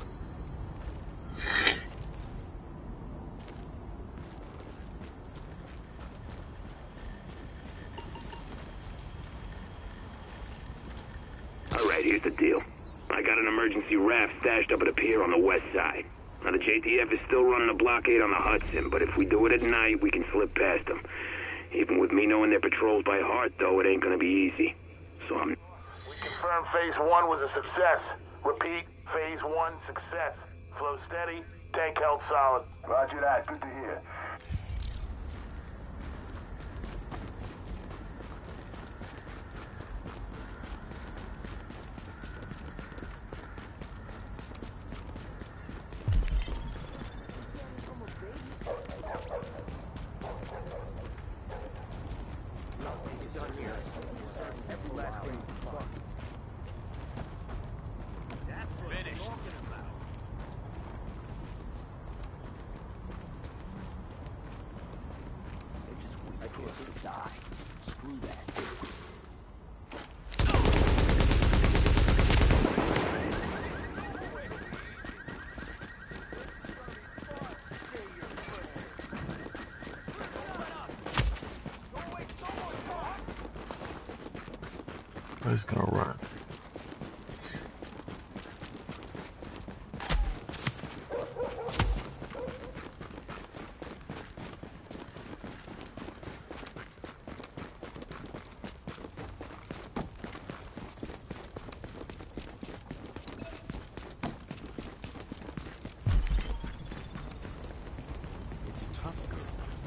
Alright, here's the deal. I got an emergency raft stashed up at a pier on the west side. Now, the J T F is still running a blockade on the Hudson, but if we do it at night, we can slip past them. Even with me knowing their patrols by heart, though, it ain't gonna be easy. So I'm... We confirmed phase one was a success. Repeat, phase one success. Flow steady, tank held solid. Roger that, good to hear. I'm just gonna run. It's tough, girl.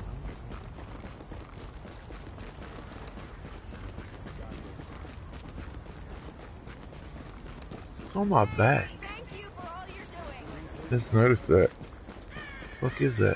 It's on my back. Just noticed that. What is that?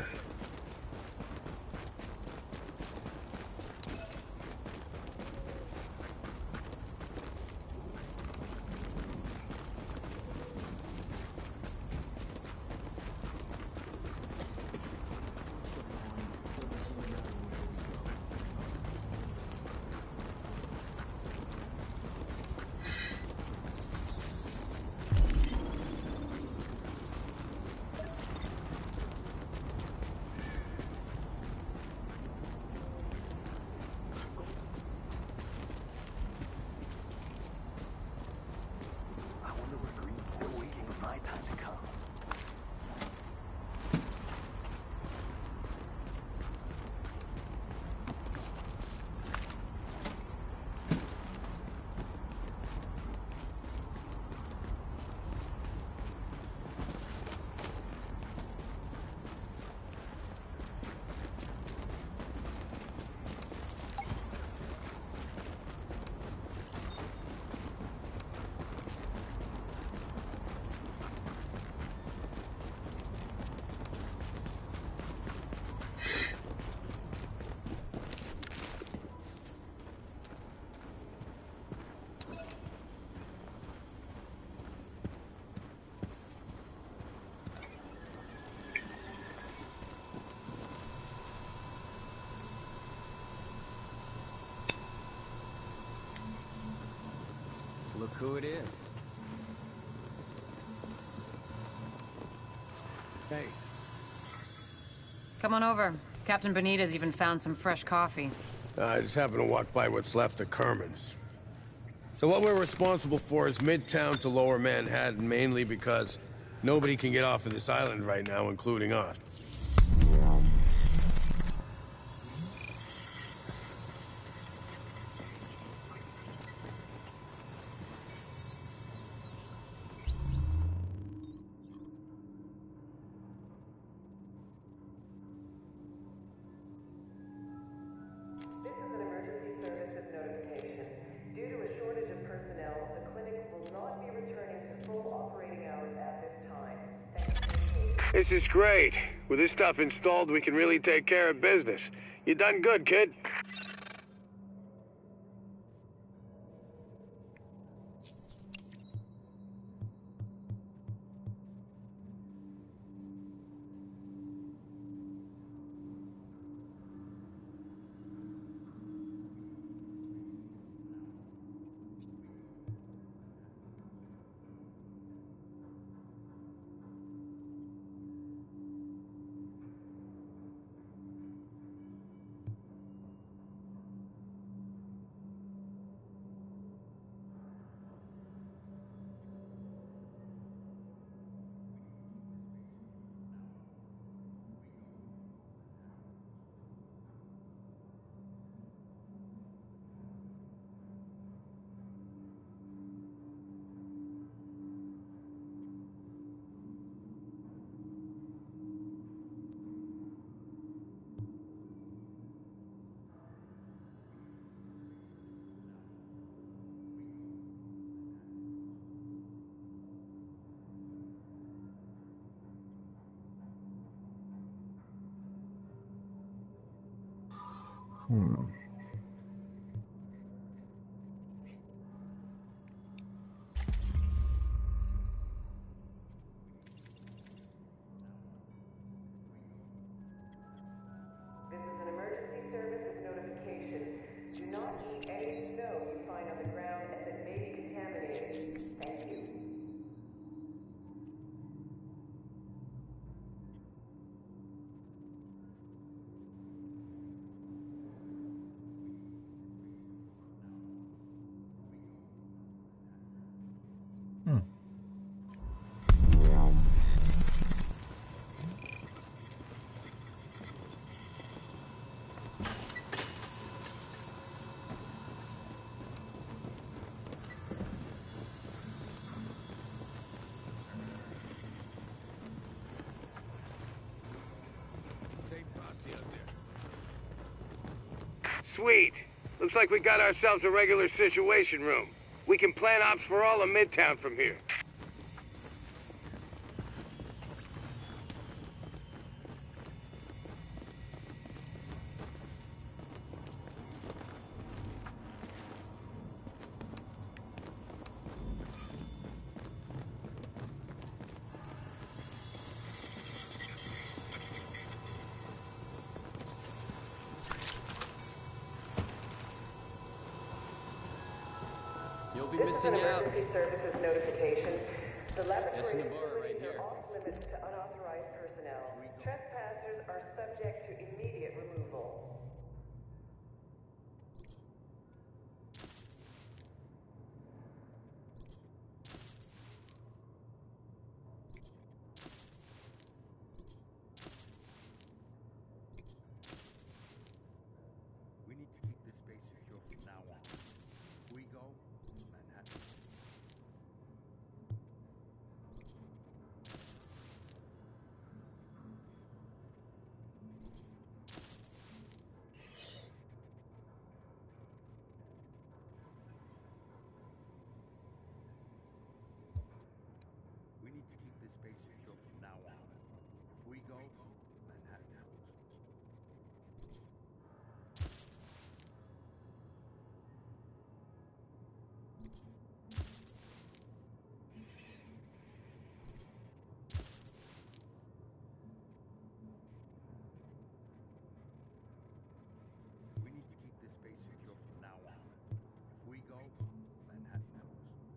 Look who it is. Hey. Come on over. Captain Benitez even found some fresh coffee. Uh, I just happened to walk by what's left of Kerman's. So what we're responsible for is Midtown to Lower Manhattan, mainly because nobody can get off of this island right now, including us. This is an emergency services notification. Due to a shortage of personnel, the clinic will not be returning to full operating hours at this time. Thanks for your patience. This is great. With this stuff installed, we can really take care of business. You done good, kid. Hmm. This is an emergency services notification. Do not eat any snow you find on the ground as it may be contaminated. Thank you. Hmm. Sweet. Looks like we got ourselves a regular situation room. We can plan ops for all of Midtown from here. You'll be This is an missing out. emergency services notification. The laboratory Yes, in the bar right facilities here. are off limits to unauthorized personnel. Trespassers are subject to immediate removal. We need to keep this space secure from now on. If we go, Manhattan. We need to keep this space secure from now on. If we go, Manhattan goes. We need to keep this space secure from now on. If we go, Manhattan goes.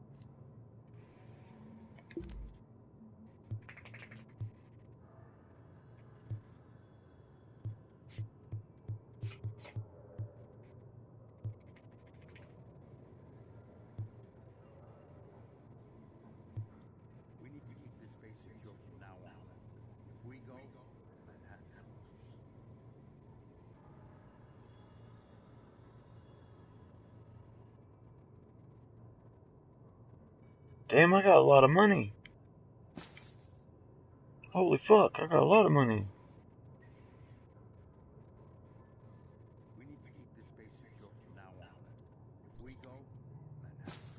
Damn, I got a lot of money. Holy fuck, I got a lot of money. We need to keep this space secure from now on. If we go, Manhattan goes.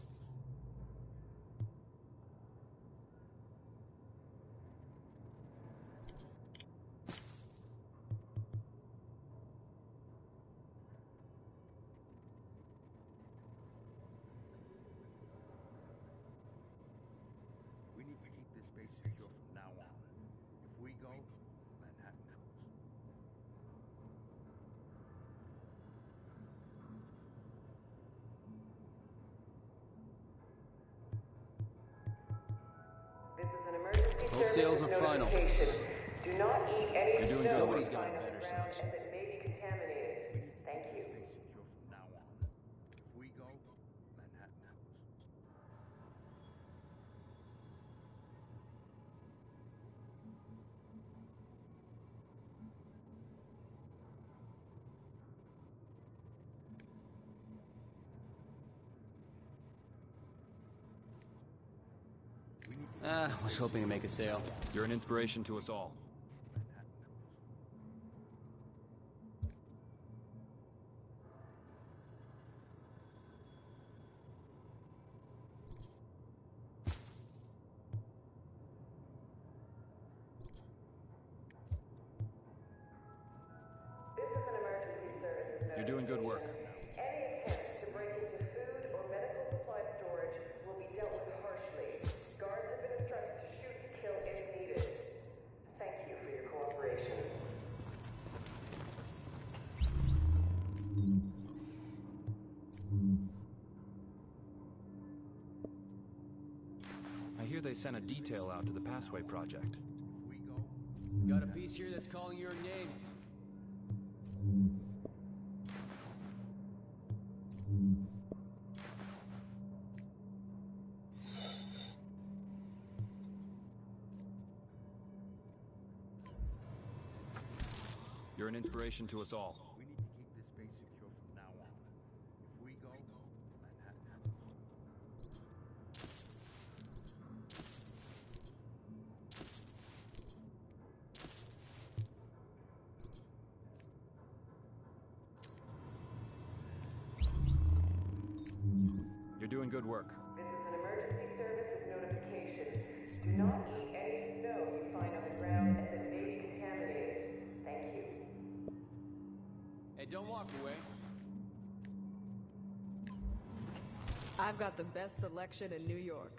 We need to keep this space secure from now on. If we go, Manhattan goes. This is an emergency Both sales service are final. notification. Do not eat any You're doing snow good. you Nobody's got find a on the better ground selection. as it may be contaminated. Thank you. Space secure from now on. If we go, Manhattan goes. Ah, I was hoping to make a sale. You're an inspiration to us all. This is an emergency services You're doing good work. Any attempt to break into food or medical supply storage will be dealt with harshly. Guards have been instructed to shoot to kill if needed. Thank you for your cooperation. I hear they sent a detail out to the Passway project. If we go, Got a piece here that's calling your name. You're an inspiration to us all. we need to keep this space secure from now on. If we go, Manhattan goes. You're doing good work. This is an emergency services notification. Do not eat any snow you find on the ground as it may be contaminated. Thank you. Hey, don't walk away. I've got the best selection in New York.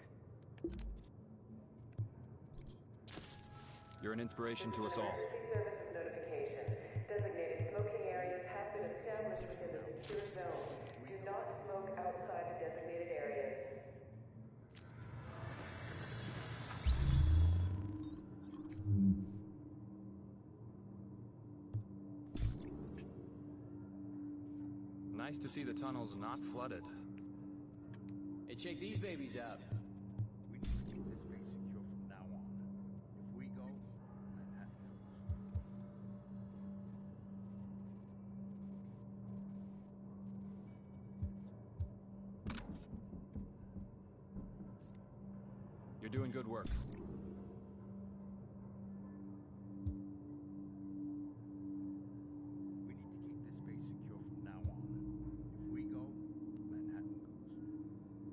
You're an inspiration to us all. Emergency services notification. Designated smoking areas have been established within the secure zone. Do not smoke outside the designated areas. Nice to see the tunnels not flooded. Hey, check these babies out. We need to keep this space secure from now on. If we go, Manhattan goes. You're doing good work. We need to keep this space secure from now on. If we go, Manhattan goes.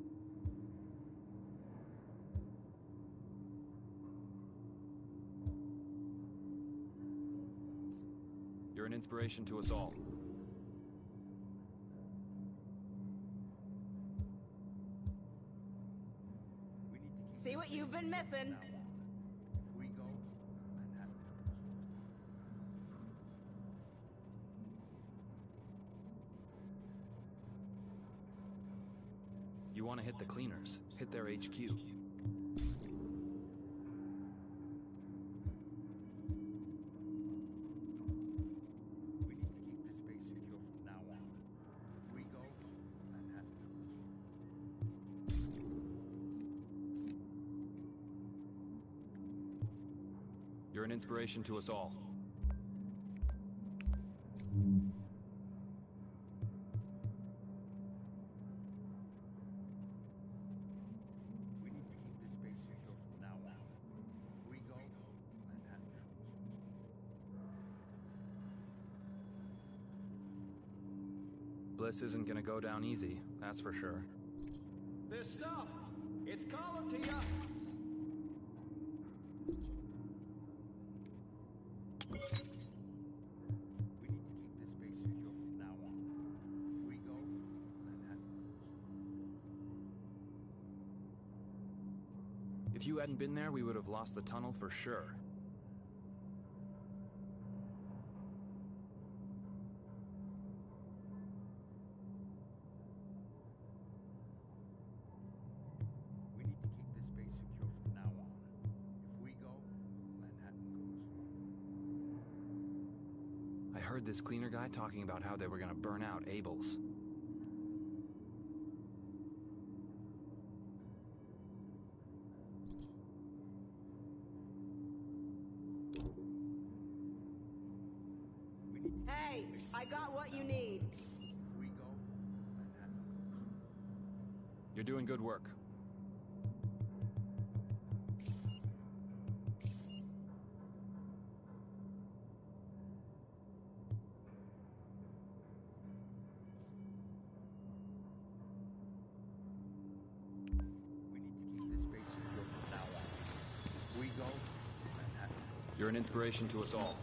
You're an inspiration to us all. We need to keep See what you've been missing. now on. If we go, Manhattan goes. You want to hit the cleaners. Hit their H Q. We need to keep this space secure from now on. If we go, Manhattan goes. You're an inspiration to us all. We need to This isn't gonna go down easy, that's for sure. This stuff, it's calling to you. We need to keep this space secure from now on. If we go, Manhattan goes. If you hadn't been there, we would have lost the tunnel for sure. We need to keep this space secure from now on. If we go, Manhattan goes. I heard this cleaner guy talking about how they were gonna burn out Abel's. Hey, I got what you need. If we go, Manhattan goes. You're doing good work. We need to keep this space secure from now on. If we go, Manhattan goes. You're an inspiration to us all.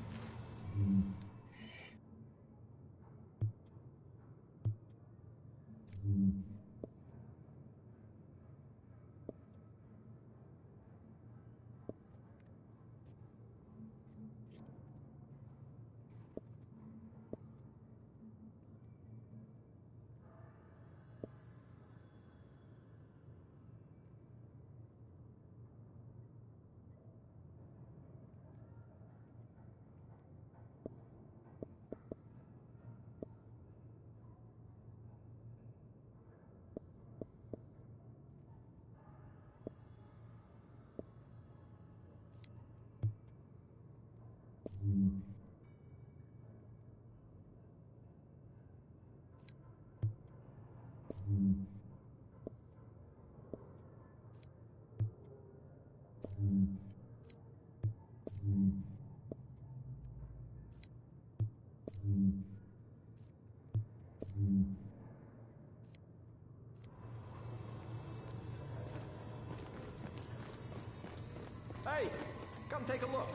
Hey, come take a look.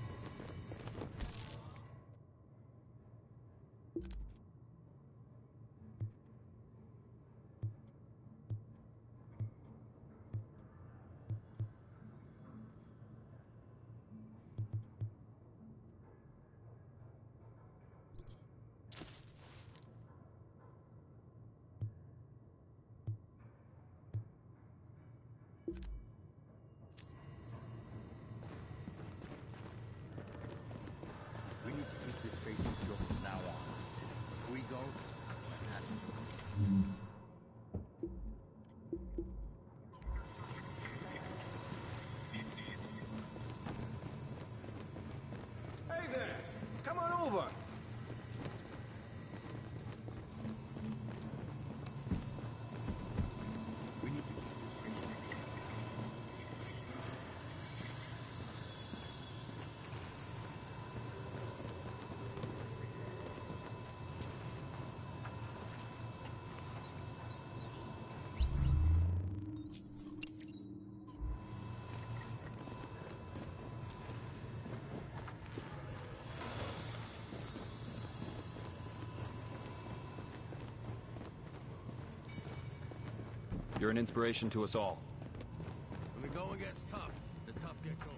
We need to keep this space secure from now on. If we go, Manhattan goes. Hey there, come on over. We need to keep this space secure. You're an inspiration to us all. When the going gets tough, the tough get going.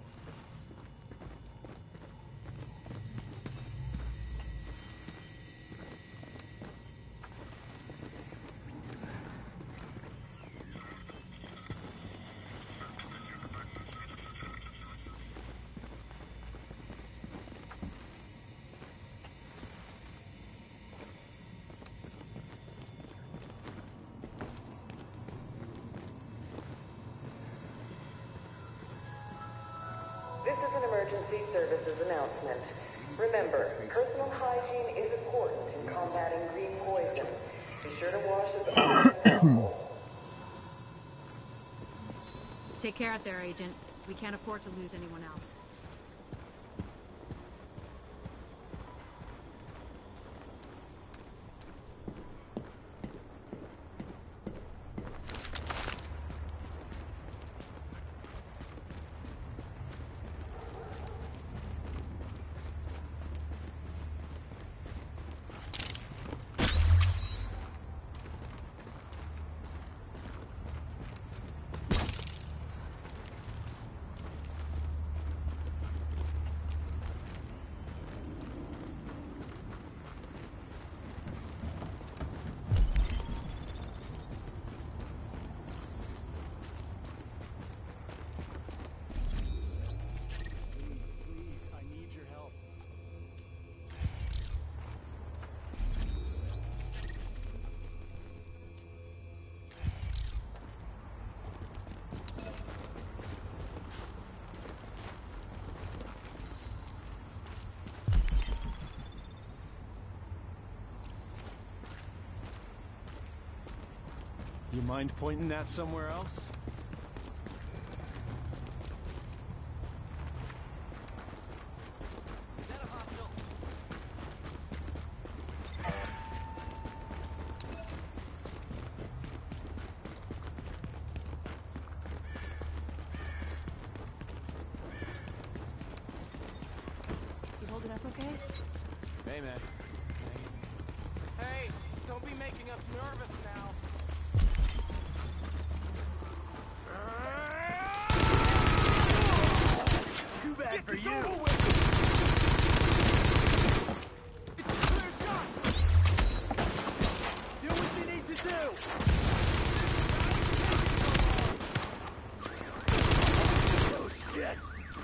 This is an emergency services announcement. Remember, personal hygiene is important in combating green poison. Be sure to wash his arms and Take care out there, Agent. We can't afford to lose anyone else. You mind pointing that somewhere else? You holding up okay? Hey, man. Hey, don't be making us nervous now. Too bad Get for this you. over with. It's a clear shot. Do what you need to do. Oh, shit.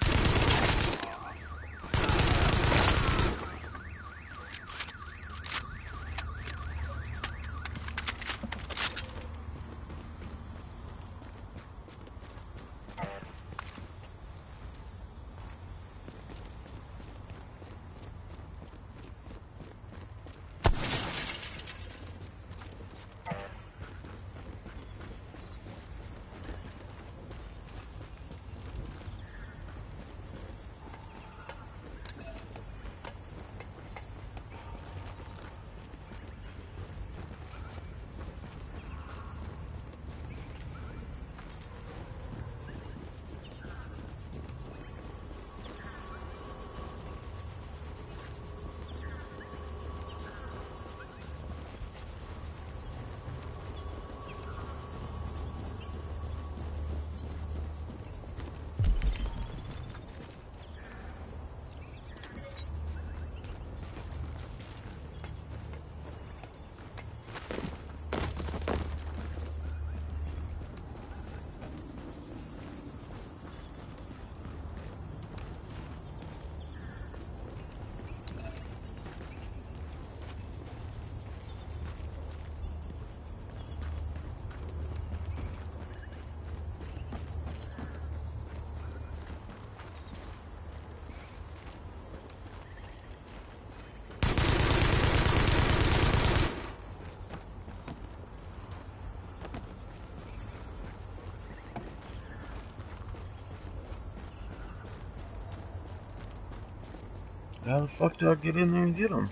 How the fuck do I get in there and get them?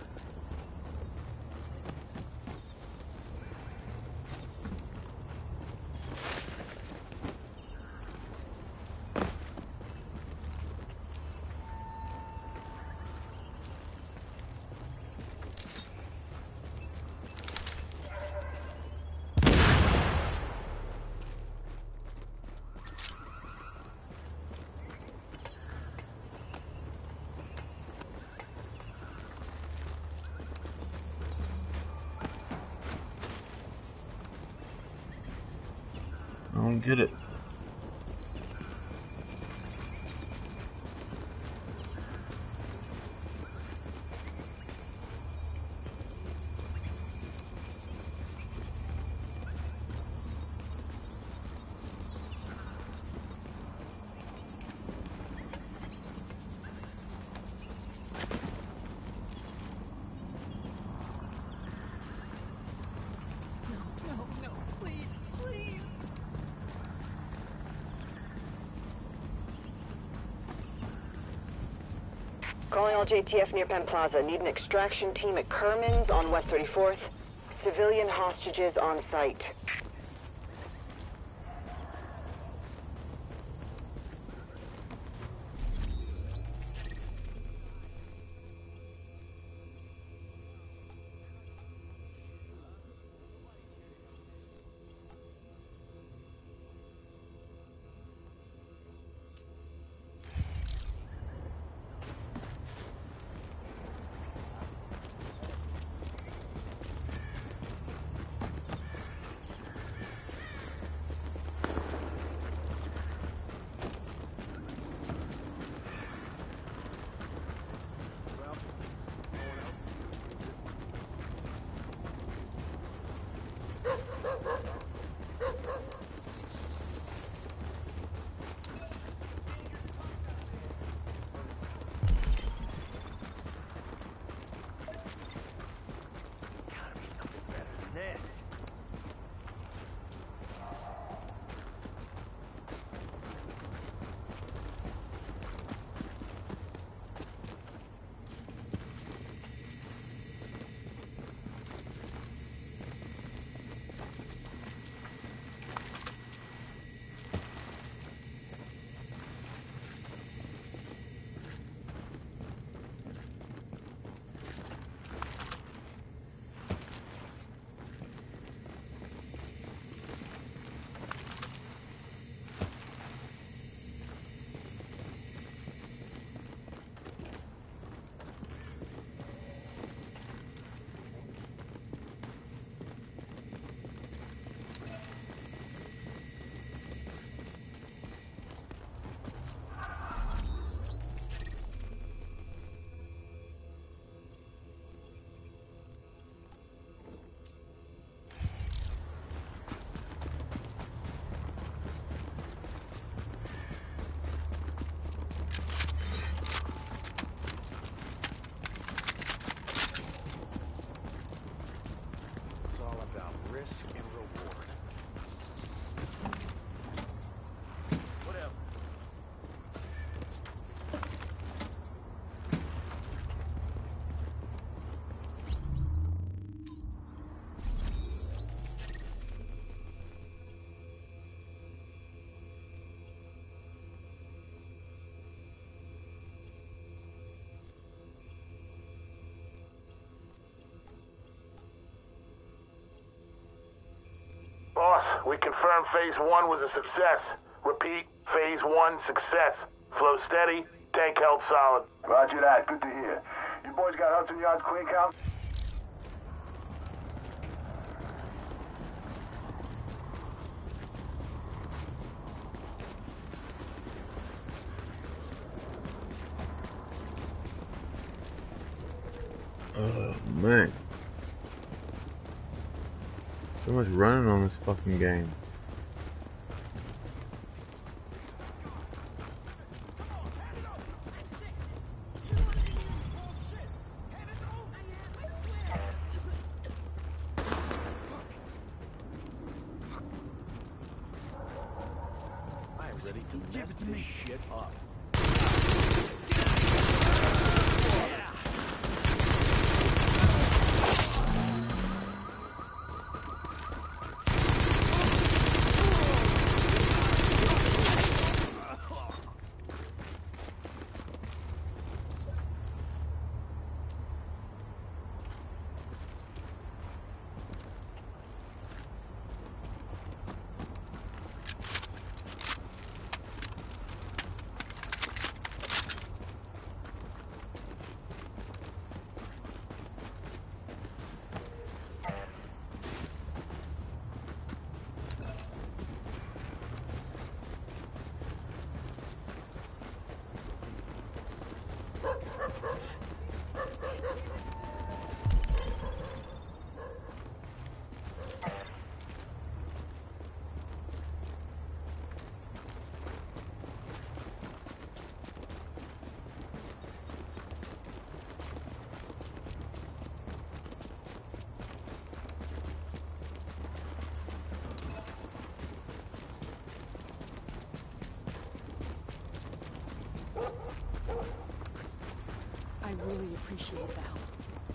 I don't get it. No, no, no, please, please. Calling all J T F near Penn Plaza. Need an extraction team at Kerman's on West thirty-fourth. Civilian hostages on site. Boss, we confirmed phase one was a success. Repeat, phase one success. Flow steady, tank held solid. Roger that, good to hear. You boys got Hudson Yards clean count? Oh man. So much running on this fucking game. I am ready to give it to me. Shit up. I really appreciate the help.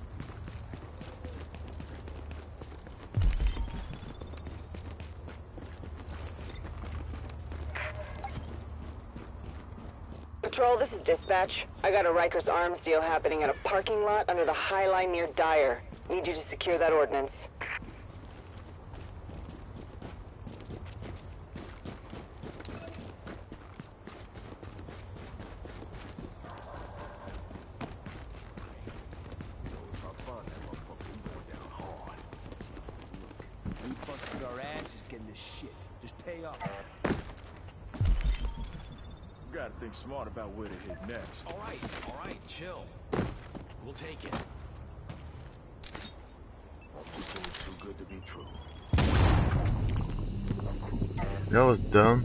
Patrol, this is dispatch. I got a Rikers Arms deal happening at a parking lot under the High Line near Dyer. Need you to secure that ordnance. We busted our asses getting this shit. Just pay up. You gotta think smart about where to hit next. All right, all right, chill. We'll take it. This thing's too good to be true. That was dumb.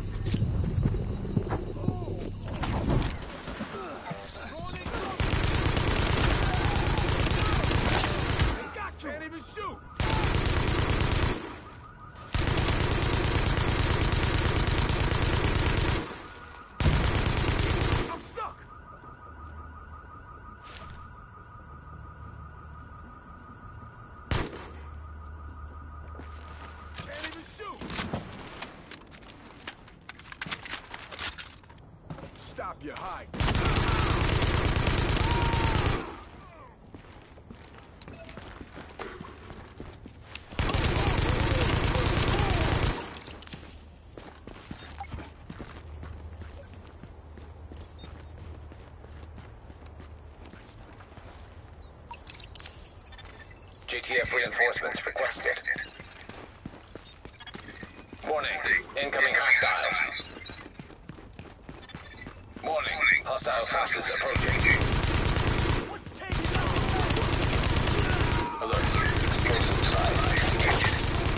Can't even shoot! I'm stuck! Can't even shoot! Stop your hide. J T F reinforcements requested. Warning, incoming hostiles. Warning, hostile forces approaching. Alert, explosive size estimated.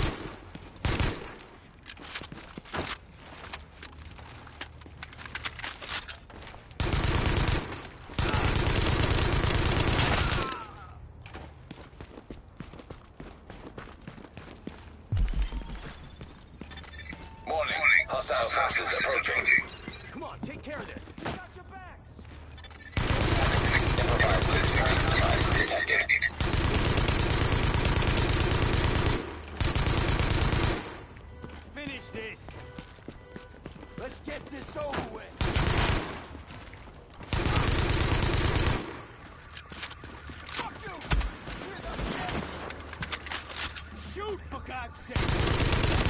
Warning, hostile forces approaching. Come on, take care of this. We got your backs. Improvised ballistic exercise detected. Finish this. Let's get this over with. Fuck you! Shoot, for God's sake!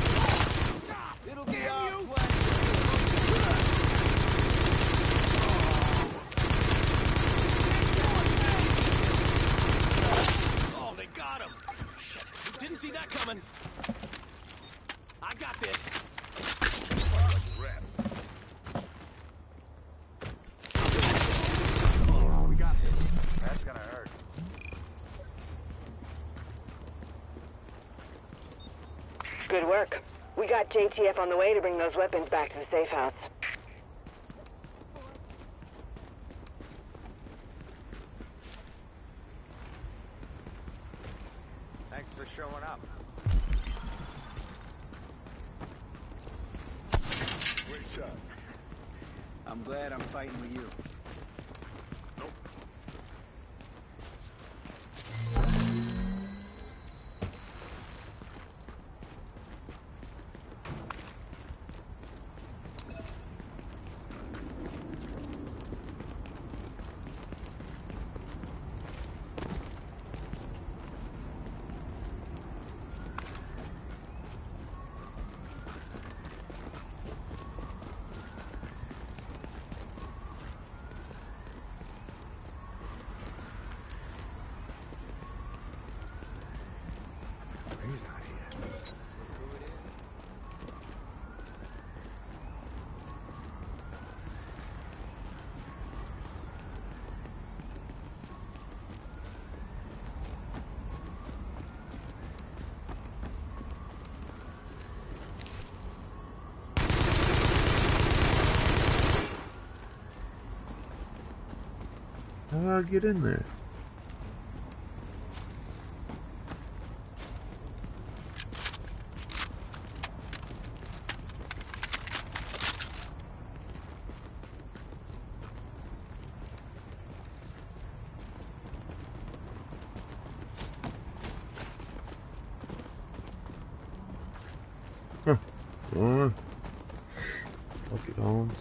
We got this. That's gonna hurt. Good work. We got J T F on the way to bring those weapons back to the safe house. Thanks for showing up. Great shot. I'm glad I'm fighting with you. Nope. He's not here. How do I get in there? Huh. Come on. Bucket Holmes.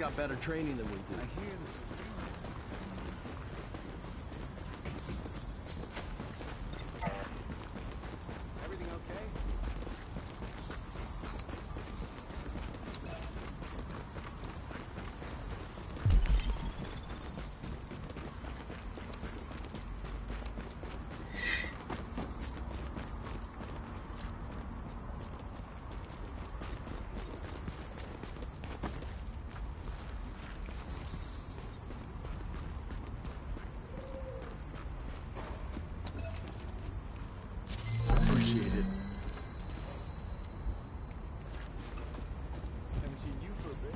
got better training than we do. I hear this. Everything okay? Appreciate it. Haven't seen you for a bit.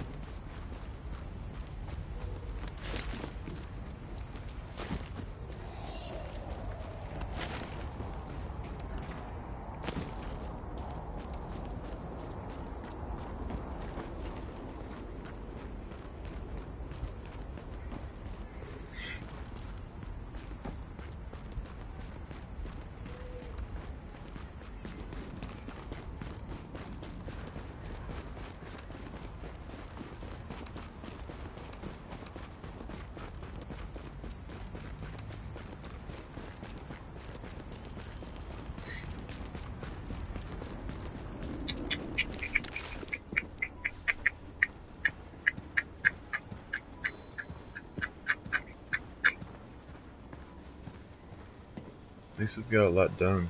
At least we got a lot done.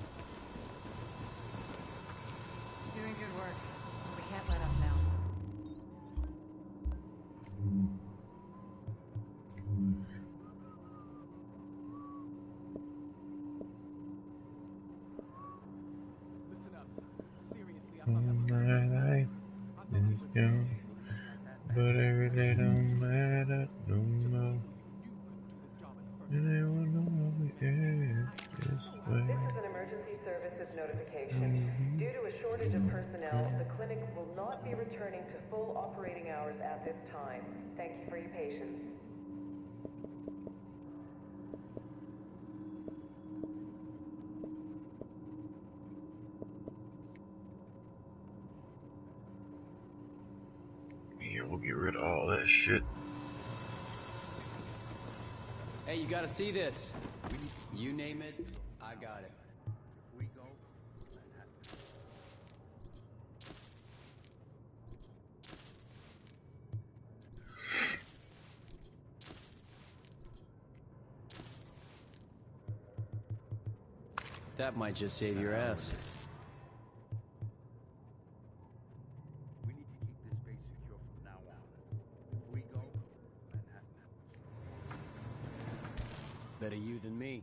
Doing good work. We can't let up now. Listen up. Seriously, I'm All not my life is gone, but every day don't matter no more. And I will know we end this way. This is an emergency services notification. Due to a shortage of personnel, the clinic will not be returning to full operating hours at this time. Thank you for your patience. Yeah, we'll get rid of all that shit. Hey, you gotta see this. You name it, I got it. If we go, That might just save your ass. we need to keep this base secure from now on. If we go, Manhattan. Better you than me.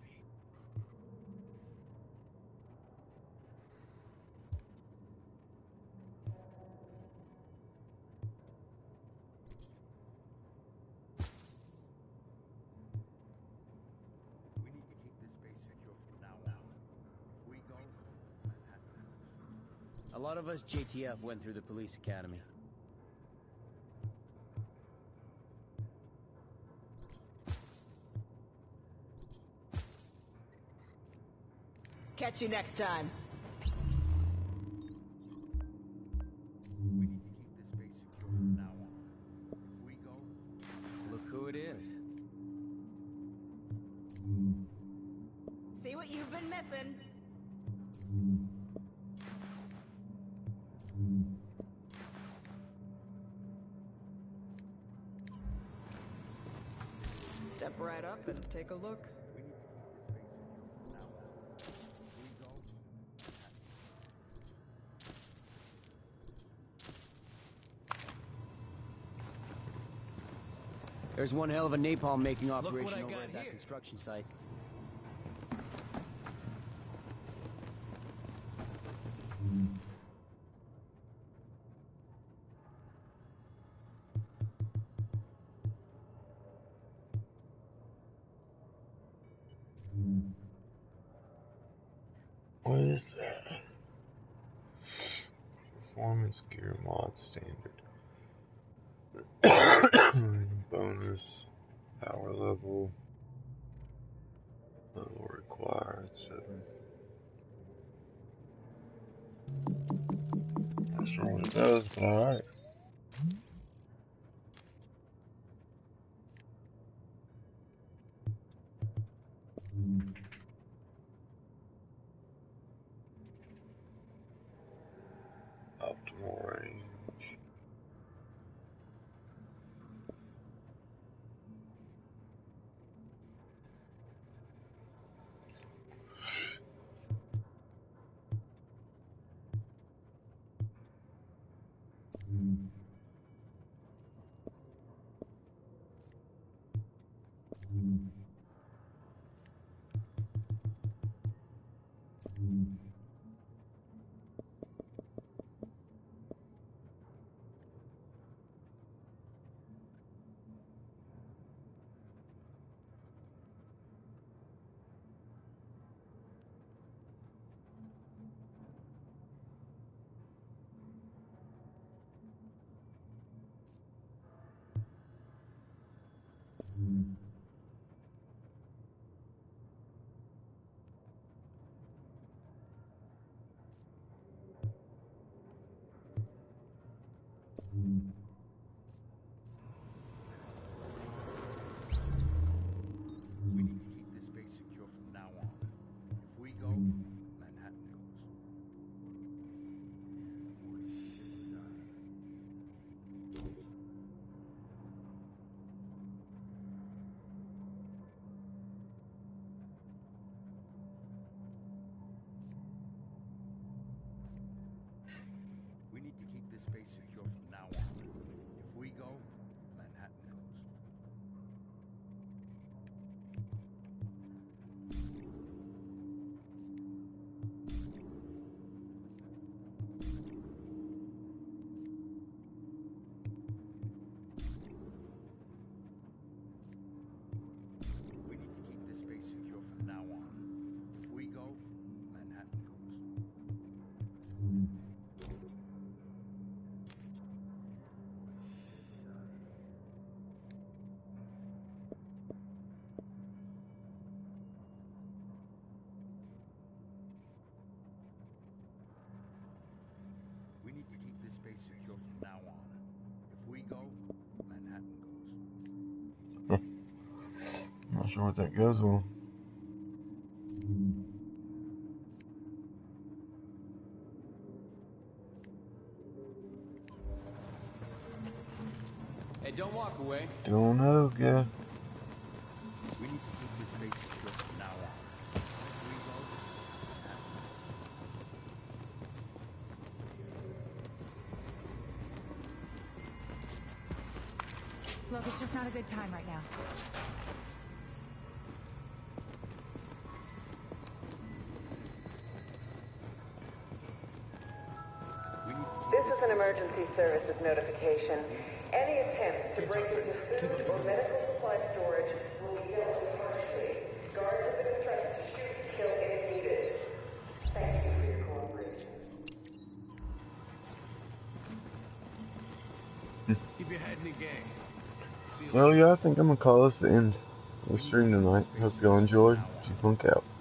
We need to keep this base secure from now on. If we go, Manhattan. A lot of us J T F went through the police academy. Catch you next time. We need to keep this base secure from now on. If we go, Look who it is. See what you've been missing. Step right up and take a look. There's one hell of a napalm making what operation I over got at that here. construction site. What is that? Performance gear mod standard. Bonus power level. Level required seventh. Not sure what it does, but alright. space secure from now on. If we go, Manhattan goes. We need to keep this space secure from now on. If we go, Manhattan goes. We need to keep this space secure from now on. If we go, Manhattan goes. Not sure what that goes on. Hey, don't walk away. Don't know, guy. We need to keep this space secure from now on. If we go, Look, it's just not a good time right now. This is an emergency services notification. Any attempt to break into food or medical supply storage will be dealt with harshly. Guards have been instructed to shoot to kill if needed. Thank you for your cooperation. Keep your head in the game. Well, yeah, I think I'm gonna call this the end of the stream tonight. Hope y'all enjoyed. G-Funk out.